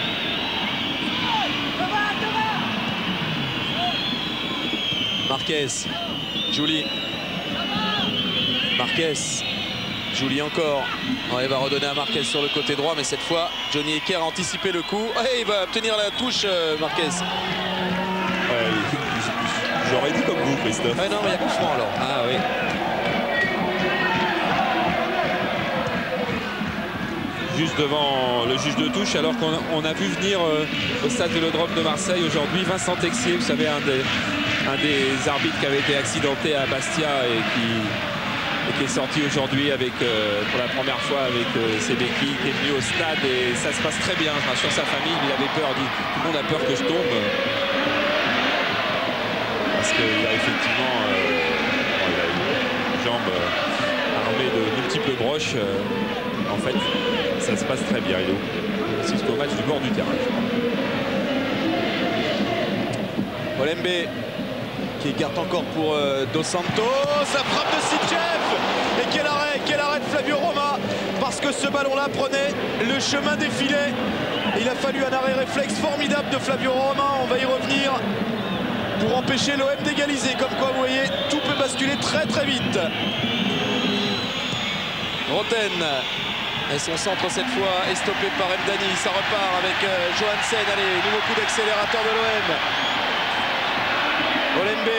Marquez, Giuli, Marquez, Giuli encore. Oh, il va redonner à Marquez sur le côté droit, mais cette fois, Johnny Hecker a anticipé le coup. Oh, il va obtenir la touche, euh, Marquez. Ouais, j'aurais dit comme vous, Christophe. Ouais, non, mais il y a coup franc alors. Ah oui. Juste devant le juge de touche, alors qu'on on a vu venir euh, au stade Vélodrome de Marseille aujourd'hui Vincent Texier, vous savez, un des, un des arbitres qui avait été accidenté à Bastia et qui, et qui est sorti aujourd'hui avec euh, pour la première fois avec euh, ses béquilles, qui est venu au stade et ça se passe très bien. Enfin, sur sa famille, il avait peur, il dit tout le monde a peur que je tombe. Parce qu'il a effectivement euh, bon, il a une jambe euh, armée de multiples broches. Euh, en fait, ça se passe très bien, il est jusqu'au match du bord du terrain. Olembe qui écarte encore pour euh, Dos Santos. La frappe de Sitchev. Et quel arrêt, quel arrêt de Flavio Roma. Parce que ce ballon-là prenait le chemin des filets. Il a fallu un arrêt réflexe formidable de Flavio Roma. On va y revenir pour empêcher l'O M d'égaliser. Comme quoi, vous voyez, tout peut basculer très très vite. Roten. Et son centre cette fois est stoppé par Mdani. Ça repart avec euh, Johansen. Allez, nouveau coup d'accélérateur de l'O M. Olembe.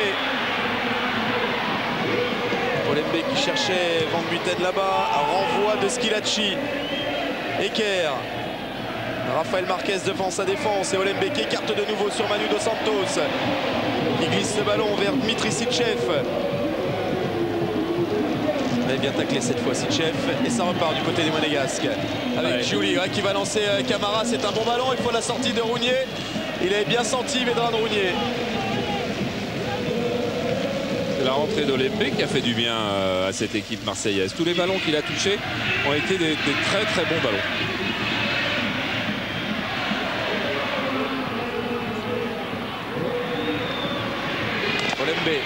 Olembe qui cherchait Van Buiten là-bas. Un renvoi de Schilacci. Eker. Rafael Marquez devant sa défense. Et Olembe qui écarte de nouveau sur Manu Dos Santos. Il glisse le ballon vers Dmitri Sitchev. Il a bien taclé cette fois Sitchev. Et ça repart du côté des Monégasques. Avec ouais, Giuli ouais, qui va lancer euh, Camara. C'est un bon ballon. Il faut la sortie de Rounier. Il avait bien senti Vedran Rounier. La rentrée d'Olembe qui a fait du bien euh, à cette équipe marseillaise. Tous les ballons qu'il a touchés ont été des, des très très bons ballons. Olembe.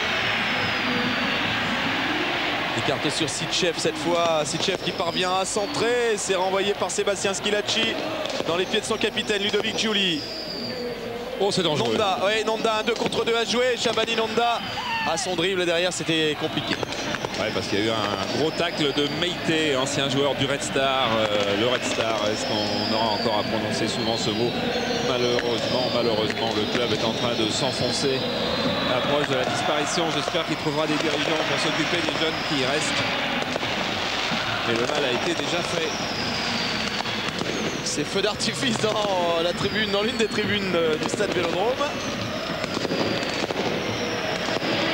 Écarte sur Sitchev cette fois. Sitchev qui parvient à centrer. C'est renvoyé par Sébastien Schilacci dans les pieds de son capitaine Ludovic Giuli. Oh, c'est dangereux. Nonda, ouais, Nonda, un deux contre deux à jouer. Chabani Nonda. À son dribble derrière, c'était compliqué. Ouais, parce qu'il y a eu un gros tacle de Meite, ancien joueur du Red Star. Euh, le Red Star, est-ce qu'on aura encore à prononcer souvent ce mot? Malheureusement, malheureusement, le club est en train de s'enfoncer à l'approche de la disparition. J'espère qu'il trouvera des dirigeants pour s'occuper des jeunes qui y restent. Mais le mal a été déjà fait. C'est feu d'artifice dans la tribune, dans l'une des tribunes du stade Vélodrome.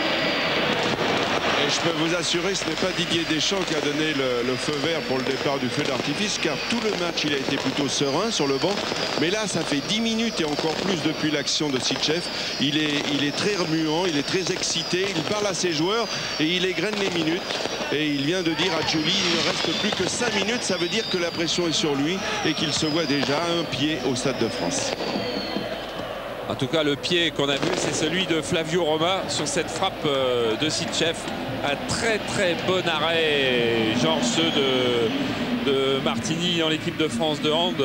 Et je peux vous assurer, ce n'est pas Didier Deschamps qui a donné le, le feu vert pour le départ du feu d'artifice, car tout le match, il a été plutôt serein sur le banc. Mais là, ça fait dix minutes et encore plus depuis l'action de Sitchev. Il est, il est très remuant, il est très excité, il parle à ses joueurs et il égrène les minutes. Et il vient de dire à Julie, il ne reste plus que cinq minutes. Ça veut dire que la pression est sur lui et qu'il se voit déjà un pied au Stade de France. En tout cas, le pied qu'on a vu, c'est celui de Flavio Roma sur cette frappe de Sitchev. Un très très bon arrêt, genre ceux de, de Martini dans l'équipe de France de hand.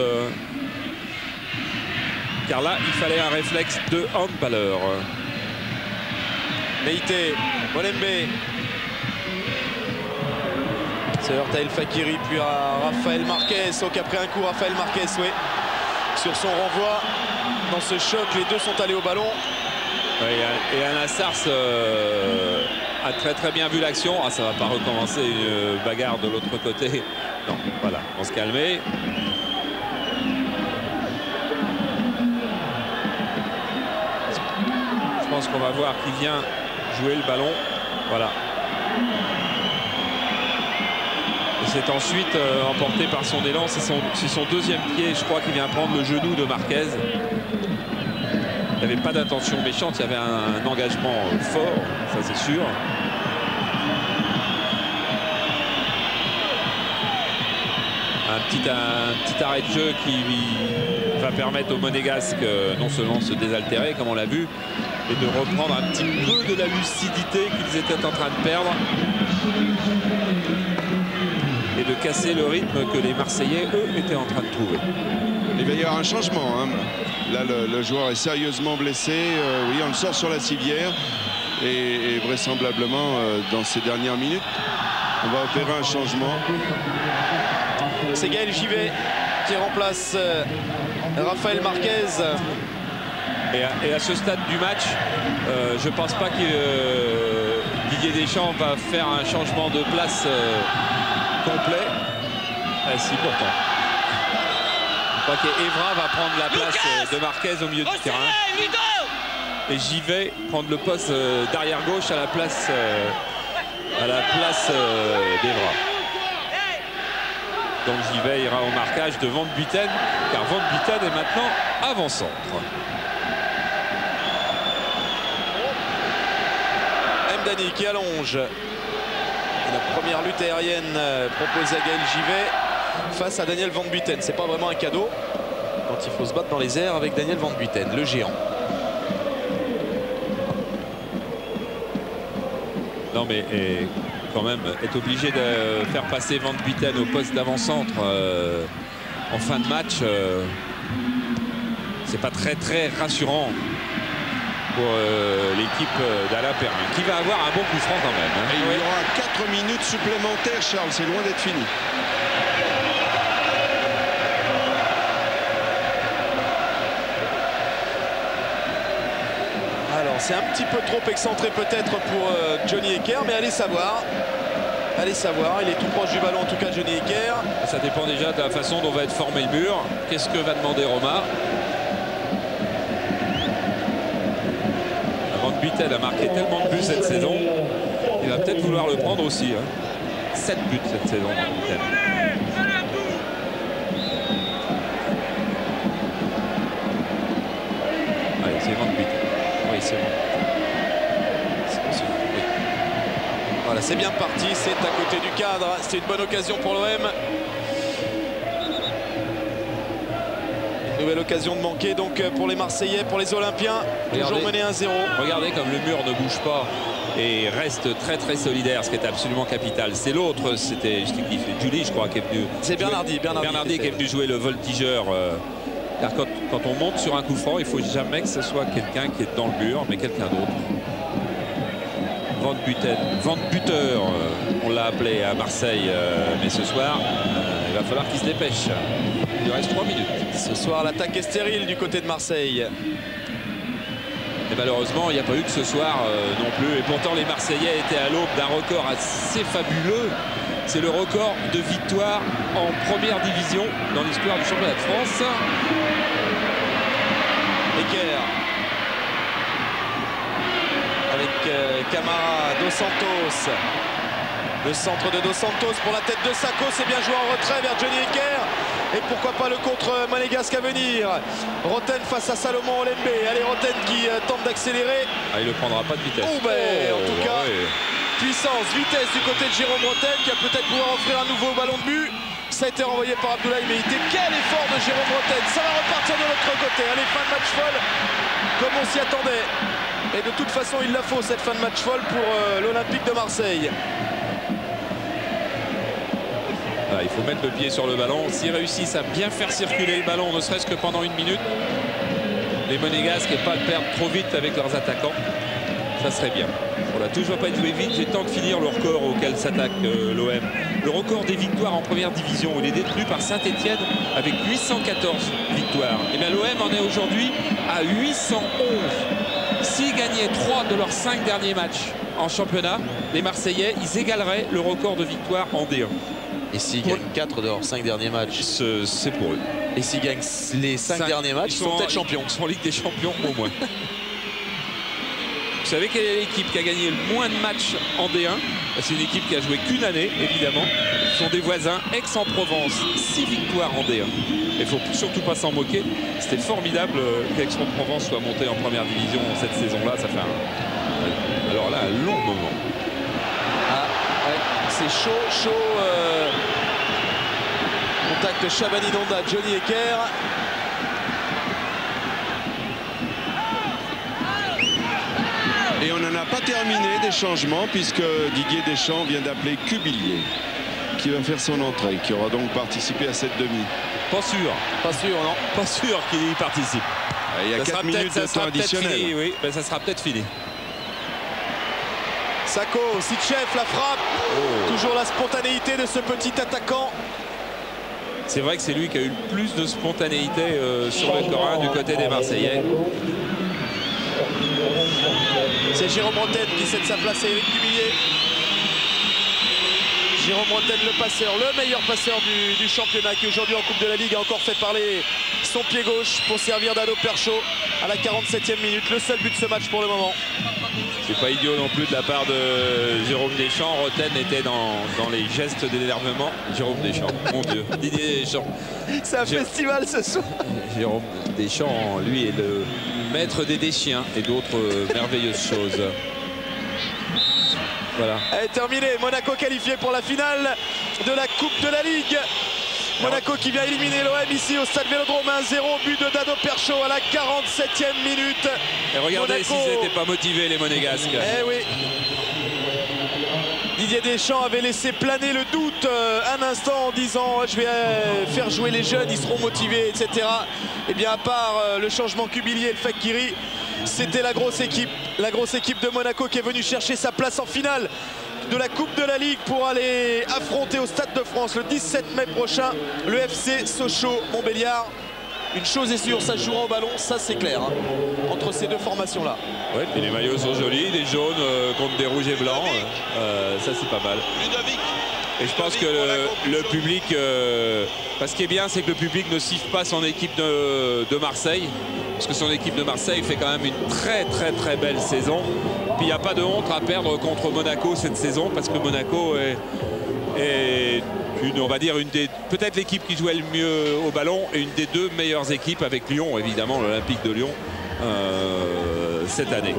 Car là, il fallait un réflexe de handballeur. Meïté, Molembe. C'est heurte à El Fakiri, puis à Rafael Marquez. Donc après un coup, Rafael Marquez, oui. Sur son renvoi, dans ce choc, les deux sont allés au ballon. Oui, et Alain Sars euh, a très très bien vu l'action. Ah, ça va pas recommencer une bagarre de l'autre côté. Non, voilà, on se calmer. Je pense qu'on va voir qui vient jouer le ballon. Voilà. Et c'est ensuite euh, emporté par son élan. C'est son, son deuxième pied, je crois, qui vient prendre le genou de Marquez. Il n'y avait pas d'intention méchante, il y avait un, un engagement fort, ça c'est sûr. Un petit, un petit arrêt de jeu qui va permettre aux Monégasques euh, non seulement de se désaltérer, comme on l'a vu, mais de reprendre un petit peu de la lucidité qu'ils étaient en train de perdre. Et de casser le rythme que les Marseillais, eux, étaient en train de trouver. Il va y avoir un changement. Hein. Là, le, le joueur est sérieusement blessé. Euh, oui, on le sort sur la civière. Et, et vraisemblablement, euh, dans ces dernières minutes, on va opérer un changement. C'est Gaël Givet qui remplace euh, Rafael Marquez. Et à, et à ce stade du match, euh, je ne pense pas que euh, Didier Deschamps va faire un changement de place euh, complet. Ah si, pourtant. Je crois qu'Evra va prendre la place de Marquez au milieu du terrain. Et Givet prendre le poste d'arrière gauche à la place, à la place d'Evra. Donc Givet ira au marquage de Van Buiten, car Van Buiten est maintenant avant-centre. Mdani qui allonge. La première lutte aérienne proposée à Gaël Givet face à Daniel Van Buiten. C'est pas vraiment un cadeau quand il faut se battre dans les airs avec Daniel Van Buiten, le géant. Non mais et, quand même être obligé de faire passer Van Buiten au poste d'avant-centre euh, en fin de match, euh, c'est pas très très rassurant pour euh, l'équipe d'Alain Perlu, qui va avoir un bon coup franc quand même. Hein. Et il y aura quatre minutes supplémentaires, Charles, c'est loin d'être fini. Alors c'est un petit peu trop excentré peut-être pour euh, Johnny Hekker, mais allez savoir. Allez savoir, il est tout proche du ballon en tout cas, Johnny Hekker. Ça dépend déjà de la façon dont va être formé le mur. Qu'est-ce que va demander Roma? Van Buiten a marqué tellement de buts cette saison, il va peut-être vouloir le prendre aussi. Hein. sept buts cette saison, Van Buiten. Allez, c'est Van Buiten. Oui, c'est bon. Oui. Voilà, c'est bien parti, c'est à côté du cadre. C'est une bonne occasion pour l'O M. Nouvelle occasion de manquer donc pour les Marseillais, pour les Olympiens. Regardez, toujours mené un zéro. Regardez comme le mur ne bouge pas et reste très très solidaire, ce qui est absolument capital. C'est l'autre, c'était Julie, je crois, qui est venu. C'est Bernardi. Bernardi, Bernardi qui est venu jouer le voltigeur. Euh, car quand, quand on monte sur un coup franc, il ne faut jamais que ce soit quelqu'un qui est dans le mur, mais quelqu'un d'autre. Van Buiten, Van Buteur, euh, on l'a appelé à Marseille, euh, mais ce soir, euh, il va falloir qu'il se dépêche. Il lui reste trois minutes. Ce soir, l'attaque est stérile du côté de Marseille. Et malheureusement, il n'y a pas eu que ce soir euh, non plus. Et pourtant, les Marseillais étaient à l'aube d'un record assez fabuleux. C'est le record de victoire en première division dans l'histoire du championnat de France. Hekker. Avec euh, Camara, Dos Santos. Le centre de Dos Santos pour la tête de Sako, c'est bien joué en retrait vers Johnny Hekker. Et pourquoi pas le contre monégasque à venir. Roten face à Salomon Olembe. Allez, Roten qui euh, tente d'accélérer. Ah, il ne prendra pas de vitesse. Oh, ben, oh, en tout cas, ouais. puissance, vitesse du côté de Jérôme Roten qui va peut-être pouvoir offrir un nouveau ballon de but. Ça a été renvoyé par Abdoulaye Meïté. Quel effort de Jérôme Roten. Ça va repartir de l'autre côté. Allez, fin de match folle comme on s'y attendait. Et de toute façon, il la faut cette fin de match folle pour euh, l'Olympique de Marseille. Voilà, il faut mettre le pied sur le ballon. S'ils réussissent à bien faire circuler le ballon, ne serait-ce que pendant une minute, les Monégasques et pas le perdre trop vite avec leurs attaquants, ça serait bien. Voilà, tout ne va pas être joué vite. J'ai le temps de finir le record auquel s'attaque euh, l'O M. Le record des victoires en première division, il est détenu par Saint-Etienne avec huit cent quatorze victoires. Et bien l'O M en est aujourd'hui à huit cent onze. S'ils gagnaient trois de leurs cinq derniers matchs en championnat, les Marseillais, ils égaleraient le record de victoires en D un. Et s'ils gagnent quatre de leurs cinq derniers matchs, c'est pour eux. Et s'ils gagnent les cinq derniers matchs, ils sont, sont peut-être champions. Ils sont en Ligue des Champions au moins. Vous savez quelle est l'équipe qui a gagné le moins de matchs en D un? C'est une équipe qui a joué qu'une année, évidemment. Ce sont des voisins, Aix-en-Provence, six victoires en D un. Il ne faut surtout pas s'en moquer. C'était formidable qu'Aix-en-Provence soit monté en première division cette saison-là. Ça fait un... Alors là, un long moment. Ah, ouais, c'est chaud, chaud. Euh... Contact Chabani Donda, Johnny Hekker. Et on n'en a pas terminé des changements puisque Didier Deschamps vient d'appeler Cubillier qui va faire son entrée, qui aura donc participé à cette demi. Pas sûr. Pas sûr, non. Pas sûr qu'il y participe. Il y a quatre minutes de temps additionnel. Fini, oui, ben, ça sera peut-être fini. Sako, Sitchev, la frappe. Oh. Toujours la spontanéité de ce petit attaquant. C'est vrai que c'est lui qui a eu le plus de spontanéité euh, sur le terrain du côté des Marseillais. C'est Jérôme Roten qui cède sa place à Eric Cubillier. Jérôme Roten, le passeur, le meilleur passeur du, du championnat, qui aujourd'hui en Coupe de la Ligue a encore fait parler son pied gauche pour servir d'Ado Percho à la quarante-septième minute. Le seul but de ce match pour le moment. C'est pas idiot non plus de la part de Jérôme Deschamps. Roten était dans, dans les gestes d'énervement. Jérôme Deschamps, mon Dieu. Didier Deschamps. C'est un Jé festival ce soir. Jérôme Deschamps, lui, est le maître des déchiens et d'autres euh, merveilleuses choses. Voilà. Elle est terminée. Monaco qualifié pour la finale de la Coupe de la Ligue. Monaco qui vient éliminer l'O M ici au Stade Vélodrome. Un zéro, but de Dado Percho à la quarante-septième minute. Et regardez Monaco... s'ils n'étaient pas motivés, les Monégasques. Eh oui. Didier Deschamps avait laissé planer le doute euh, un instant en disant je vais euh, faire jouer les jeunes, ils seront motivés, et cetera. Et bien à part euh, le changement Cubillier et le Fakiri, c'était la grosse équipe, la grosse équipe de Monaco qui est venue chercher sa place en finale de la Coupe de la Ligue pour aller affronter au Stade de France le dix-sept mai prochain le F C Sochaux-Montbéliard. Une chose est sûre, ça se jouera au ballon, ça c'est clair, hein, entre ces deux formations-là. Ouais, puis les maillots sont jolis, des jaunes euh, contre des rouges et blancs, euh, ça c'est pas mal. Ludovic. Et je pense que le, le public, euh, ce qui est bien, c'est que le public ne siffle pas son équipe de, de Marseille, parce que son équipe de Marseille fait quand même une très très très belle saison. Puis il n'y a pas de honte à perdre contre Monaco cette saison, parce que Monaco est, est une, on va dire, une des, peut-être l'équipe qui jouait le mieux au ballon et une des deux meilleures équipes avec Lyon, évidemment, l'Olympique de Lyon, euh, cette année.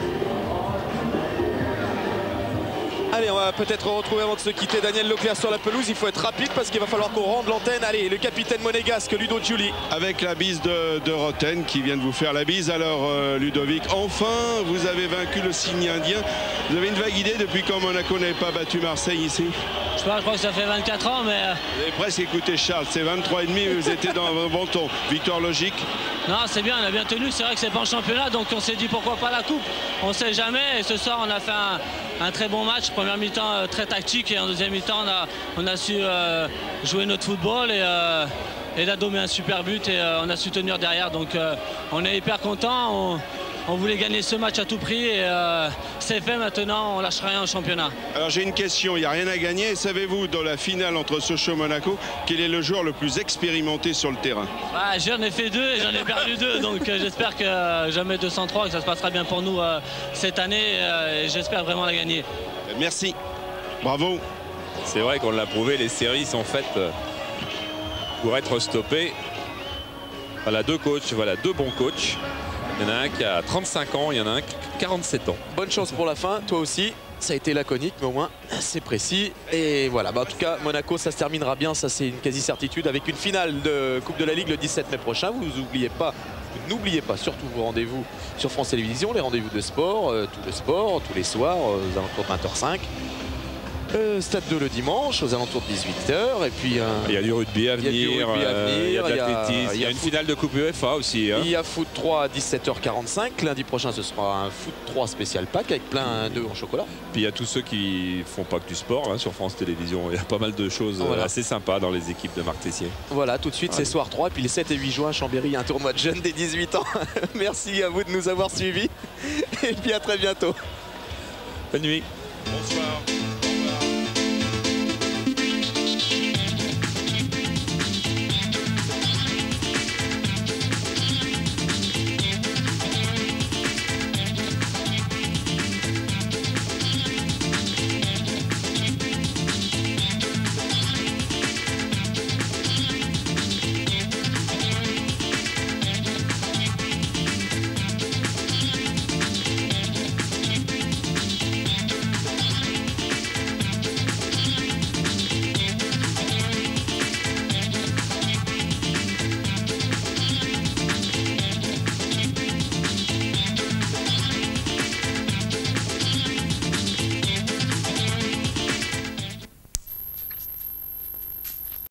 Allez, on va peut-être retrouver avant de se quitter Daniel Leclerc sur la pelouse. Il faut être rapide parce qu'il va falloir qu'on rende l'antenne. Allez, le capitaine monégasque, Ludo Giuli. Avec la bise de, de Roten qui vient de vous faire la bise. Alors, euh, Ludovic, enfin, vous avez vaincu le signe indien. Vous avez une vague idée depuis quand Monaco n'avait pas battu Marseille ici? Je sais pas, je crois que ça fait vingt-quatre ans, mais... Vous avez presque écouté Charles, c'est vingt-trois et demi, vous étiez dans un bon ton. Victoire logique? Non, c'est bien, on a bien tenu. C'est vrai que c'est pas en championnat, donc on s'est dit pourquoi pas la coupe. On sait jamais, et ce soir on a fait un, un très bon match. Première mi-temps euh, très tactique, et en deuxième mi-temps on a, on a su euh, jouer notre football, et, euh, et Dado met un super but, et euh, on a su tenir derrière. Donc euh, on est hyper content. On, on voulait gagner ce match à tout prix et euh, c'est fait maintenant, on lâchera rien au championnat. Alors j'ai une question, il n'y a rien à gagner. Savez-vous dans la finale entre Sochaux et Monaco, quel est le joueur le plus expérimenté sur le terrain? Bah, j'en ai fait deux et j'en ai perdu deux, donc euh, j'espère que euh, jamais deux cent trois, que ça se passera bien pour nous euh, cette année euh, et j'espère vraiment la gagner. Merci, bravo. C'est vrai qu'on l'a prouvé, les séries sont faites pour être stoppées. Voilà deux coachs, voilà deux bons coachs. Il y en a un qui a trente-cinq ans, il y en a un qui a quarante-sept ans. Bonne chance pour la fin, toi aussi. Ça a été laconique, mais au moins c'est précis. Et voilà, bah, en tout cas, Monaco, ça se terminera bien, ça c'est une quasi-certitude, avec une finale de Coupe de la Ligue le dix-sept mai prochain. Vous n'oubliez pas, n'oubliez pas surtout vos rendez-vous sur France Télévisions, les rendez-vous de sport, euh, tout le sport, tous les soirs, euh, aux alentours de vingt heures cinq. Euh, Stade deux le dimanche aux alentours de dix-huit heures et puis euh, il y a du rugby à venir, il y a, rugby à venir, il y a de l'athlétisme, il y a une foot, finale de Coupe UEFA aussi. Hein. Il y a foot trois à dix-sept heures quarante-cinq. Lundi prochain ce sera un foot trois spécial pack avec plein d'œufs en chocolat. Puis il y a tous ceux qui font pas que du sport hein, sur France Télévisions. Il y a pas mal de choses voilà. assez sympas dans les équipes de Marc Tessier. Voilà, tout de suite c'est soir trois et puis les sept et huit juin à Chambéry, un tournoi de jeunes des dix-huit ans. Merci à vous de nous avoir suivis et puis à très bientôt. Bonne nuit. Bonsoir.